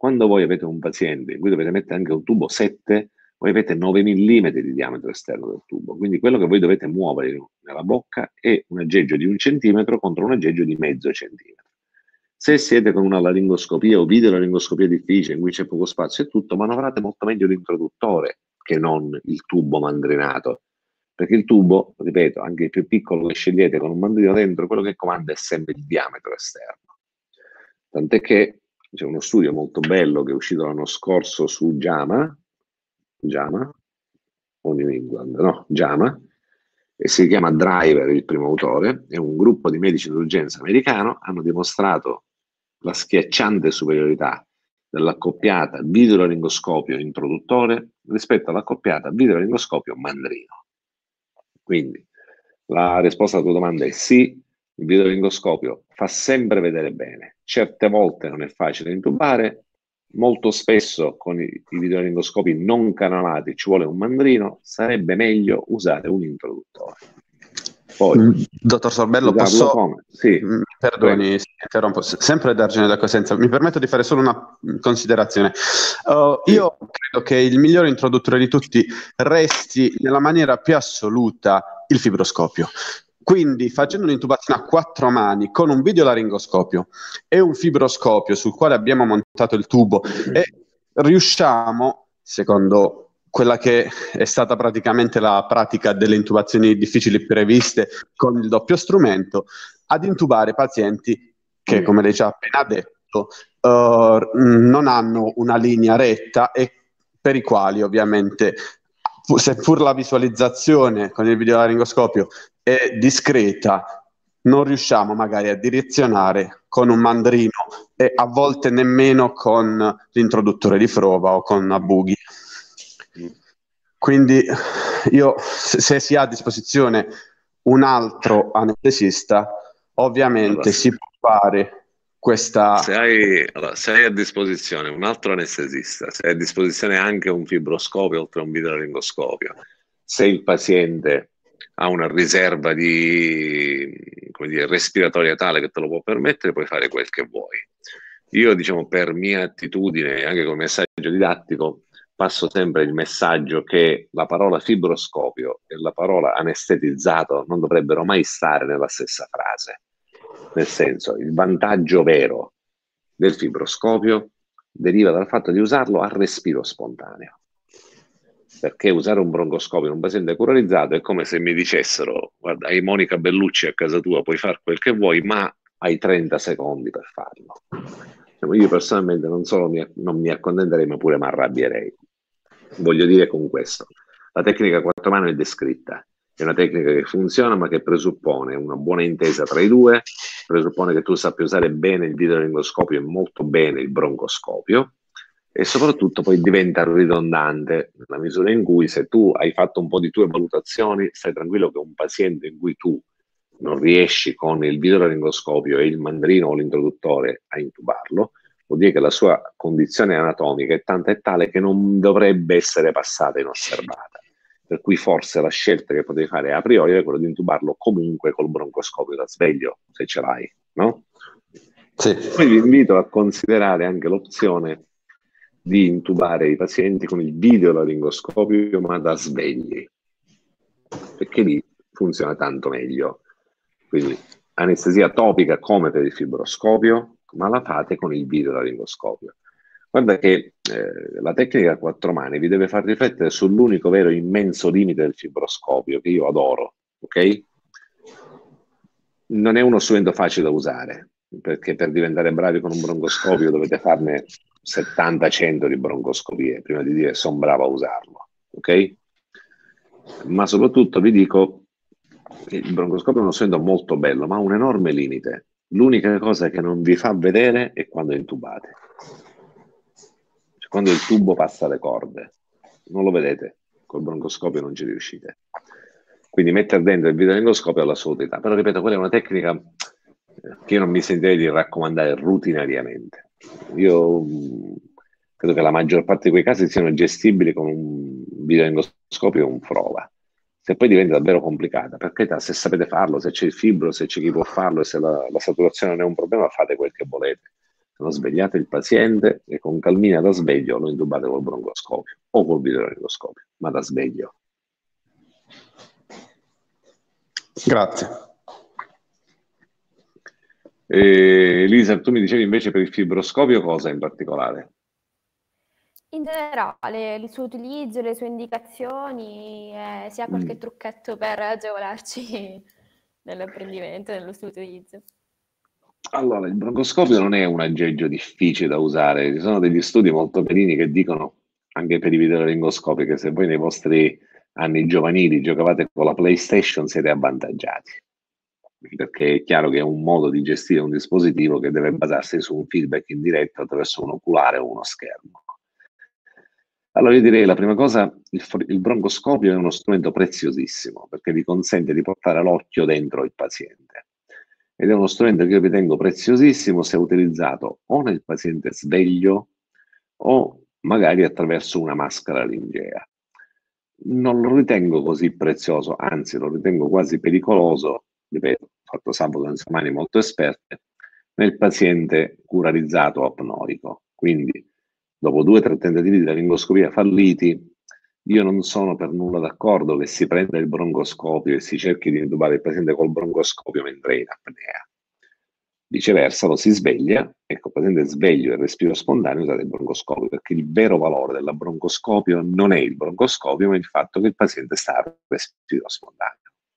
Quando voi avete un paziente in cui dovete mettere anche un tubo sette, voi avete nove millimetri di diametro esterno del tubo, quindi quello che voi dovete muovere nella bocca è un aggeggio di un centimetro contro un aggeggio di mezzo centimetro. Se siete con una laringoscopia o videolaringoscopia difficile in cui c'è poco spazio e tutto, manovrate molto meglio l'introduttore che non il tubo mandrinato, perché il tubo, ripeto, anche il più piccolo che scegliete con un mandrino dentro, quello che comanda è sempre il diametro esterno. Tant'è che c'è uno studio molto bello che è uscito l'anno scorso su JAMA, JAMA, o New England, no, JAMA, e si chiama Driver, il primo autore, è un gruppo di medici d'urgenza americano, hanno dimostrato la schiacciante superiorità dell'accoppiata videolaringoscopio introduttore rispetto all'accoppiata videolaringoscopio mandrino. Quindi la risposta alla tua domanda è sì, il videolaringoscopio fa sempre vedere bene, certe volte non è facile intubare, molto spesso con i, i videolaringoscopi non canalati ci vuole un mandrino, sarebbe meglio usare un introduttore. Poi, dottor Sorbello, posso... Come? Sì. Perdoni, si interrompo. Sempre D'Argenio da Cosenza. Mi permetto di fare solo una considerazione. Uh, Sì. Io credo che il migliore introduttore di tutti resti nella maniera più assoluta il fibroscopio. Quindi, facendo un'intubazione a quattro mani con un videolaringoscopio e un fibroscopio sul quale abbiamo montato il tubo e riusciamo, secondo quella che è stata praticamente la pratica delle intubazioni difficili previste con il doppio strumento, ad intubare pazienti che, come lei ci ha appena detto, uh, non hanno una linea retta e per i quali ovviamente, seppur la visualizzazione con il videolaringoscopio è discreta, non riusciamo magari a direzionare con un mandrino e a volte nemmeno con l'introduttore di Frova o con una bughi. Quindi io, se, se si ha a disposizione un altro anestesista, ovviamente allora, si può fare questa... Se hai, allora, se hai a disposizione un altro anestesista, se hai a disposizione anche un fibroscopio oltre a un videolaringoscopio, se il paziente ha una riserva di, come dire, respiratoria tale che te lo può permettere, puoi fare quel che vuoi. Io, diciamo, per mia attitudine, anche come messaggio didattico, passo sempre il messaggio che la parola fibroscopio e la parola anestetizzato non dovrebbero mai stare nella stessa frase. Nel senso, il vantaggio vero del fibroscopio deriva dal fatto di usarlo a respiro spontaneo. Perché usare un broncoscopio in un paziente curarizzato è come se mi dicessero: guarda, hai Monica Bellucci a casa tua, puoi fare quel che vuoi, ma hai trenta secondi per farlo. Io personalmente non solo mi, non mi accontenterei, ma pure mi arrabbierei. Voglio dire con questo, la tecnica a quattro mani è descritta, è una tecnica che funziona ma che presuppone una buona intesa tra i due, presuppone che tu sappia usare bene il videolaringoscopio e molto bene il broncoscopio, e soprattutto poi diventa ridondante nella misura in cui, se tu hai fatto un po' di tue valutazioni, stai tranquillo che un paziente in cui tu non riesci con il videolaringoscopio e il mandrino o l'introduttore a intubarlo, vuol dire che la sua condizione anatomica è tanta e tale che non dovrebbe essere passata inosservata. Per cui forse la scelta che potevi fare a priori è quella di intubarlo comunque col broncoscopio da sveglio, se ce l'hai, no? Sì. Poi vi invito a considerare anche l'opzione di intubare i pazienti con il videolaringoscopio ma da svegli, perché lì funziona tanto meglio. Quindi anestesia topica come per il fibroscopio, ma la fate con il videolaringoscopio. Guarda che eh, la tecnica a quattro mani vi deve far riflettere sull'unico vero immenso limite del fibroscopio, che io adoro, ok? Non è uno strumento facile da usare, perché per diventare bravi con un broncoscopio dovete farne settanta cento di broncoscopie prima di dire sono bravo a usarlo, ok? Ma soprattutto vi dico che il broncoscopio è uno strumento molto bello, ma ha un enorme limite. L'unica cosa che non vi fa vedere è quando intubate. Cioè, quando il tubo passa le corde. Non lo vedete, col broncoscopio non ci riuscite. Quindi mettere dentro il videolaringoscopio ha la sua utilità. Però ripeto, quella è una tecnica che io non mi sentirei di raccomandare rutinariamente. Io credo che la maggior parte di quei casi siano gestibili con un videolaringoscopio o un Frova. Se poi diventa davvero complicata, per carità, se sapete farlo, se c'è il fibro, se c'è chi può farlo e se la, la saturazione non è un problema, fate quel che volete. Non svegliate il paziente e con calmina da sveglio lo intubate col broncoscopio o col videolaringoscopio, ma da sveglio. Grazie. E, Elisa, tu mi dicevi invece per il fibroscopio cosa in particolare? In generale, il suo utilizzo, le sue indicazioni, eh, se ha qualche Mm. trucchetto per agevolarci nell'apprendimento, nello suo utilizzo. Allora, il broncoscopio non è un aggeggio difficile da usare, ci sono degli studi molto carini che dicono, anche per i videolaringoscopi, che se voi nei vostri anni giovanili giocavate con la PlayStation siete avvantaggiati, perché è chiaro che è un modo di gestire un dispositivo che deve basarsi su un feedback indiretto attraverso un oculare o uno schermo. Allora io direi la prima cosa, il, il broncoscopio è uno strumento preziosissimo perché vi consente di portare l'occhio dentro il paziente ed è uno strumento che io ritengo preziosissimo se utilizzato o nel paziente sveglio o magari attraverso una maschera lingea. Non lo ritengo così prezioso, anzi lo ritengo quasi pericoloso, ripeto, ho fatto sabato senza mani molto esperte, nel paziente curarizzato apnoico. Quindi dopo due o tre tentativi di laringoscopia falliti, io non sono per nulla d'accordo che si prenda il broncoscopio e si cerchi di intubare il paziente col broncoscopio mentre è in apnea. Viceversa, lo si sveglia e col paziente sveglio e respiro spontaneo usate il broncoscopio, perché il vero valore del broncoscopio non è il broncoscopio, ma il fatto che il paziente sta a respiro spontaneo.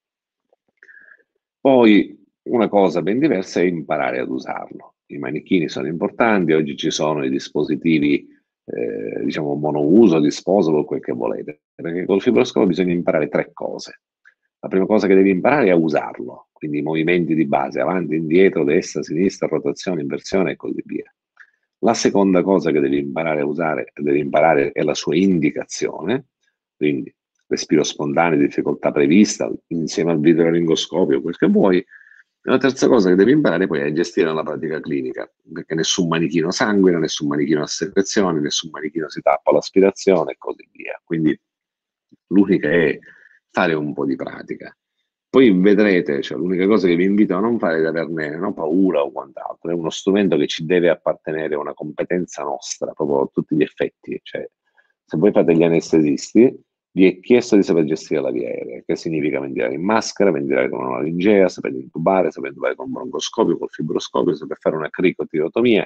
Poi una cosa ben diversa è imparare ad usarlo. I manichini sono importanti, oggi ci sono i dispositivi eh, diciamo monouso, disposable, quel che volete, perché col fibroscopio bisogna imparare tre cose. La prima cosa che devi imparare è a usarlo, quindi i movimenti di base, avanti, indietro, destra, sinistra, rotazione, inversione e così via. La seconda cosa che devi imparare a usare, devi imparare è la sua indicazione, quindi respiro spontaneo, difficoltà prevista, insieme al videolaringoscopio, quel che vuoi. E la terza cosa che devi imparare poi è a gestire la pratica clinica, perché nessun manichino sanguina, nessun manichino ha secrezioni, nessun manichino si tappa l'aspirazione e così via. Quindi l'unica è fare un po' di pratica. Poi vedrete, cioè, l'unica cosa che vi invito a non fare è di averne no, paura o quant'altro, è uno strumento che ci deve appartenere, una competenza nostra, proprio a tutti gli effetti. Cioè, se voi fate gli anestesisti, vi è chiesto di saper gestire la via aerea, che significa ventilare in maschera, ventilare con una laringea, saper intubare, saper intubare con broncoscopio, col fibroscopio, saper fare una cricotirotomia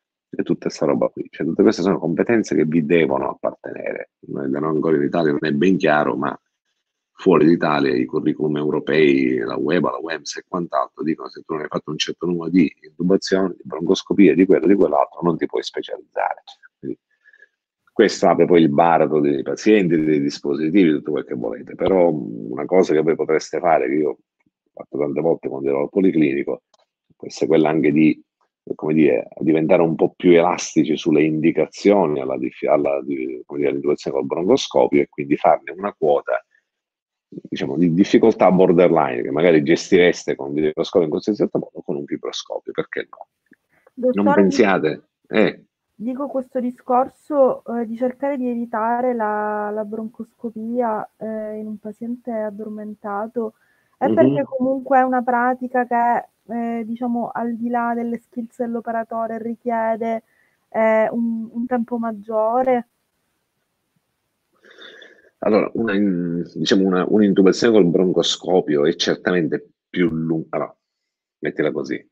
e tutta questa roba qui. Cioè, tutte queste sono competenze che vi devono appartenere. Noi da noi ancora in Italia non è ben chiaro, ma fuori d'Italia i curriculum europei, la U E B A, la U E M S e quant'altro dicono che se tu non hai fatto un certo numero di intubazioni, di broncoscopie, di quello, di quell'altro, non ti puoi specializzare. Quindi, questo apre poi il baratro dei pazienti, dei dispositivi, tutto quel che volete, però una cosa che voi potreste fare, che io ho fatto tante volte quando ero al policlinico, può essere quella anche di, come dire, diventare un po' più elastici sulle indicazioni alla, alla come dire, all'intubazione col broncoscopio e quindi farne una quota, diciamo, di difficoltà borderline, che magari gestireste con un videoscopio in questo certo modo, con un fibroscopio, perché no? Dottore, non pensiate... Eh, dico questo discorso eh, di cercare di evitare la, la broncoscopia eh, in un paziente addormentato è Mhm. perché comunque è una pratica che eh, diciamo al di là delle skills dell'operatore richiede eh, un, un tempo maggiore. Allora, una, in- diciamo una, un'intubazione col broncoscopio è certamente più lunga. Allora, mettila così.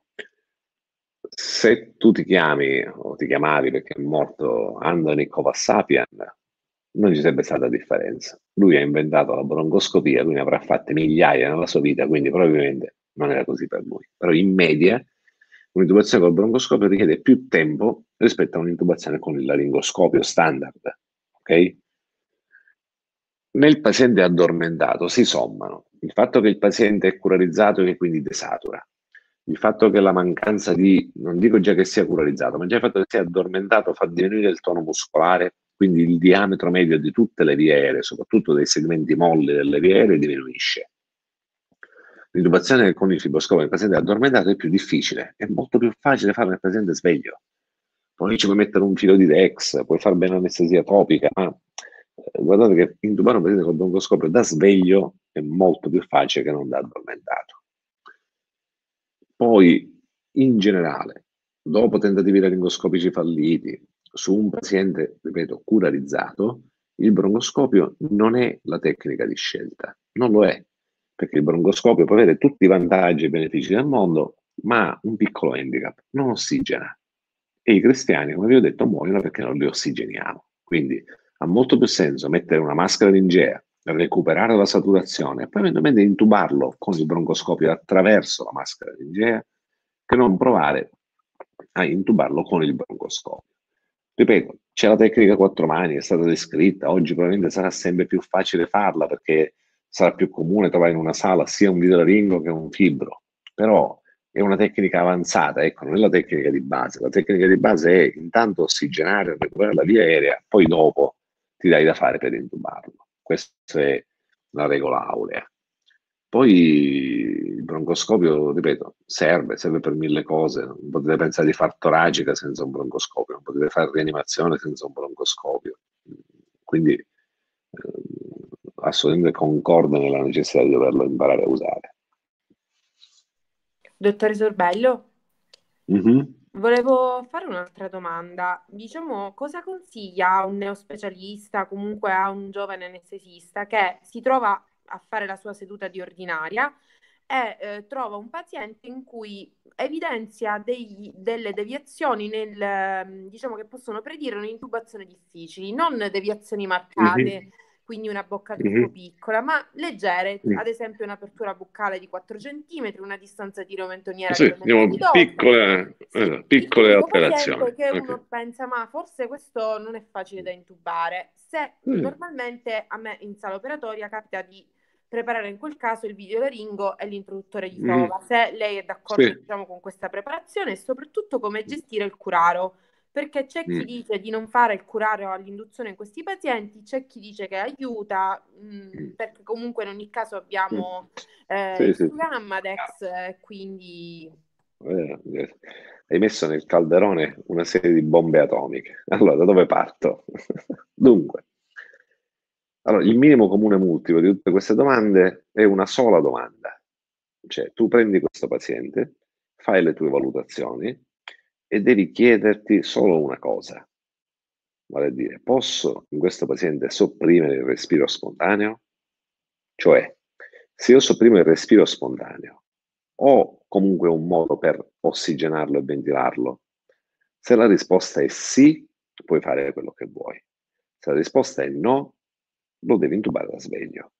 Se tu ti chiami, o ti chiamavi perché è morto Anthony Kovassapian, non ci sarebbe stata differenza. Lui ha inventato la broncoscopia, lui ne avrà fatte migliaia nella sua vita, quindi probabilmente non era così per lui. Però in media un'intubazione col broncoscopio richiede più tempo rispetto a un'intubazione con il laringoscopio standard, ok? Nel paziente addormentato si sommano il fatto che il paziente è curarizzato e che quindi desatura, il fatto che la mancanza di, non dico già che sia curarizzato, ma già il fatto che sia addormentato fa diminuire il tono muscolare, quindi il diametro medio di tutte le vie aeree, soprattutto dei segmenti molli delle vie aeree, diminuisce. L'intubazione con il fibroscopio nel paziente addormentato è più difficile, è molto più facile farlo nel paziente sveglio. Poi ci puoi mettere un filo di Dex, puoi fare bene anestesia topica, ma eh, guardate che intubare un paziente con broncoscopio da sveglio è molto più facile che non da addormentato. Poi, in generale, dopo tentativi laringoscopici falliti, su un paziente, ripeto, curarizzato, il broncoscopio non è la tecnica di scelta, non lo è, perché il broncoscopio può avere tutti i vantaggi e benefici del mondo, ma ha un piccolo handicap, non ossigena. E i cristiani, come vi ho detto, muoiono perché non li ossigeniamo. Quindi ha molto più senso mettere una maschera laringea, recuperare la saturazione e poi eventualmente intubarlo con il broncoscopio attraverso la maschera laringea, che non provare a intubarlo con il broncoscopio. Ripeto, c'è la tecnica quattro mani, è stata descritta, oggi probabilmente sarà sempre più facile farla perché sarà più comune trovare in una sala sia un videolaringo che un fibro, però è una tecnica avanzata, ecco, non è la tecnica di base. La tecnica di base è intanto ossigenare, recuperare la via aerea, poi dopo ti dai da fare per intubarlo. Questa è la regola aurea. Poi il broncoscopio, ripeto, serve, serve per mille cose. Non potete pensare di fare toracica senza un broncoscopio, non potete fare rianimazione senza un broncoscopio. Quindi eh, assolutamente concordo nella necessità di doverlo imparare a usare. Dottore Sorbello, Mm-hmm. volevo fare un'altra domanda. Diciamo, cosa consiglia a un neospecialista, comunque a un giovane anestesista che si trova a fare la sua seduta di ordinaria e eh, trova un paziente in cui evidenzia dei, delle deviazioni nel, ehm, diciamo che possono predire un'intubazione difficili, non deviazioni marcate, Mm-hmm. quindi una bocca Mm-hmm. troppo piccola, ma leggere, Mm. ad esempio un'apertura buccale di quattro centimetri, una distanza di tiro-mentoniera Sì, di due metri diciamo, di doppio. piccole, Sì, eh, il piccole tipico alterazioni. paziente che Ok. uno pensa, ma forse questo non è facile da intubare. Se Mm. normalmente a me in sala operatoria capita di preparare in quel caso il videolaringo e l'introduttore di Mm. prova, se lei è d'accordo, Sì. diciamo, con questa preparazione, e soprattutto come gestire il curaro, perché c'è chi Mm. dice di non fare il curaro all'induzione in questi pazienti, c'è chi dice che aiuta, mh, Mm. perché comunque in ogni caso Mm. abbiamo eh, Sì, il sì. Sugammadex, eh, quindi Eh, eh, hai messo nel calderone una serie di bombe atomiche. Allora, da dove parto? Dunque, allora, il minimo comune multiplo di tutte queste domande è una sola domanda. Cioè, tu prendi questo paziente, fai le tue valutazioni e devi chiederti solo una cosa. Vale a dire, posso in questo paziente sopprimere il respiro spontaneo? Cioè, se io sopprimo il respiro spontaneo, ho comunque un modo per ossigenarlo e ventilarlo? Se la risposta è sì, puoi fare quello che vuoi. Se la risposta è no, lo devi intubare da sveglio.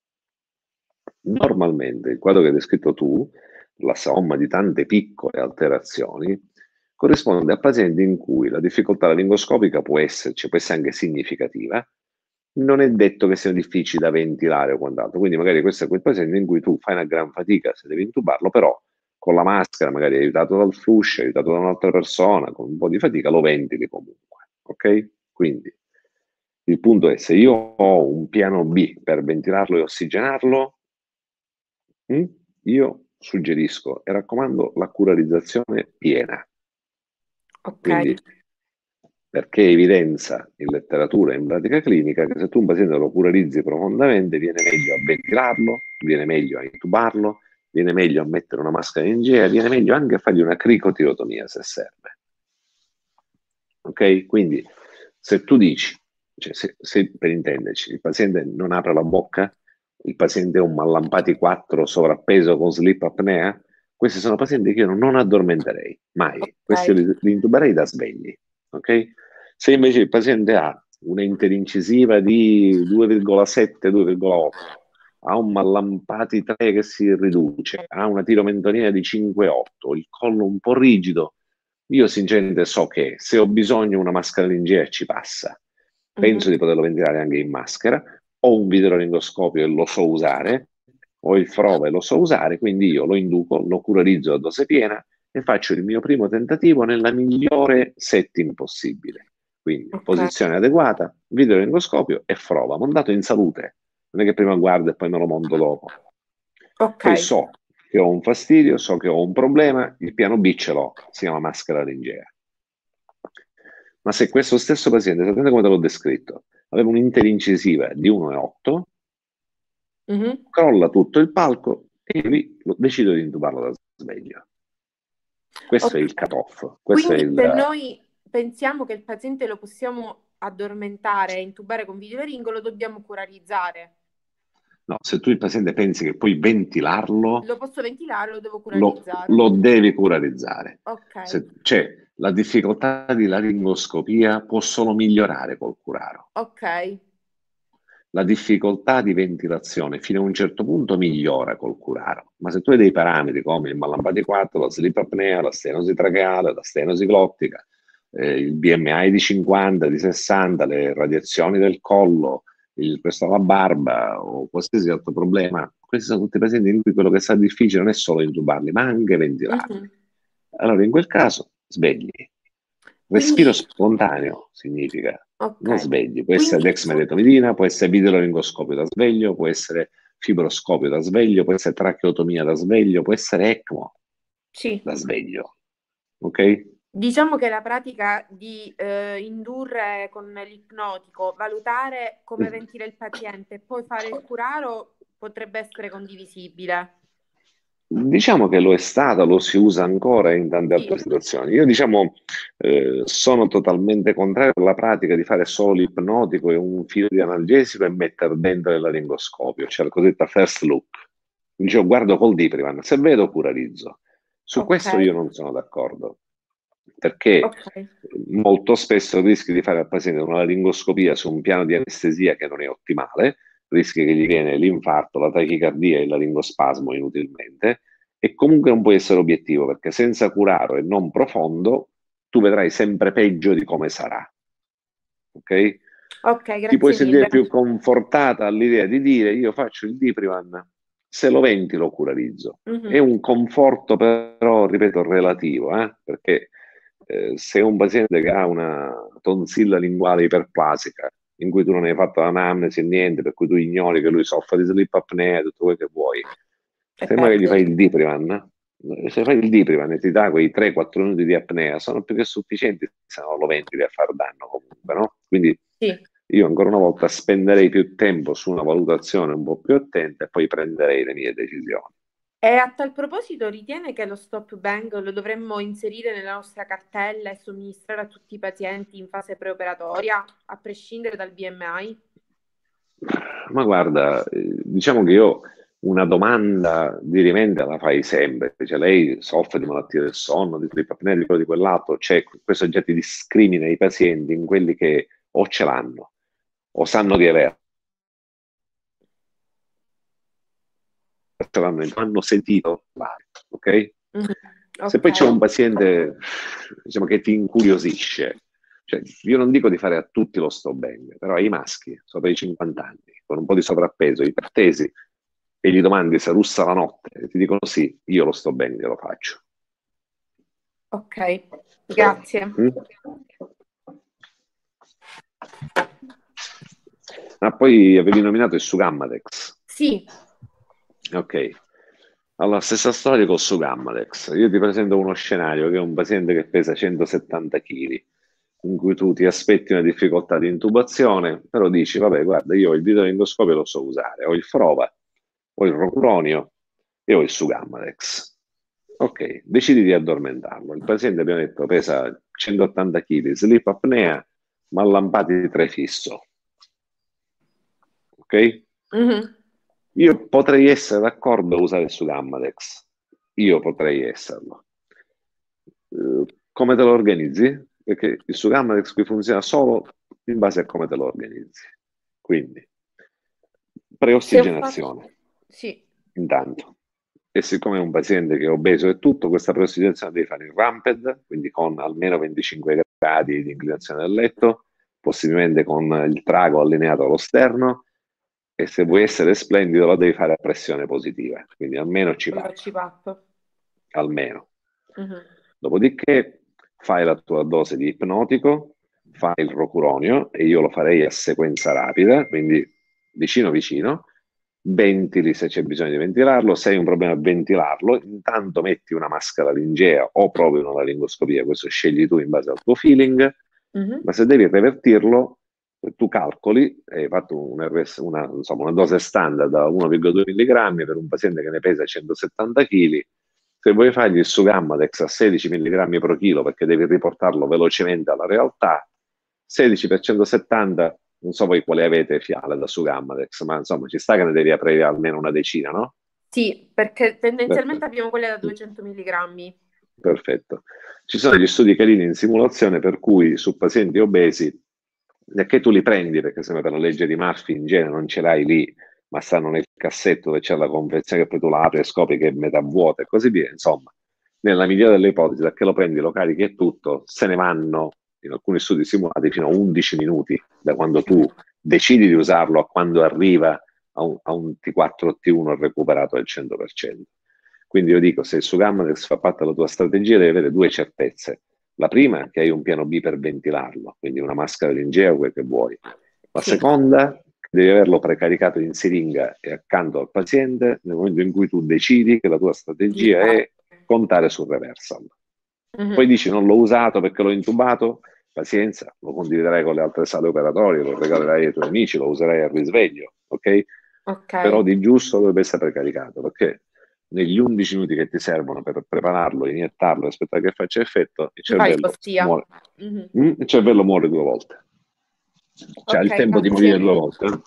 Normalmente il quadro che hai descritto tu, la somma di tante piccole alterazioni, corrisponde a pazienti in cui la difficoltà laringoscopica può esserci, può essere anche significativa, non è detto che siano difficili da ventilare o quant'altro. Quindi magari questo è quel paziente in cui tu fai una gran fatica se devi intubarlo, però con la maschera, magari aiutato dal flush, aiutato da un'altra persona, con un po' di fatica, lo ventili comunque. Ok? Quindi il punto è, se io ho un piano B per ventilarlo e ossigenarlo, hm, io suggerisco e raccomando la curarizzazione piena. ok. Quindi, perché evidenza in letteratura e in pratica clinica che se tu un paziente lo curarizzi profondamente viene meglio a ventilarlo, viene meglio a intubarlo, viene meglio a mettere una maschera laringea, viene meglio anche a fargli una cricotirotomia se serve. Ok? Quindi se tu dici, cioè se, se per intenderci, il paziente non apre la bocca, il paziente è un Mallampati quattro sovrappeso con sleep apnea, questi sono pazienti che io non addormenterei mai, questi li, li intuberei da svegli. Ok? Se invece il paziente ha una interincisiva di due virgola sette due virgola otto, ha un Mallampati tre che si riduce, ha una tiromentonia di cinque virgola otto, il collo un po' rigido, io sinceramente so che se ho bisogno di una maschera laringea ci passa. Penso Mhm. di poterlo ventilare anche in maschera, ho un videolaringoscopio e lo so usare, ho il Frova e lo so usare, quindi io lo induco, lo curarizzo a dose piena e faccio il mio primo tentativo nella migliore setting possibile. Quindi Ok. posizione adeguata, videolaringoscopio e Frova, montato in salute. Non è che prima guardo e poi me lo monto dopo. Ok. Poi so che ho un fastidio, so che ho un problema, il piano B ce l'ho, si chiama maschera laringea. Ma se questo stesso paziente, sapete come te l'ho descritto, aveva un'interincisiva di uno virgola otto, Mhm. crolla tutto il palco e lì lo- decido di intubarlo da sveglio. Questo Ok. è il cut-off. Questo è Quindi il... se noi pensiamo che il paziente lo possiamo addormentare e intubare con videolaringo, lo dobbiamo curarizzare. No, se tu il paziente pensi che puoi ventilarlo, Lo posso ventilare, lo devo lo, curarizzare. lo devi curarizzare. Ok, Se, cioè, la difficoltà di laringoscopia può solo migliorare col curaro. ok, La difficoltà di ventilazione fino a un certo punto migliora col curaro, ma se tu hai dei parametri come il Mallampati quattro, la sleep apnea, la stenosi tracheale, la stenosi glottica, eh, il B M I di cinquanta, di sessanta, le radiazioni del collo, il presso alla barba o qualsiasi altro problema, questi sono tutti pazienti in cui quello che sta difficile non è solo intubarli, ma anche ventilarli. Mhm. Allora, in quel caso, svegli. Respiro spontaneo significa non ok. svegli, può essere Quindi, dexmedetomidina, può essere videolaringoscopio da sveglio, può essere fibroscopio da sveglio, può essere tracheotomia da sveglio, può essere ECMO sì. da sveglio. Ok? Diciamo che la pratica di eh, indurre con l'ipnotico, valutare come ventila il paziente e poi fare il curaro potrebbe essere condivisibile. Diciamo che lo è stato, lo si usa ancora in tante altre Sì. situazioni. Io diciamo eh, sono totalmente contrario alla pratica di fare solo l'ipnotico e un filo di analgesico e mettere dentro il laringoscopio, cioè la cosiddetta first look. Dicevo, guardo col Diprivan, se vedo curarizzo. Su Ok. questo io non sono d'accordo, perché Ok. molto spesso rischi di fare al paziente una laringoscopia su un piano di anestesia che non è ottimale, rischi che gli viene l'infarto, la tachicardia e il laringospasmo inutilmente, e comunque non puoi essere obiettivo, perché senza curaro e non profondo tu vedrai sempre peggio di come sarà. Ok? Ok, Ti grazie puoi sentire mille. più confortata all'idea di dire io faccio il Diprivan, se lo venti lo curarizzo. Mhm. È un conforto però, ripeto, relativo, eh? Perché eh, se un paziente che ha una tonsilla linguale iperplasica, in cui tu non hai fatto l'anamnesi e niente, per cui tu ignori che lui soffre di sleep apnea, tutto quello che vuoi, È sembra che gli peggio. fai il Diprivan, se fai il Diprivan e ti dà quei tre quattro minuti di apnea, sono più che sufficienti, se no lo ventili a far danno comunque, no? Quindi Sì. io ancora una volta spenderei più tempo su una valutazione un po' più attenta e poi prenderei le mie decisioni. E a tal proposito, ritiene che lo stop bang lo dovremmo inserire nella nostra cartella e somministrare a tutti i pazienti in fase preoperatoria, a prescindere dal B M I? Ma guarda, eh, diciamo che io una domanda di rimente la fai sempre, cioè lei soffre di malattie del sonno, di sleep apnea, di quello di quell'altro, c'è questo oggetto discrimina i pazienti in quelli che o ce l'hanno o sanno di averlo, hanno sentito, ok? Mhm. Se poi c'è Ok. un paziente diciamo, che ti incuriosisce, cioè, io non dico di fare a tutti lo stop bang, però ai maschi sopra i cinquanta anni, con un po' di sovrappeso, ipertesi, e gli domandi se russa la notte, e ti dicono sì, io lo stop bang glielo faccio. Ok, grazie. Mm? Ah, poi avevi nominato il Sugammadex. Sì. Ok. Allora, stessa storia col Sugammadex. Io ti presento uno scenario che è un paziente che pesa centosettanta chili, in cui tu ti aspetti una difficoltà di intubazione, però dici, vabbè, guarda, io ho il videolaringoscopio lo so usare, ho il Frova, ho il Rocuronio e ho il Sugammadex. Ok, decidi di addormentarlo. Il paziente, abbiamo detto, pesa centottanta chili, sleep apnea, Mallampati tre fisso. Ok? Mm-hmm. Io potrei essere d'accordo a usare il Sugammadex. Io potrei esserlo. Uh, come te lo organizzi? Perché il Sugammadex qui funziona solo in base a come te lo organizzi. Quindi, preossigenazione. Fatto... Sì. Intanto. E siccome è un paziente che è obeso e tutto, questa preossigenazione devi fare in ramped, quindi con almeno venticinque gradi di inclinazione del letto, possibilmente con il trago allineato allo sterno, e se vuoi essere splendido lo devi fare a pressione positiva, quindi almeno C PAP. C PAP. Almeno. Mm-hmm. Dopodiché fai la tua dose di ipnotico, fai il rocuronio, e io lo farei a sequenza rapida, quindi vicino vicino, ventili se c'è bisogno di ventilarlo, se hai un problema a ventilarlo, intanto metti una maschera laringea o provi una laringoscopia, questo scegli tu in base al tuo feeling, mm-hmm. Ma se devi revertirlo, tu calcoli, hai fatto un R S, una, insomma, una dose standard da uno virgola due milligrammi per un paziente che ne pesa centosettanta chili, Se vuoi fargli il Sugammadex a sedici milligrammi pro chilo perché devi riportarlo velocemente alla realtà, sedici per centosettanta, non so voi quale avete fiale da Sugammadex, ma insomma ci sta che ne devi aprire almeno una decina, no? Sì, perché tendenzialmente Perfetto. abbiamo quelle da duecento milligrammi. Perfetto. Ci sono degli studi carini in simulazione per cui su pazienti obesi, che tu li prendi, perché sembra per la legge di Murphy in genere non ce l'hai lì, ma stanno nel cassetto dove c'è la confezione che poi tu la apri e scopri che è metà vuota e così via. Insomma, nella migliore delle ipotesi, da che lo prendi, lo carichi e tutto, se ne vanno in alcuni studi simulati fino a undici minuti da quando tu decidi di usarlo a quando arriva a un, a un T quattro o T uno recuperato al cento per cento. Quindi io dico, se il Sugammadex fa parte della tua strategia, devi avere due certezze. La prima è che hai un piano B per ventilarlo, quindi una maschera lingea o quel che vuoi. La Sì. seconda, devi averlo precaricato in siringa e accanto al paziente nel momento in cui tu decidi che la tua strategia è contare sul reversal. Mhm. Poi dici non l'ho usato perché l'ho intubato, pazienza, lo condividerai con le altre sale operatorie, lo regalerai ai tuoi amici, lo userai al risveglio, ok? Ok. Però di giusto dovrebbe essere precaricato, perché negli undici minuti che ti servono per prepararlo, iniettarlo e aspettare che faccia effetto, il Ti fai cervello l'ostia. muore. Mhm. Mm, il cervello muore due volte. Cioè ha il Ok, tempo di grazie. morire due volte.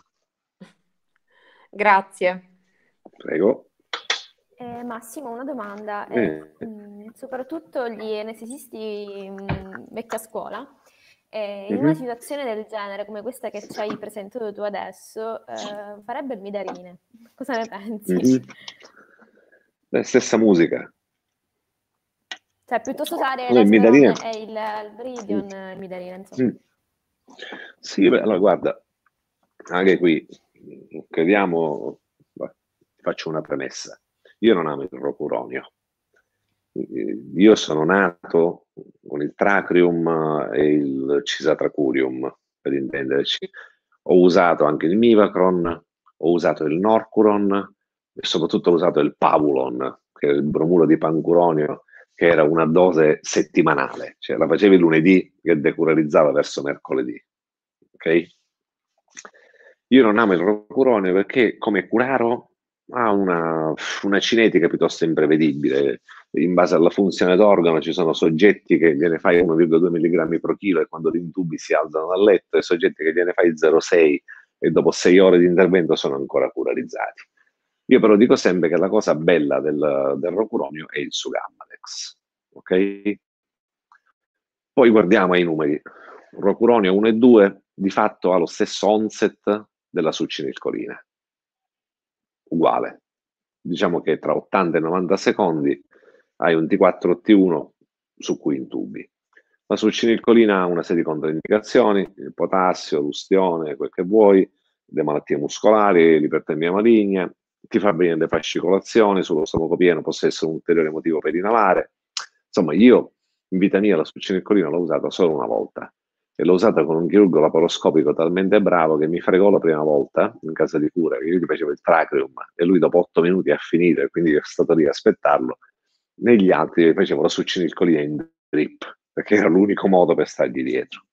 Grazie. Prego. Eh, Massimo, una domanda. Eh. Eh, mh, soprattutto gli anestesisti mh, vecchia scuola, eh, in Mhm. una situazione del genere come questa che ci hai presentato tu adesso, eh, farebbe il Midarine. Cosa ne pensi? Mhm. La stessa musica. Cioè, piuttosto usare Noi il l'esperon Midarine. e il, il Viridion, il Midarine, insomma. Mm. Sì, beh, allora guarda, anche qui crediamo, beh, faccio una premessa. Io non amo il rocuronio. Io sono nato con il Tracrium e il Cisatracurium, per intenderci. Ho usato anche il Mivacron, ho usato il Norcuron e soprattutto ho usato il Pavulon, che è il bromuro di pancuronio, che era una dose settimanale, cioè la facevi lunedì che decurarizzava verso mercoledì. Ok? Io non amo il rocuronio perché come curaro ha una, una cinetica piuttosto imprevedibile. In base alla funzione d'organo ci sono soggetti che gliene fai uno virgola due milligrammi pro chilo e quando li intubi si alzano dal letto e soggetti che gliene fai zero virgola sei e dopo sei ore di intervento sono ancora curarizzati. Io però dico sempre che la cosa bella del, del rocuronio è il Sugammadex. Ok? Poi guardiamo ai numeri. Rocuronio uno e due di fatto ha lo stesso onset della succinilcolina. Uguale. Diciamo che tra ottanta e novanta secondi hai un T quattro o T uno su cui intubi. La succinilcolina ha una serie di controindicazioni, il potassio, l'ustione, quel che vuoi, le malattie muscolari, l'ipertermia maligna, ti fa bene le fascicolazioni, sullo stomaco pieno può essere un ulteriore motivo per inalare. Insomma, io in vita mia la succinilcolina l'ho usata solo una volta e l'ho usata con un chirurgo laparoscopico talmente bravo che mi fregò la prima volta in casa di cura, che io gli facevo il Tracrium e lui dopo otto minuti ha finito e quindi io sono stato lì a aspettarlo. Negli altri facevo la succinilcolina in drip perché era l'unico modo per stargli dietro.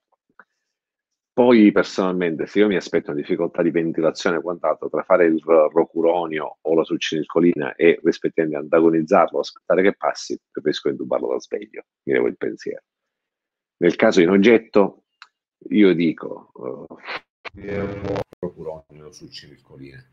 Poi personalmente se io mi aspetto una difficoltà di ventilazione e quant'altro tra fare il rocuronio o la succinilcolina e rispettivamente antagonizzarlo, aspettare che passi, preferisco intubarlo da sveglio, mi levo il pensiero. Nel caso in oggetto io dico uh, rocuronio o succinilcolina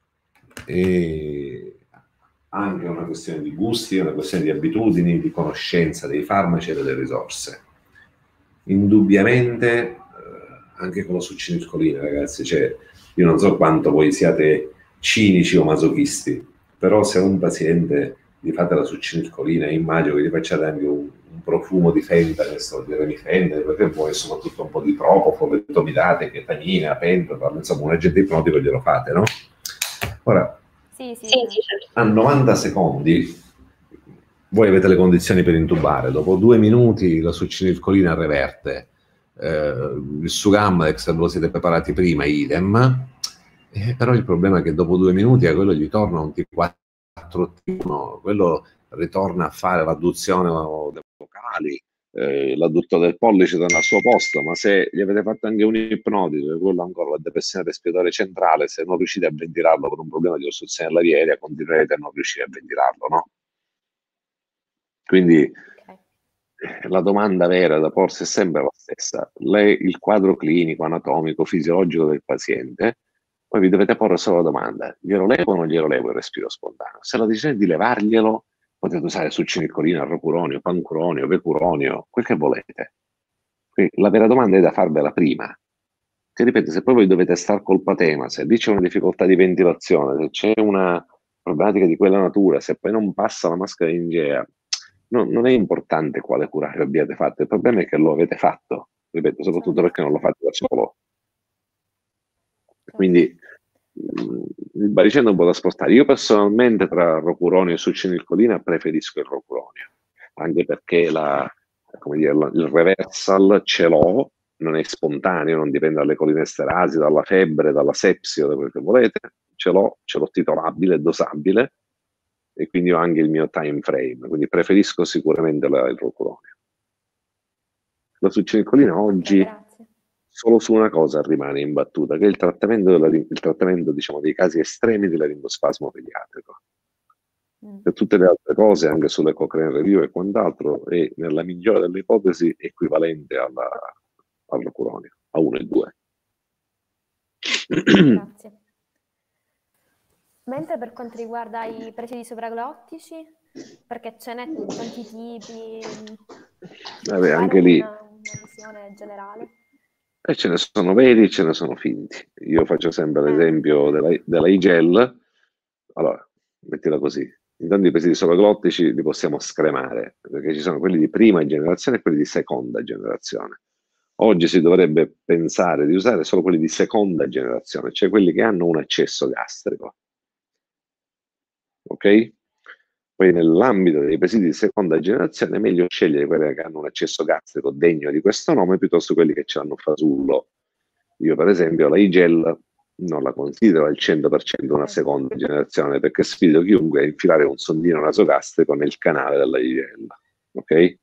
e anche una questione di gusti, una questione di abitudini, di conoscenza dei farmaci e delle risorse. Indubbiamente eh, anche con la succinilcolina, ragazzi, cioè, io non so quanto voi siate cinici o masochisti, però se a un paziente gli fate la succinilcolina, immagino che gli facciate anche un, un profumo di fentanyl, di remifentanil, perché poi soprattutto un po' di propofol, vettomidate, chetanina, pentotal, insomma un agente ipnotico glielo fate, no? Ora, Sì, sì, Sì, sì. sì. a novanta secondi voi avete le condizioni per intubare, dopo due minuti la succinilcolina reverte, eh, il Sugammadex ve lo siete preparati prima, idem, eh, però il problema è che dopo due minuti a quello gli torna un T quattro T uno, quello ritorna a fare l'adduzione dei vocali, eh, l'adduttore del pollice torna al suo posto, ma se gli avete fatto anche un ipnotico, quello ancora la depressione respiratoria centrale, se non riuscite a ventilarlo per un problema di ostruzione della via aerea, continuerete a non riuscire a ventilarlo, no? Quindi Ok. la domanda vera da porsi è sempre la stessa. Lei, il quadro clinico, anatomico, fisiologico del paziente, poi vi dovete porre solo la domanda: glielo levo o non glielo levo il respiro spontaneo? Se la decisione di levarglielo, potete usare succinilcolina, rocuronio, pancuronio, vecuronio, quel che volete. Quindi la vera domanda è da farvela prima. Che ripeto, se poi voi dovete star col patema, se lì c'è una difficoltà di ventilazione, se c'è una problematica di quella natura, se poi non passa la maschera ingea, no, non è importante quale curario abbiate fatto, il problema è che lo avete fatto, ripeto, soprattutto perché non lo fate da solo. Quindi mh, il baricentro è un po' da spostare. Io personalmente tra rocuronio e succinilcolina preferisco il rocuronio, anche perché la, come dire, la- il reversal ce l'ho, non è spontaneo, non dipende dalle colinesterasi, dalla febbre, dalla sepsi o da quel che volete, ce l'ho, ce l'ho titolabile, dosabile, e quindi ho anche il mio time frame, quindi preferisco sicuramente la- il rocuronio. La succinilcolina Ok, oggi grazie. solo su una cosa rimane imbattuta, che è il trattamento, della, il trattamento diciamo, dei casi estremi dell'aringospasmo pediatrico. Mm. Per tutte le altre cose, anche sulle Cochrane Review e quant'altro, è nella migliore delle ipotesi equivalente alla, al rocuronio, a uno e due. Grazie. Mentre per quanto riguarda i presidi sopraglottici, perché ce n'è tanti tipi, Vabbè, fare anche lì una, una visione generale. e ce ne sono veri e ce ne sono finti. Io faccio sempre Eh, l'esempio della, della I-Gel. Allora, mettila così. Intanto i presidi sopraglottici li possiamo scremare, perché ci sono quelli di prima generazione e quelli di seconda generazione. Oggi si dovrebbe pensare di usare solo quelli di seconda generazione, cioè quelli che hanno un accesso gastrico. Ok? Poi nell'ambito dei presidi di seconda generazione è meglio scegliere quelli che hanno un accesso gastrico degno di questo nome piuttosto che quelli che ce l'hanno fasullo. Io per esempio la I-Gel non la considero al cento per cento una seconda generazione, perché sfido chiunque a infilare un sondino nasogastrico nel canale della I-Gel. Ok?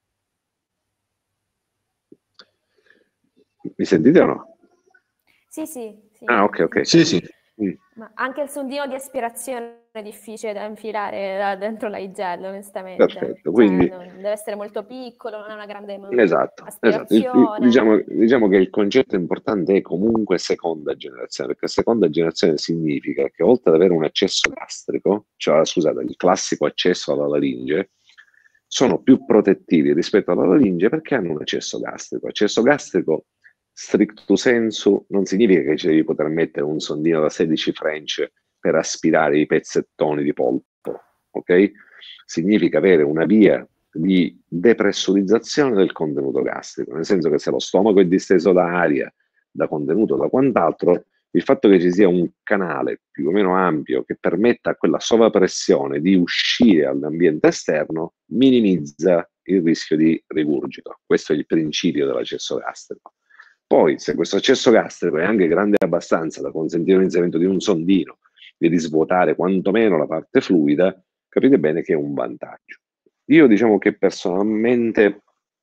Mi sentite o no? Sì, sì, sì. Ah, ok, ok. Sì, sì. Mm. Ma anche il sondino di aspirazione è difficile da infilare da dentro la I-Gel, onestamente. Perfetto, Cioè, quindi non- deve essere molto piccolo, non ha una grande esatto, esatto. Il- il- aspirazione. diciamo, diciamo che il concetto importante è comunque seconda generazione, perché seconda generazione significa che oltre ad avere un accesso gastrico, cioè scusate, il classico accesso alla laringe, sono più protettivi rispetto alla laringe perché hanno un accesso gastrico. Accesso gastrico stricto sensu non significa che ci devi poter mettere un sondino da sedici French per aspirare i pezzettoni di polpo, ok? Significa avere una via di depressurizzazione del contenuto gastrico, nel senso che se lo stomaco è disteso da aria, da contenuto, da quant'altro, il fatto che ci sia un canale più o meno ampio che permetta a quella sovrappressione di uscire all'ambiente esterno minimizza il rischio di rigurgito. Questo è il principio dell'accesso gastrico. Poi, se questo accesso gastrico è anche grande abbastanza da consentire l'inserimento di un sondino e di svuotare quantomeno la parte fluida, capite bene che è un vantaggio. Io diciamo che personalmente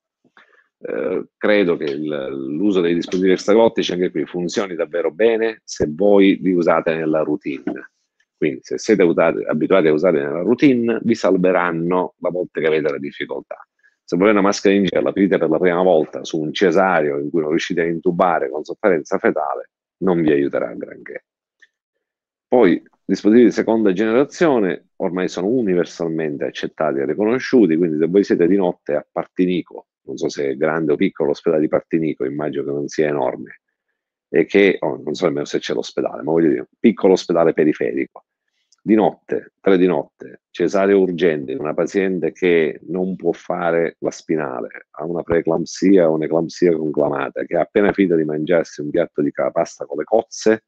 eh, credo che il- l'uso dei dispositivi extraglottici anche qui funzioni davvero bene se voi li usate nella routine. Quindi se siete usate- abituati a usare nella routine, vi salveranno la volta che avete la difficoltà. Se voi una maschera in gel la aprite per la prima volta su un cesareo in cui non riuscite a intubare con sofferenza fetale, non vi aiuterà granché. Poi, dispositivi di seconda generazione ormai sono universalmente accettati e riconosciuti, quindi se voi siete di notte a Partinico, non so se è grande o piccolo l'ospedale di Partinico, immagino che non sia enorme, e che, oh, non so nemmeno se c'è l'ospedale, ma voglio dire, un piccolo ospedale periferico, di notte, tre di notte, cesareo urgente, una paziente che non può fare la spinale, ha una preeclampsia o un'eclampsia conclamata, che ha appena finito di mangiarsi un piatto di pasta con le cozze,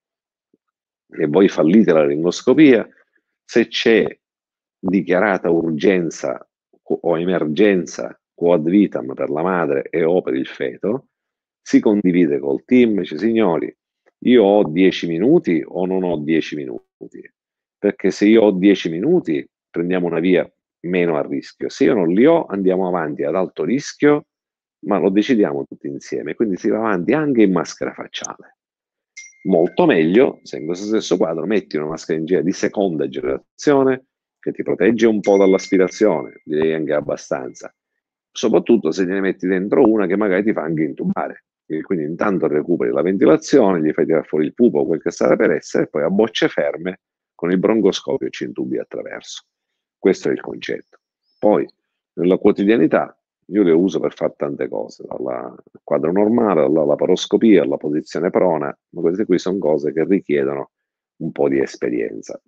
e voi fallite la laringoscopia, se c'è dichiarata urgenza o emergenza quod vitam per la madre e o per il feto, si condivide col team, dice signori, io ho dieci minuti o non ho dieci minuti, perché se io ho dieci minuti prendiamo una via meno a rischio, se io non li ho andiamo avanti ad alto rischio, ma lo decidiamo tutti insieme, quindi si va avanti anche in maschera facciale. Molto meglio se in questo stesso quadro metti una maschera in gel di seconda generazione che ti protegge un po' dall'aspirazione, direi anche abbastanza, soprattutto se ne metti dentro una che magari ti fa anche intubare, e quindi intanto recuperi la ventilazione, gli fai tirare fuori il pupo, quel che sarà per essere, e poi a bocce ferme con il broncoscopio ci intubi attraverso. Questo è il concetto. Poi nella quotidianità io le uso per fare tante cose, dal quadro normale, alla laparoscopia, alla posizione prona, ma queste qui sono cose che richiedono un po' di esperienza.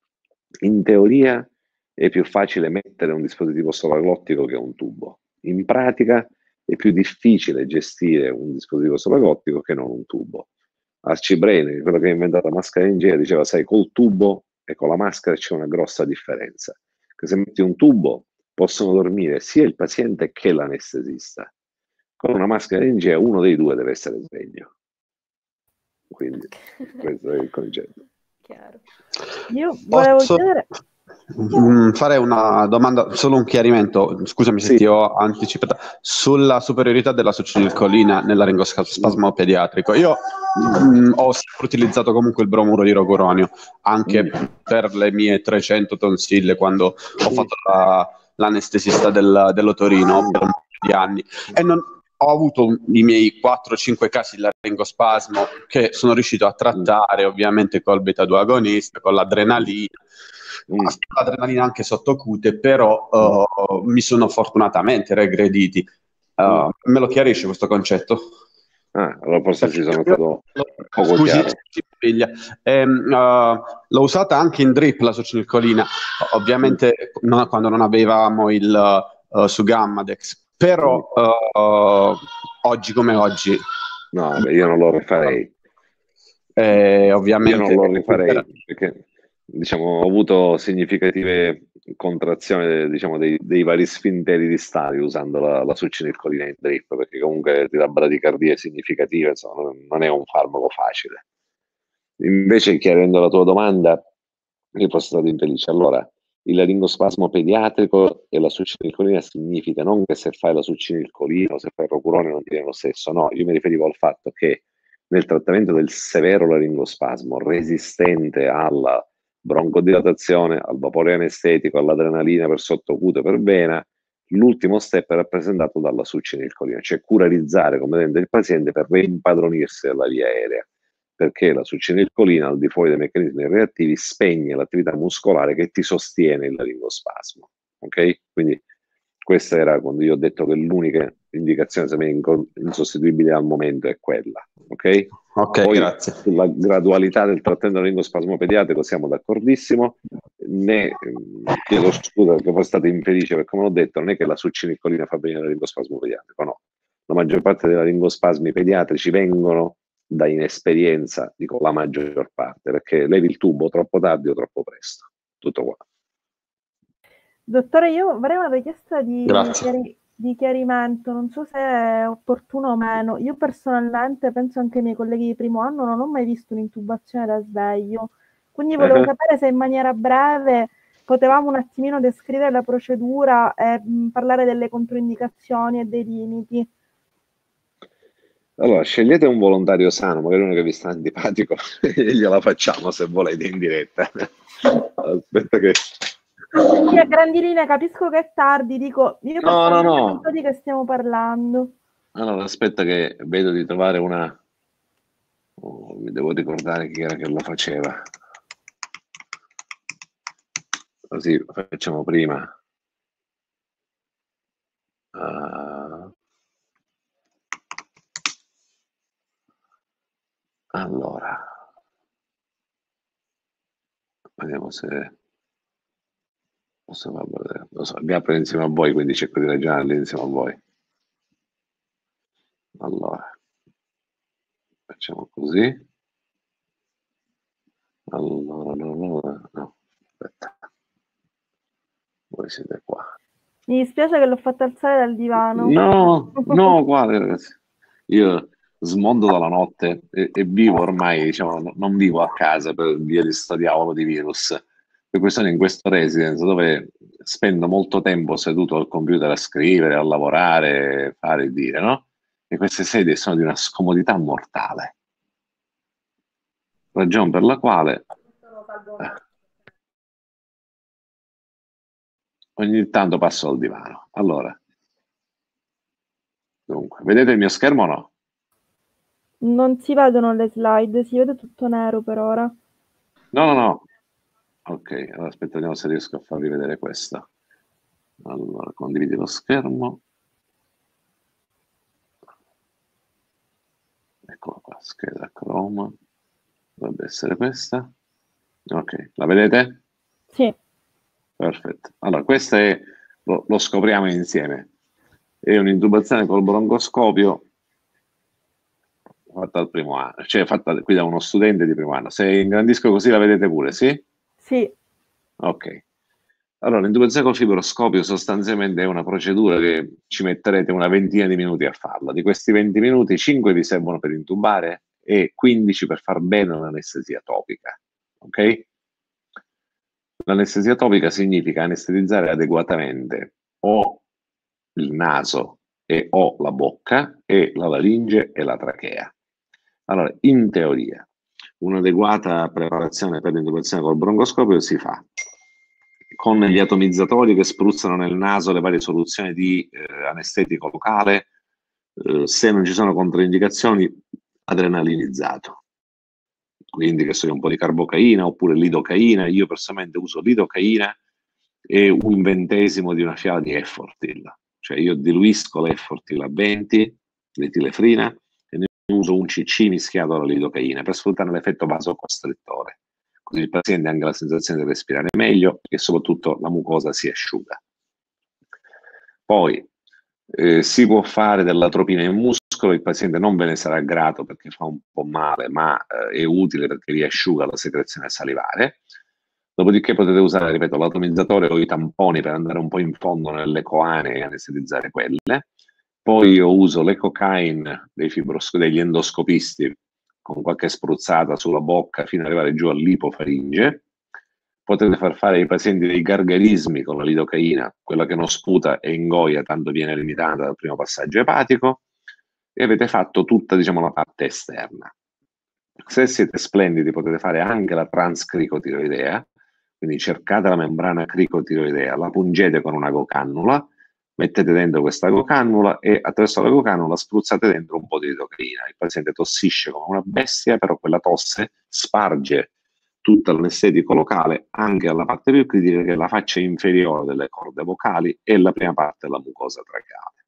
In teoria è più facile mettere un dispositivo sovraglottico che un tubo. In pratica è più difficile gestire un dispositivo sovraglottico che non un tubo. Archie Brain, quello che ha inventato la mascaringea, diceva, sai, col tubo e con la maschera c'è una grossa differenza. Che se metti un tubo possono dormire sia il paziente che l'anestesista. Con una mascaringea uno dei due deve essere sveglio. Quindi questo è il concetto. Chiaro. Io volevo Posso chiedere... mm, fare una domanda, solo un chiarimento, scusami se Sì. ti ho anticipato, sulla superiorità della succinilcolina nell'aringospasmo pediatrico. Io mm, ho sempre utilizzato comunque il bromuro di rocuronio, anche Mm. per le mie trecento tonsille, quando ho fatto la- l'anestesista del, dell'otorino per un paio di anni, e non, ho avuto i miei quattro cinque casi di laringospasmo che sono riuscito a trattare ovviamente col beta due agonista, con l'adrenalina, Mm. l'adrenalina anche sottocute, però uh, mi sono fortunatamente regrediti. Uh, me lo chiarisce questo concetto? Ah, allora forse Perché si sono io- stato poco Scusi, chiaro. sì, figlia. Ehm, uh, l'ho usata anche in drip la succinilcolina, ovviamente non- quando non avevamo il uh, su Gammadex, però uh, oggi come oggi, No, beh, io non lo rifarei. eh, Io ovviamente non lo rifarei perché diciamo, ho avuto significative contrazioni diciamo, dei, dei vari sfinteri distali usando la, la succinilcolina in drip, perché comunque ti dà bradicardie significative, insomma, non- non è un farmaco facile. Invece, chiarendo la tua domanda, io fossi stato infelice. Allora, il laringospasmo pediatrico e la succinilcolina significa non che se fai la succinilcolina o se fai il rocurone non ti viene lo stesso, no, io mi riferivo al fatto che nel trattamento del severo laringospasmo resistente alla broncodilatazione, al vapore anestetico, all'adrenalina per sottocute, per vena, l'ultimo step è rappresentato dalla succinilcolina, cioè curarizzare completamente il paziente per reimpadronirsi della via aerea, perché la succinilcolina, al di fuori dei meccanismi reattivi, spegne l'attività muscolare che ti sostiene il laringospasmo. Ok? Quindi questa era quando io ho detto che l'unica indicazione se me inco- insostituibile al momento è quella. Ok? Ok, Poi grazie. sulla gradualità del trattamento laringospasmo pediatrico siamo d'accordissimo. Ne ehm, chiedo scusa perché poi state infelice perché come ho detto non è che la succinilcolina fa bene il laringospasmo pediatrico, no. La maggior parte dei laringospasmi pediatrici vengono da inesperienza, dico la maggior parte, perché levi il tubo troppo tardi o troppo presto. Tutto qua. Dottore, io avrei una richiesta di, Grazie. chiari- di chiarimento, non so se è opportuno o meno. Io personalmente, penso anche ai miei colleghi di primo anno, non ho mai visto un'intubazione da sveglio, quindi volevo Uh-huh. sapere se in maniera breve potevamo un attimino descrivere la procedura e mh, parlare delle controindicazioni e dei limiti. Allora, scegliete un volontario sano, magari uno che vi sta antipatico, e gliela facciamo se volete in diretta. Aspetta che... Sì, a grandi linee capisco che è tardi, dico, io No, no, personalmente no. non so di che stiamo parlando. Allora, aspetta che vedo di trovare una... Oh, mi devo ricordare chi era che lo faceva. Così facciamo prima. Uh, allora, vediamo se posso far vedere. Lo so, abbiamo preso insieme a voi, quindi cerco di ragionarli insieme a voi. Allora, facciamo così. Allora, no, no, no, aspetta. Voi siete qua. Mi dispiace che l'ho fatto alzare dal divano. No, no, guarda ragazzi, io smondo dalla notte e, e vivo ormai, diciamo, no- non vivo a casa per via di sto diavolo di virus. Per cui sono in questo residence dove spendo molto tempo seduto al computer a scrivere, a lavorare, fare e dire, no? E queste sedie sono di una scomodità mortale. Ragione per la quale... eh, ogni tanto passo al divano. Allora, dunque, vedete il mio schermo o no? Non si vedono le slide, si vede tutto nero per ora. No, no, no. Ok, allora aspetta, vediamo se riesco a farvi vedere questo. Allora, condividi lo schermo. Eccola qua, scheda Chrome. Dovrebbe essere questa. Ok, la vedete? Sì. Perfetto. Allora, questo è, lo, lo scopriamo insieme. È un'intubazione col broncoscopio fatta al primo anno, cioè fatta qui da uno studente di primo anno. Se ingrandisco così la vedete pure, sì? Sì. Ok. Allora, l'intubazione col fibroscopio sostanzialmente è una procedura che ci metterete una ventina di minuti a farla. Di questi venti minuti, cinque vi servono per intubare e quindici per far bene un'anestesia topica. Ok? L'anestesia topica significa anestetizzare adeguatamente o il naso e o la bocca e la laringe e la trachea. Allora, in teoria, un'adeguata preparazione per l'intubazione col broncoscopio si fa con gli atomizzatori che spruzzano nel naso le varie soluzioni di eh, anestetico locale, eh, se non ci sono controindicazioni, adrenalinizzato. Quindi che so io, un po' di carbocaina oppure lidocaina. Io personalmente uso lidocaina e un ventesimo di una fiala di Effortil. Cioè io diluisco l'Effortil a venti, l'etilefrina, e ne uso un cc mischiato alla lidocaina per sfruttare l'effetto vasocostrittore. Così il paziente ha anche la sensazione di respirare meglio e soprattutto la mucosa si asciuga. Poi eh, si può fare dell'atropina in muscolo, il paziente non ve ne sarà grato perché fa un po' male, ma eh, è utile perché riasciuga la secrezione salivare. Dopodiché potete usare, ripeto, l'atomizzatore o i tamponi per andare un po' in fondo nelle coane e anestetizzare quelle. Poi io uso l'ecocaine dei fibrosco- degli endoscopisti con qualche spruzzata sulla bocca fino ad arrivare giù all'ipofaringe. Potete far fare ai pazienti dei gargarismi con la lidocaina, quella che non sputa e ingoia, tanto viene limitata dal primo passaggio epatico, e avete fatto tutta, diciamo, la parte esterna. Se siete splendidi potete fare anche la transcricotiroidea, quindi cercate la membrana cricotiroidea, la pungete con una gocannula, mettete dentro questa gocannula e attraverso la gocannula spruzzate dentro un po' di lidocaina. Il paziente tossisce come una bestia, però quella tosse sparge tutto l'anestetico locale anche alla parte più critica, che è la faccia inferiore delle corde vocali e la prima parte della mucosa tracheale.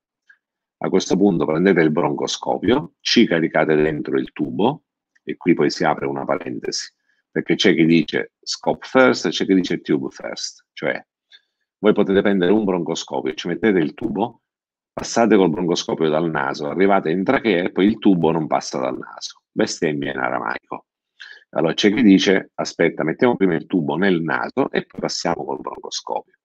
A questo punto prendete il broncoscopio, ci caricate dentro il tubo, e qui poi si apre una parentesi, perché c'è chi dice scope first e c'è chi dice tube first, cioè voi potete prendere un broncoscopio, ci mettete il tubo, passate col broncoscopio dal naso, arrivate in trachea e poi il tubo non passa dal naso. Bestemmia in aramaico. Allora c'è chi dice, aspetta, mettiamo prima il tubo nel naso e poi passiamo col broncoscopio.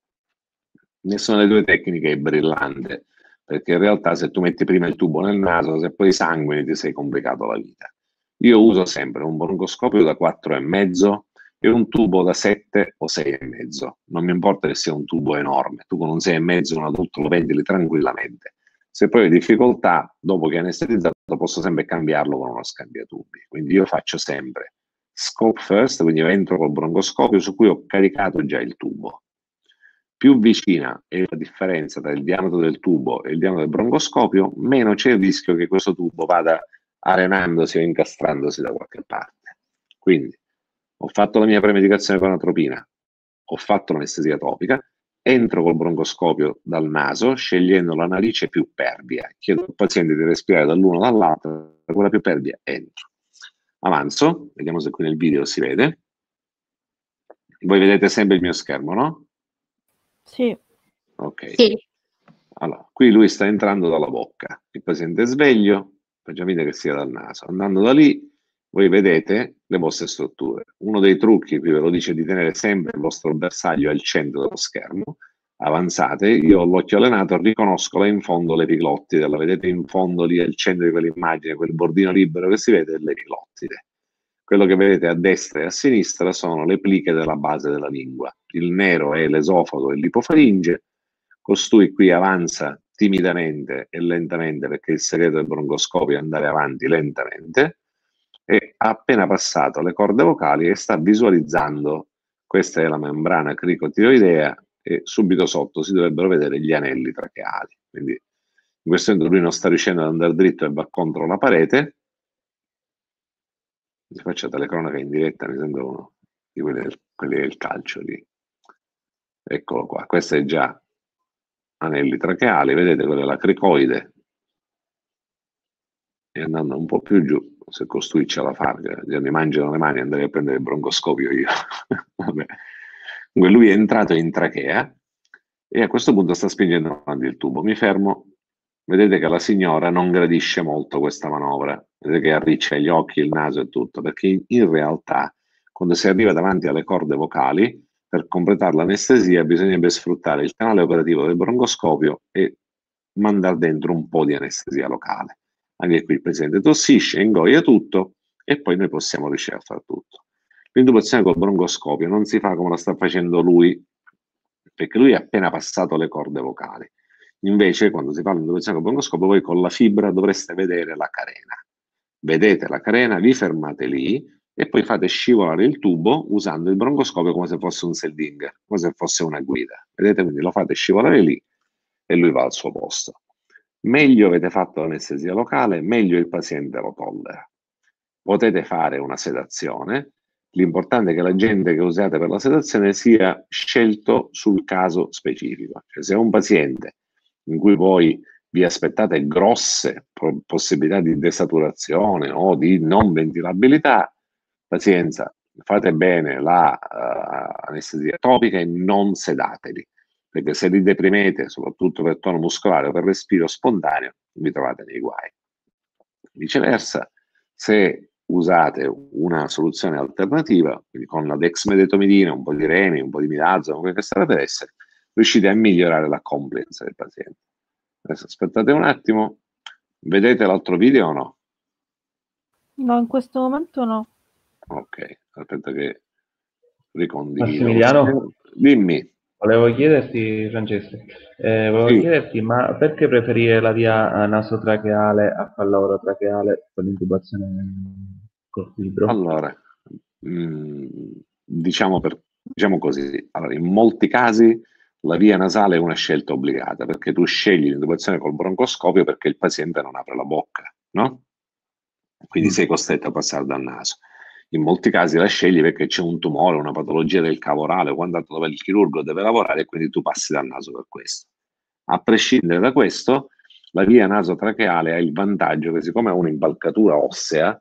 Nessuna delle due tecniche è brillante, perché in realtà se tu metti prima il tubo nel naso, se poi sanguini ti sei complicato la vita. Io uso sempre un broncoscopio da quattro e mezzo e un tubo da sette o sei e mezzo. Non mi importa che sia un tubo enorme, tu con un sei e mezzo un adulto lo ventili tranquillamente. Se poi hai difficoltà, dopo che è anestetizzato, posso sempre cambiarlo con uno scambiatubi. Quindi io faccio sempre scope first, quindi entro col broncoscopio su cui ho caricato già il tubo. Più vicina è la differenza tra il diametro del tubo e il diametro del broncoscopio, meno c'è il rischio che questo tubo vada arenandosi o incastrandosi da qualche parte. Quindi ho fatto la mia premedicazione con atropina, ho fatto l'anestesia topica, entro col broncoscopio dal naso scegliendo la narice più pervia, chiedo al paziente di respirare dall'uno o dall'altro, quella più pervia entro. Avanzo, vediamo se qui nel video si vede. Voi vedete sempre il mio schermo, no? Sì. Ok. Sì. Allora, qui lui sta entrando dalla bocca, il paziente è sveglio, facciamo finta che sia dal naso. Andando da lì, voi vedete le vostre strutture. Uno dei trucchi, qui ve lo dice, di tenere sempre il vostro bersaglio al centro dello schermo. Avanzate, io ho l'occhio allenato, riconosco là in fondo l'epiglottide, la vedete in fondo lì al centro di quell'immagine, quel bordino libero che si vede è l'epiglottide. Quello che vedete a destra e a sinistra sono le pliche della base della lingua. Il nero è l'esofago e l'ipofaringe. Costui qui avanza timidamente e lentamente, perché il segreto del broncoscopio è andare avanti lentamente, e ha appena passato le corde vocali e sta visualizzando, questa è la membrana cricotiroidea, e subito sotto si dovrebbero vedere gli anelli tracheali. Quindi in questo momento lui non sta riuscendo ad andare dritto e va contro la parete. Mi faccio telecronaca in diretta, mi sento uno di quelli del, quelli del calcio lì. Eccolo qua, questo è già anelli tracheali, vedete quella è la cricoide. E andando un po' più giù, se costruisce la farga, già mi mangiano le mani, andrei a prendere il broncoscopio io. Vabbè. Dunque lui è entrato in trachea e a questo punto sta spingendo avanti il tubo. Mi fermo, vedete che la signora non gradisce molto questa manovra, vedete che arriccia gli occhi, il naso e tutto, perché in realtà quando si arriva davanti alle corde vocali, per completare l'anestesia bisognerebbe sfruttare il canale operativo del broncoscopio e mandare dentro un po' di anestesia locale. Anche qui il paziente tossisce, ingoia tutto e poi noi possiamo riuscire a fare tutto. L'intubazione col broncoscopio non si fa come la sta facendo lui, perché lui ha appena passato le corde vocali. Invece, quando si fa l'intubazione col broncoscopio, voi con la fibra dovreste vedere la carena. Vedete la carena, vi fermate lì e poi fate scivolare il tubo usando il broncoscopio come se fosse un seldinger, come se fosse una guida. Vedete? Quindi lo fate scivolare lì e lui va al suo posto. Meglio avete fatto l'anestesia locale, meglio il paziente lo tollera. Potete fare una sedazione. L'importante è che l'agente che usate per la sedazione sia scelto sul caso specifico. Cioè, se è un paziente in cui voi vi aspettate grosse possibilità di desaturazione o di non ventilabilità, pazienza, fate bene la uh, anestesia topica e non sedateli, perché se li deprimete, soprattutto per tono muscolare o per respiro spontaneo, vi trovate nei guai. Viceversa, se usate una soluzione alternativa, quindi con la dexmedetomidina, un po' di remi, un po' di midazolam, quello che sarà per essere, riuscite a migliorare la compliance del paziente. Adesso aspettate un attimo, vedete l'altro video o no? No, in questo momento no. Ok, aspetta che ricondivido. Massimiliano? Dimmi. Volevo chiederti, Francesco, eh, volevo Sì. chiederti, ma perché preferire la via nasotracheale a quella orotracheale con l'intubazione col fibro? Allora, mh, diciamo, per, diciamo così, allora, in molti casi la via nasale è una scelta obbligata, perché tu scegli l'intubazione col broncoscopio perché il paziente non apre la bocca, no? Quindi sei costretto a passare dal naso. In molti casi la scegli perché c'è un tumore, una patologia del cavo orale, quant'altro dove il chirurgo deve lavorare e quindi tu passi dal naso per questo. A prescindere da questo, la via nasotracheale ha il vantaggio che siccome ha un'impalcatura ossea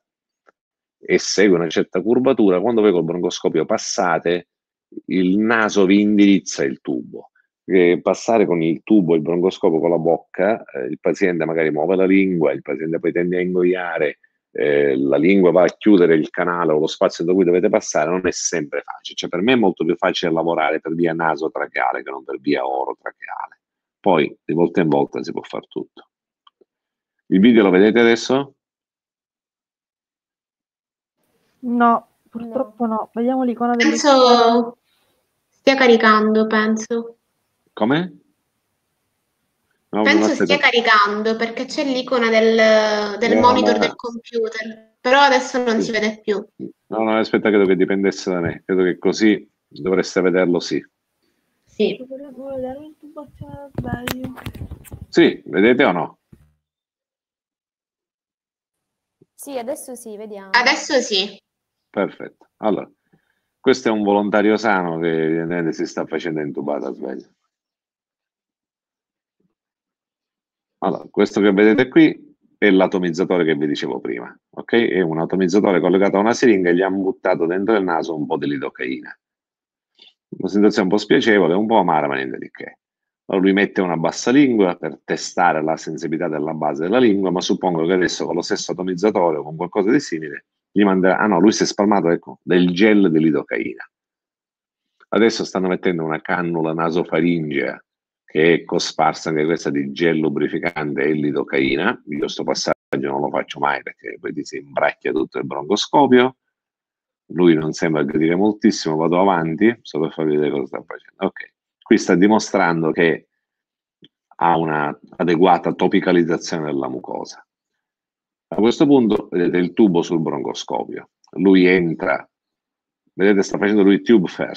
e segue una certa curvatura, quando voi col broncoscopio passate, il naso vi indirizza il tubo. Perché passare con il tubo, il broncoscopio con la bocca, eh, il paziente magari muove la lingua, il paziente poi tende a ingoiare, Eh, la lingua va a chiudere il canale o lo spazio da cui dovete passare, non è sempre facile. Cioè, per me è molto più facile lavorare per via nasotracheale che non per via orotracheale. Poi, di volta in volta, si può fare tutto. Il video lo vedete adesso? No, purtroppo no. Vediamo l'icona del Penso stia caricando, penso. Come? No, Penso no, stia caricando perché c'è l'icona del, del No, monitor ma- del computer, però adesso non Sì. si vede più. No, no, aspetta, credo che dipendesse da me. Credo che così dovreste vederlo, sì. Sì. Volevo vedere l'intubazione da sveglio. Sì, vedete o no? Sì, adesso sì, vediamo. Adesso sì. Perfetto. Allora, questo è un volontario sano che evidentemente si sta facendo intubare a sveglio. Allora, questo che vedete qui è l'atomizzatore che vi dicevo prima, ok? È un atomizzatore collegato a una siringa e gli hanno buttato dentro il naso un po' di lidocaina. Una sensazione un po' spiacevole, un po' amara, ma niente di che. Allora lui mette una bassa lingua per testare la sensibilità della base della lingua, ma suppongo che adesso con lo stesso atomizzatore o con qualcosa di simile gli manderà... Ah no, lui si è spalmato, ecco, del gel di lidocaina. Adesso stanno mettendo una cannula nasofaringea che è cosparsa anche questa di gel lubrificante e lidocaina. Io questo passaggio non lo faccio mai perché poi ti si imbracchia tutto il broncoscopio. Lui non sembra gradire moltissimo, vado avanti, solo per farvi vedere cosa sta facendo. Ok, qui sta dimostrando che ha una adeguata topicalizzazione della mucosa. A questo punto vedete il tubo sul broncoscopio. Lui entra, vedete sta facendo lui tube first,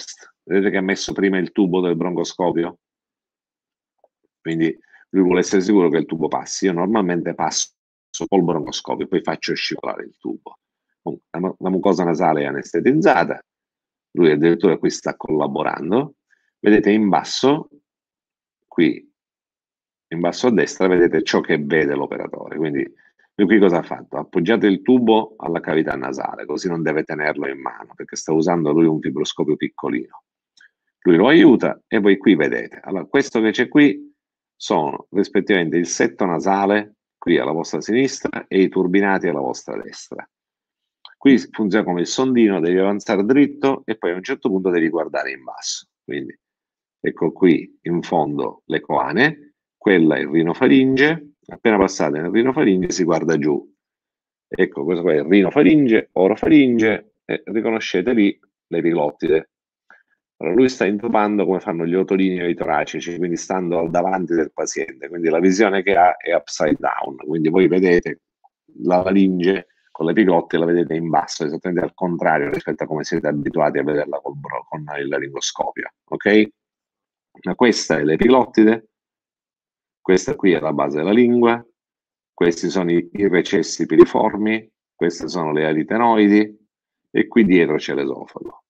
Vedete che ha messo prima il tubo del broncoscopio? Quindi lui vuole essere sicuro che il tubo passi. Io normalmente passo col broncoscopio, poi faccio scivolare il tubo. La, la mucosa nasale è anestetizzata, lui addirittura qui sta collaborando. Vedete in basso, qui in basso a destra, vedete ciò che vede l'operatore. Quindi lui qui cosa ha fatto? Ha appoggiato il tubo alla cavità nasale, così non deve tenerlo in mano, perché sta usando lui un fibroscopio piccolino. Lui lo aiuta e voi qui vedete. Allora, questo che c'è qui sono rispettivamente il setto nasale, qui alla vostra sinistra, e i turbinati alla vostra destra. Qui funziona come il sondino, devi avanzare dritto e poi a un certo punto devi guardare in basso. Quindi ecco qui in fondo le coane, quella è il rinofaringe, appena passate nel rinofaringe si guarda giù. Ecco, questo qua è il rinofaringe, orofaringe, e riconoscete lì l'epiglottide. Allora, lui sta intubando come fanno gli otolinei toracici, quindi stando al davanti del paziente, quindi la visione che ha è upside down, quindi voi vedete la laringe con l'epiglottide, la vedete in basso, esattamente al contrario rispetto a come siete abituati a vederla col bro, con il laringoscopio, ok? Ma questa è l'epiglottide, questa qui è la base della lingua, questi sono i, i recessi piriformi, queste sono le aritenoidi e qui dietro c'è l'esofago.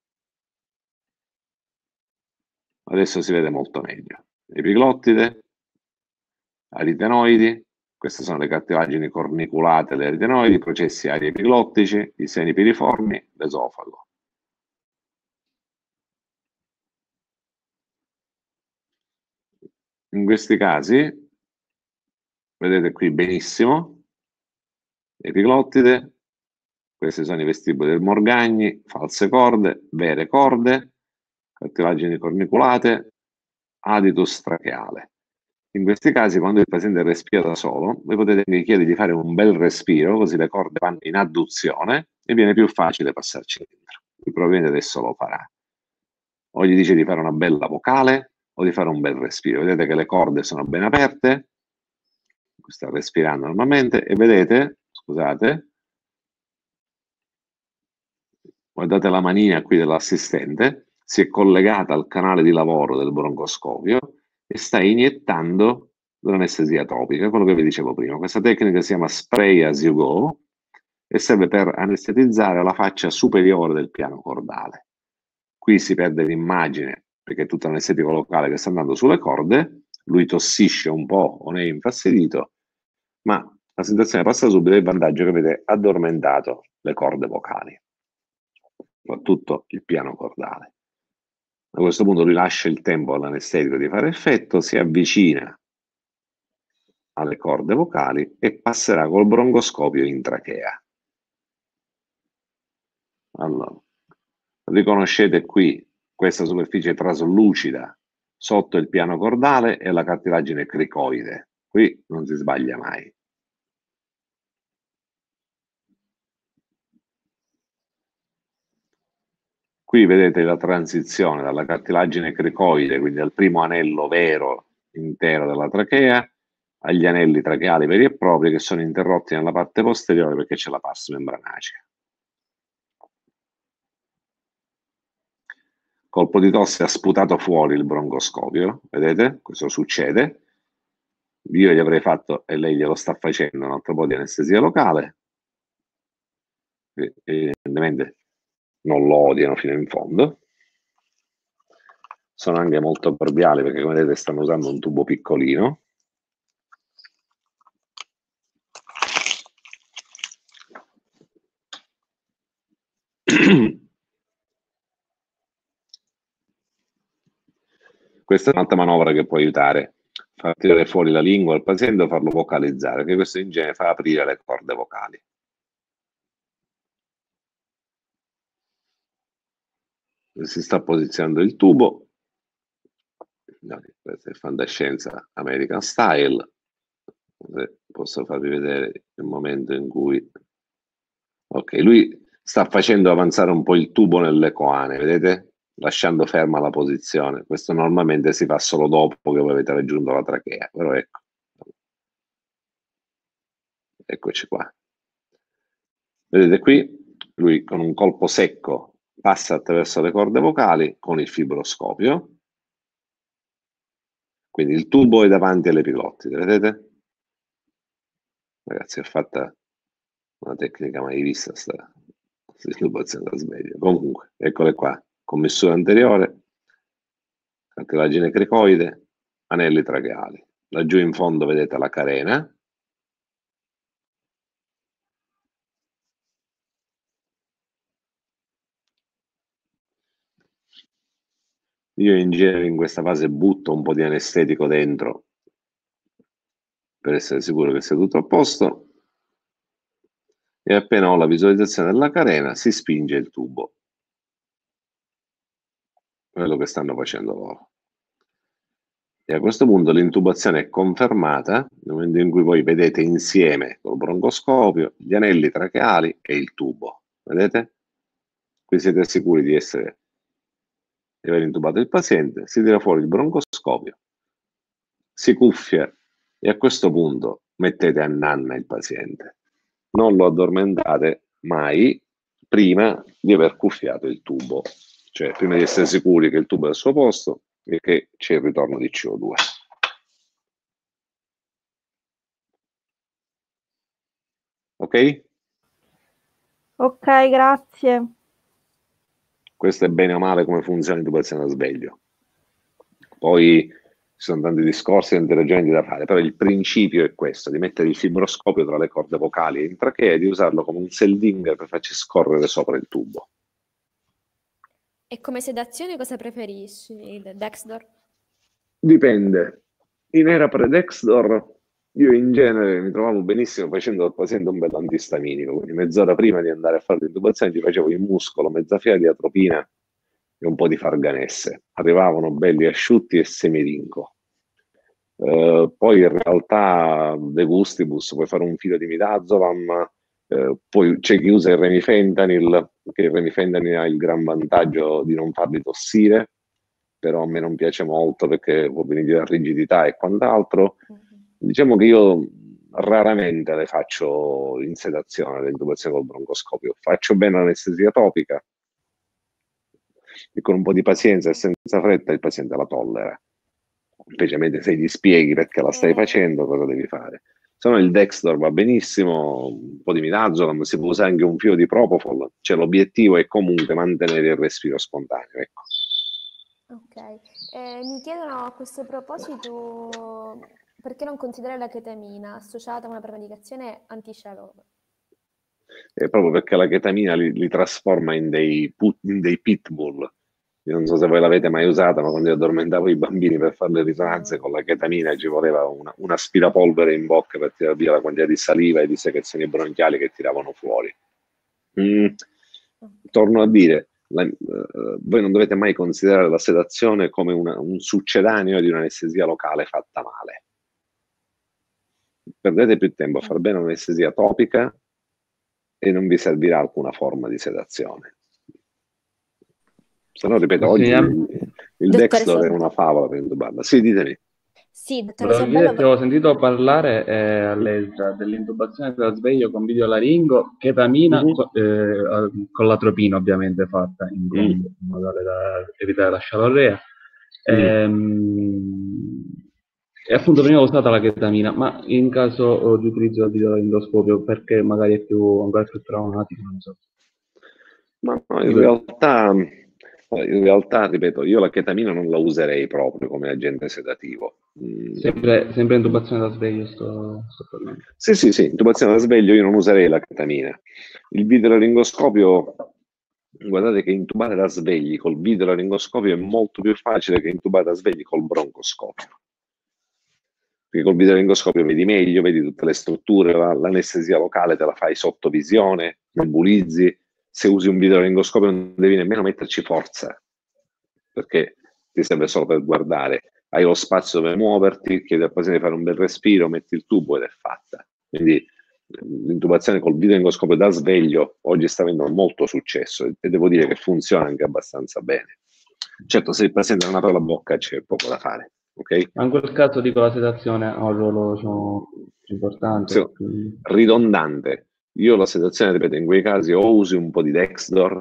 Adesso si vede molto meglio. Epiglottide, aritenoidi, queste sono le cartilagini corniculate delle aritenoidi, i processi ariepiglottici, i seni piriformi, l'esofago. In questi casi, vedete qui benissimo, epiglottide, questi sono i vestiboli del Morgagni, false corde, vere corde, cartilagini corniculate, aditus tracheale. In questi casi, quando il paziente respira da solo, voi potete anche chiedere di fare un bel respiro, così le corde vanno in adduzione e viene più facile passarci dentro. Lui probabilmente adesso lo farà. O gli dice di fare una bella vocale o di fare un bel respiro. Vedete che le corde sono ben aperte, sta respirando normalmente e vedete, scusate, guardate la manina qui dell'assistente, si è collegata al canale di lavoro del broncoscopio e sta iniettando l'anestesia topica, quello che vi dicevo prima. Questa tecnica si chiama spray as you go e serve per anestetizzare la faccia superiore del piano cordale. Qui si perde l'immagine perché è tutto anestetico locale che sta andando sulle corde, lui tossisce un po' o ne è infastidito, ma la sensazione passa subito, il vantaggio che avete addormentato le corde vocali, soprattutto il piano cordale. A questo punto lui lascia il tempo all'anestetico di fare effetto, si avvicina alle corde vocali e passerà col broncoscopio in trachea. Allora, riconoscete qui questa superficie traslucida sotto il piano cordale e la cartilagine cricoide. Qui non si sbaglia mai. Qui vedete la transizione dalla cartilagine cricoide, quindi dal primo anello vero intero della trachea, agli anelli tracheali veri e propri che sono interrotti nella parte posteriore perché c'è la pars membranacea. Colpo di tosse ha sputato fuori il broncoscopio, vedete? Questo succede. Io gli avrei fatto, e lei glielo sta facendo, un altro po' di anestesia locale. E, evidentemente non lo odiano fino in fondo. Sono anche molto proviali perché, come vedete, stanno usando un tubo piccolino. Questa è un'altra manovra che può aiutare, far tirare fuori la lingua al paziente o farlo vocalizzare, perché questo in genere fa aprire le corde vocali. Si sta posizionando il tubo, questa è fantascienza American Style, posso farvi vedere il momento in cui, ok, lui sta facendo avanzare un po' il tubo nelle coane, vedete? Lasciando ferma la posizione. Questo normalmente si fa solo dopo che voi avete raggiunto la trachea, però ecco, eccoci qua. Vedete qui, lui con un colpo secco passa attraverso le corde vocali con il fibroscopio. Quindi il tubo è davanti all'epiglottide, vedete? Ragazzi, è fatta una tecnica mai vista, sta intubazione da sveglio. Comunque, eccole qua, commessura anteriore, cartilagine cricoide, anelli tracheali. Laggiù in fondo vedete la carena. Io in genere in questa fase butto un po' di anestetico dentro per essere sicuro che sia tutto a posto, e appena ho la visualizzazione della carena si spinge il tubo. Quello che stanno facendo loro. E a questo punto l'intubazione è confermata nel momento in cui voi vedete insieme col broncoscopio gli anelli tracheali e il tubo. Vedete? Qui siete sicuri di essere di aver intubato il paziente, si tira fuori il broncoscopio, si cuffia e a questo punto mettete a nanna il paziente. Non lo addormentate mai prima di aver cuffiato il tubo, cioè prima di essere sicuri che il tubo è al suo posto e che c'è il ritorno di C O due. Ok? Ok, grazie. Questo è bene o male come funziona l'intubazione da sveglio. Poi ci sono tanti discorsi e tanti ragionamenti da fare, però il principio è questo, di mettere il fibroscopio tra le corde vocali e in trachea e di usarlo come un seldinger per farci scorrere sopra il tubo. E come sedazione cosa preferisci? Il Dexdor? Dipende. In era pre-Dexdor io in genere mi trovavo benissimo facendo al paziente un bel antistaminico, quindi mezz'ora prima di andare a fare l'intubazione gli facevo in muscolo mezza fiala di atropina e un po' di farganesse. Arrivavano belli asciutti e semirinco. Eh, poi in realtà de gustibus puoi fare un filo di midazolam, eh, poi c'è chi usa il remifentanil, che il remifentanil ha il gran vantaggio di non farli tossire, però a me non piace molto perché può venire la rigidità e quant'altro. Diciamo che io raramente le faccio in sedazione, l'intubazione col broncoscopio. Faccio bene l'anestesia topica e con un po' di pazienza e senza fretta il paziente la tollera. Specialmente se gli spieghi perché la stai facendo, cosa devi fare. Se no il Dexdor va benissimo, un po' di midazolam, si può usare anche un filo di propofol, cioè l'obiettivo è comunque mantenere il respiro spontaneo. Ecco. Ok, eh, mi chiedono a questo proposito perché non considerare la chetamina associata a una premedicazione antiscialone? È proprio perché la chetamina li, li trasforma in dei, put, in dei pitbull. Io non so se voi l'avete mai usata, ma quando io addormentavo i bambini per fare le risonanze con la chetamina ci voleva una, un aspirapolvere in bocca per tirare via la quantità di saliva e di secrezioni bronchiali che tiravano fuori. Mm. Torno a dire, la, uh, voi non dovete mai considerare la sedazione come una, un succedaneo di un'anestesia locale fatta male. Perdete più tempo a far bene un'anestesia topica e non vi servirà alcuna forma di sedazione. Se no, ripeto, oggi sì, il, il Dexdor è una favola per intubarla. Sì, ditemi. Sì, dottore Sabello, ti avevo sentito parlare eh, all'ESRA dell'intubazione da sveglio con videolaringo, chetamina, mm-hmm. co- eh, con l'atropina ovviamente fatta in, mm. in modo da evitare la scialorrea. Mm. Ehm, e appunto prima ho usata la chetamina, ma in caso di utilizzo del videolaringoscopio perché magari è più, ancora più traumatico, non so. Ma no, in realtà... In realtà, ripeto, io la chetamina non la userei proprio come agente sedativo. Mm. Sempre, sempre intubazione da sveglio sto, sto parlando. Sì, sì, sì, intubazione da sveglio io non userei la chetamina. Il videolaringoscopio, guardate che intubare da svegli col videolaringoscopio è molto più facile che intubare da svegli col broncoscopio. Perché col videolaringoscopio vedi meglio, vedi tutte le strutture, la, l'anestesia locale te la fai sotto visione, nebulizzi. Se usi un videolaringoscopio non devi nemmeno metterci forza, perché ti serve solo per guardare. Hai lo spazio dove muoverti, chiedi al paziente di fare un bel respiro, metti il tubo ed è fatta. Quindi l'intubazione col videolaringoscopio da sveglio oggi sta avendo molto successo e devo dire che funziona anche abbastanza bene. Certo, se il paziente non apre la bocca c'è poco da fare. Okay? Ma in quel caso dico la sedazione ha un ruolo diciamo, importante. Sì, ridondante. Io la sedazione, ripeto, in quei casi o usi un po' di Dexdor,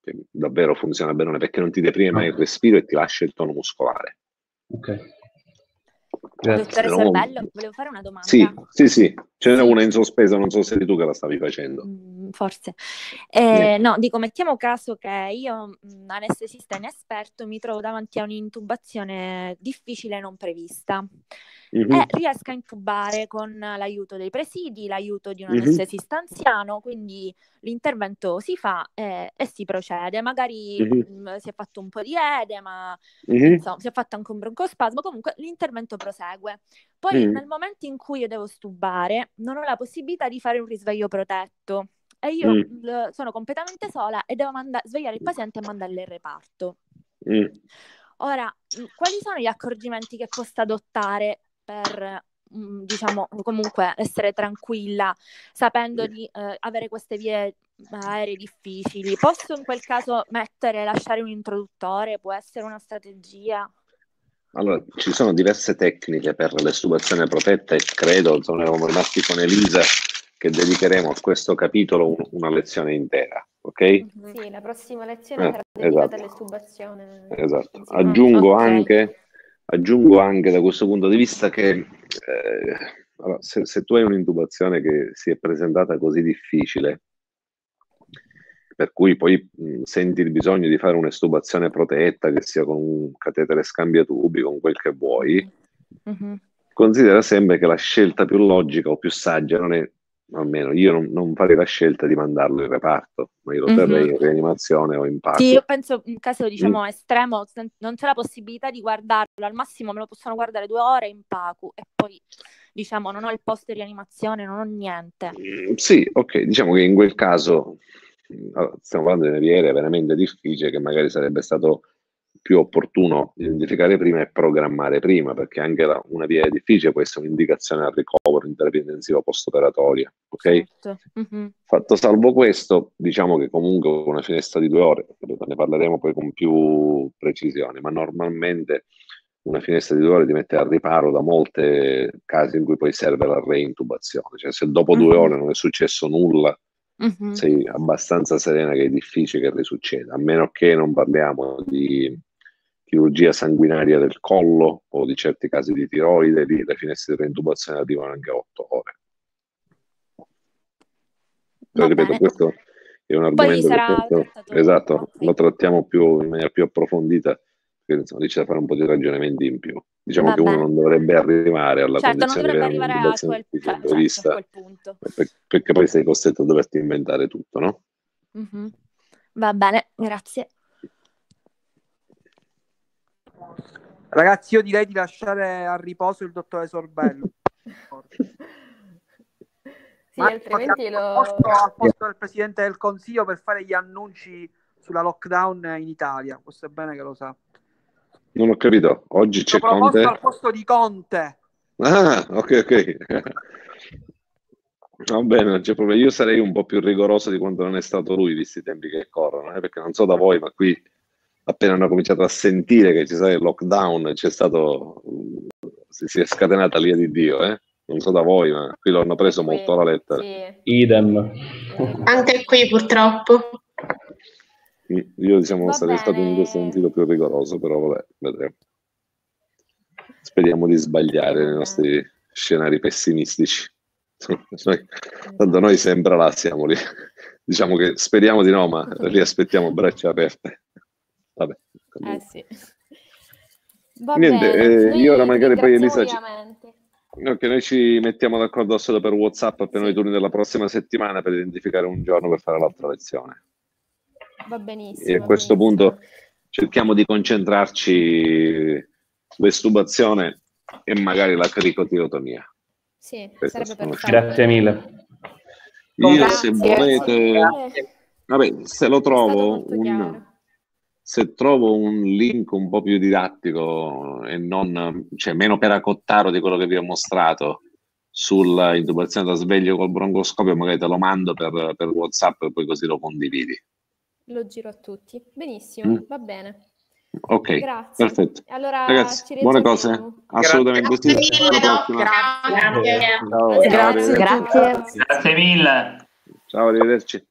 che davvero funziona bene, perché non ti deprime mai il respiro e ti lascia il tono muscolare. Ok. Dottore No. Sorbello, volevo fare una domanda. Sì, sì, sì, ce n'è Sì. una in sospeso, non so se eri tu che la stavi facendo. Mm, Forse. Eh, no, dico, mettiamo caso che io, mh, anestesista inesperto, mi trovo davanti a un'intubazione difficile e non prevista. Mhm. E riesco a intubare con l'aiuto dei presidi, l'aiuto di un Mhm. anestesista anziano, quindi l'intervento si fa e, e si procede. Magari Mhm. mh, si è fatto un po' di edema, Mhm. insomma, si è fatto anche un broncospasmo, comunque l'intervento prosegue. Poi Mhm. nel momento in cui io devo stubare, non ho la possibilità di fare un risveglio protetto e io Mm. l- sono completamente sola e devo manda- svegliare il paziente e mandarlo in reparto. Mm. Ora, mh, quali sono gli accorgimenti che posso adottare per, mh, diciamo, comunque essere tranquilla, sapendo di eh, avere queste vie aeree difficili? Posso in quel caso mettere, lasciare un introduttore? Può essere una strategia? Allora, ci sono diverse tecniche per l'estubazione protetta e credo, insomma, eravamo rimasti con Elisa, che dedicheremo a questo capitolo un- una lezione intera, ok? Sì, la prossima lezione Eh, sarà dedicata esatto. all'estubazione. Esatto. principale. Aggiungo ok. anche, aggiungo anche da questo punto di vista che eh, allora, se, se tu hai un'intubazione che si è presentata così difficile, per cui poi mh, senti il bisogno di fare un'estubazione protetta, che sia con un catetere scambiatubi, con quel che vuoi, Mhm. considera sempre che la scelta più logica o più saggia non è, almeno io non, non farei la scelta di mandarlo in reparto, ma io lo terrei Mhm. in rianimazione o in Sì, PACU. io penso in caso, Mm. diciamo, estremo, se non c'è la possibilità di guardarlo, al massimo me lo possono guardare due ore in PACU e poi, diciamo, non ho il post di rianimazione, non ho niente. Mm, Sì, ok, diciamo che in quel caso mh, allora, stiamo parlando di una via aerea veramente difficile che magari sarebbe stato più opportuno identificare prima e programmare prima, perché anche la- una via aerea difficile può essere un'indicazione al ricovero in terapia intensiva post-operatoria, ok? Certo. Mhm. Fatto salvo questo, diciamo che comunque una finestra di due ore, ripeto, ne parleremo poi con più precisione, ma normalmente una finestra di due ore ti mette al riparo da molti casi in cui poi serve la reintubazione, cioè se dopo due Mhm. ore non è successo nulla, Mhm. sei abbastanza serena che è difficile che risucceda, a meno che non parliamo di chirurgia sanguinaria del collo o di certi casi di tiroide, lì le finestre di reintubazione arrivano anche a otto ore. Però Va ripeto, bene. questo è un Poi argomento che sarà penso, trattato. esatto, Ok. lo trattiamo più, in maniera più approfondita, perché insomma, lì c'è da fare un po' di ragionamenti in più. Diciamo Va che uno bene. non dovrebbe arrivare alla Certo, non condizione di dovrebbe avere arrivare a un'intubazione quel, difficile cioè, certo, a prevista, quel punto. per- perché poi sei costretto a doverti inventare tutto, no? Mhm. Va bene, grazie. Ragazzi, io direi di lasciare a riposo il dottore Sorbello. Sì, Ma altrimenti al posto, lo... al posto del Presidente del Consiglio per fare gli annunci sulla lockdown in Italia. Questo è bene che lo sa. Non ho capito, oggi L'ho c'è proposto Conte? al posto di Conte. Ah, ok, ok. Va bene, non c'è problema. Io sarei un po' più rigoroso di quanto non è stato lui, visti i tempi che corrono, eh, perché non so da voi, ma qui appena hanno cominciato a sentire che ci sarà il lockdown, c'è stato, si, si è scatenata l'ira di Dio, eh? Non so da voi, ma qui l'hanno preso qui, molto alla lettera. sì. Idem. Anche qui purtroppo. Io diciamo Va sarei stato in questo bene. sentito più rigoroso, però vabbè, vedremo. Speriamo di sbagliare nei Speriamo nostri scenari pessimistici. Noi- tanto noi sempre là siamo lì. Diciamo che speriamo di no, ma li aspettiamo a braccia aperte. Vabbè, Eh sì. Va niente, bene, eh, noi io ora ti magari poi ringraziamo Elisa ci... vivamente. Ok, noi ci mettiamo d'accordo solo per WhatsApp appena Sì. i turni della prossima settimana per identificare un giorno per fare l'altra lezione. Va E benissimo, a va questo benissimo. punto cerchiamo di concentrarci sull'estubazione e magari la cricotirotomia. Sì, Queste sarebbe sono- perfetto. Grazie mille. Io Grazie, se grazie volete, mille. vabbè, se lo È stato trovo molto un, chiaro. se trovo un link un po' più didattico e non, cioè meno peracottaro di quello che vi ho mostrato sulla intubazione da sveglio col broncoscopio, magari te lo mando per, per WhatsApp e poi così lo condividi. Lo giro a tutti. Benissimo, Mm. va bene. Ok, Grazie. perfetto. Allora Ragazzi, ci buone riaggiorniamo. cose? Assolutamente sì. Grazie mille, Alla Doc. prossima. Grazie. Ciao, ciao, Grazie. arrivederci. Grazie mille. Ciao, arrivederci.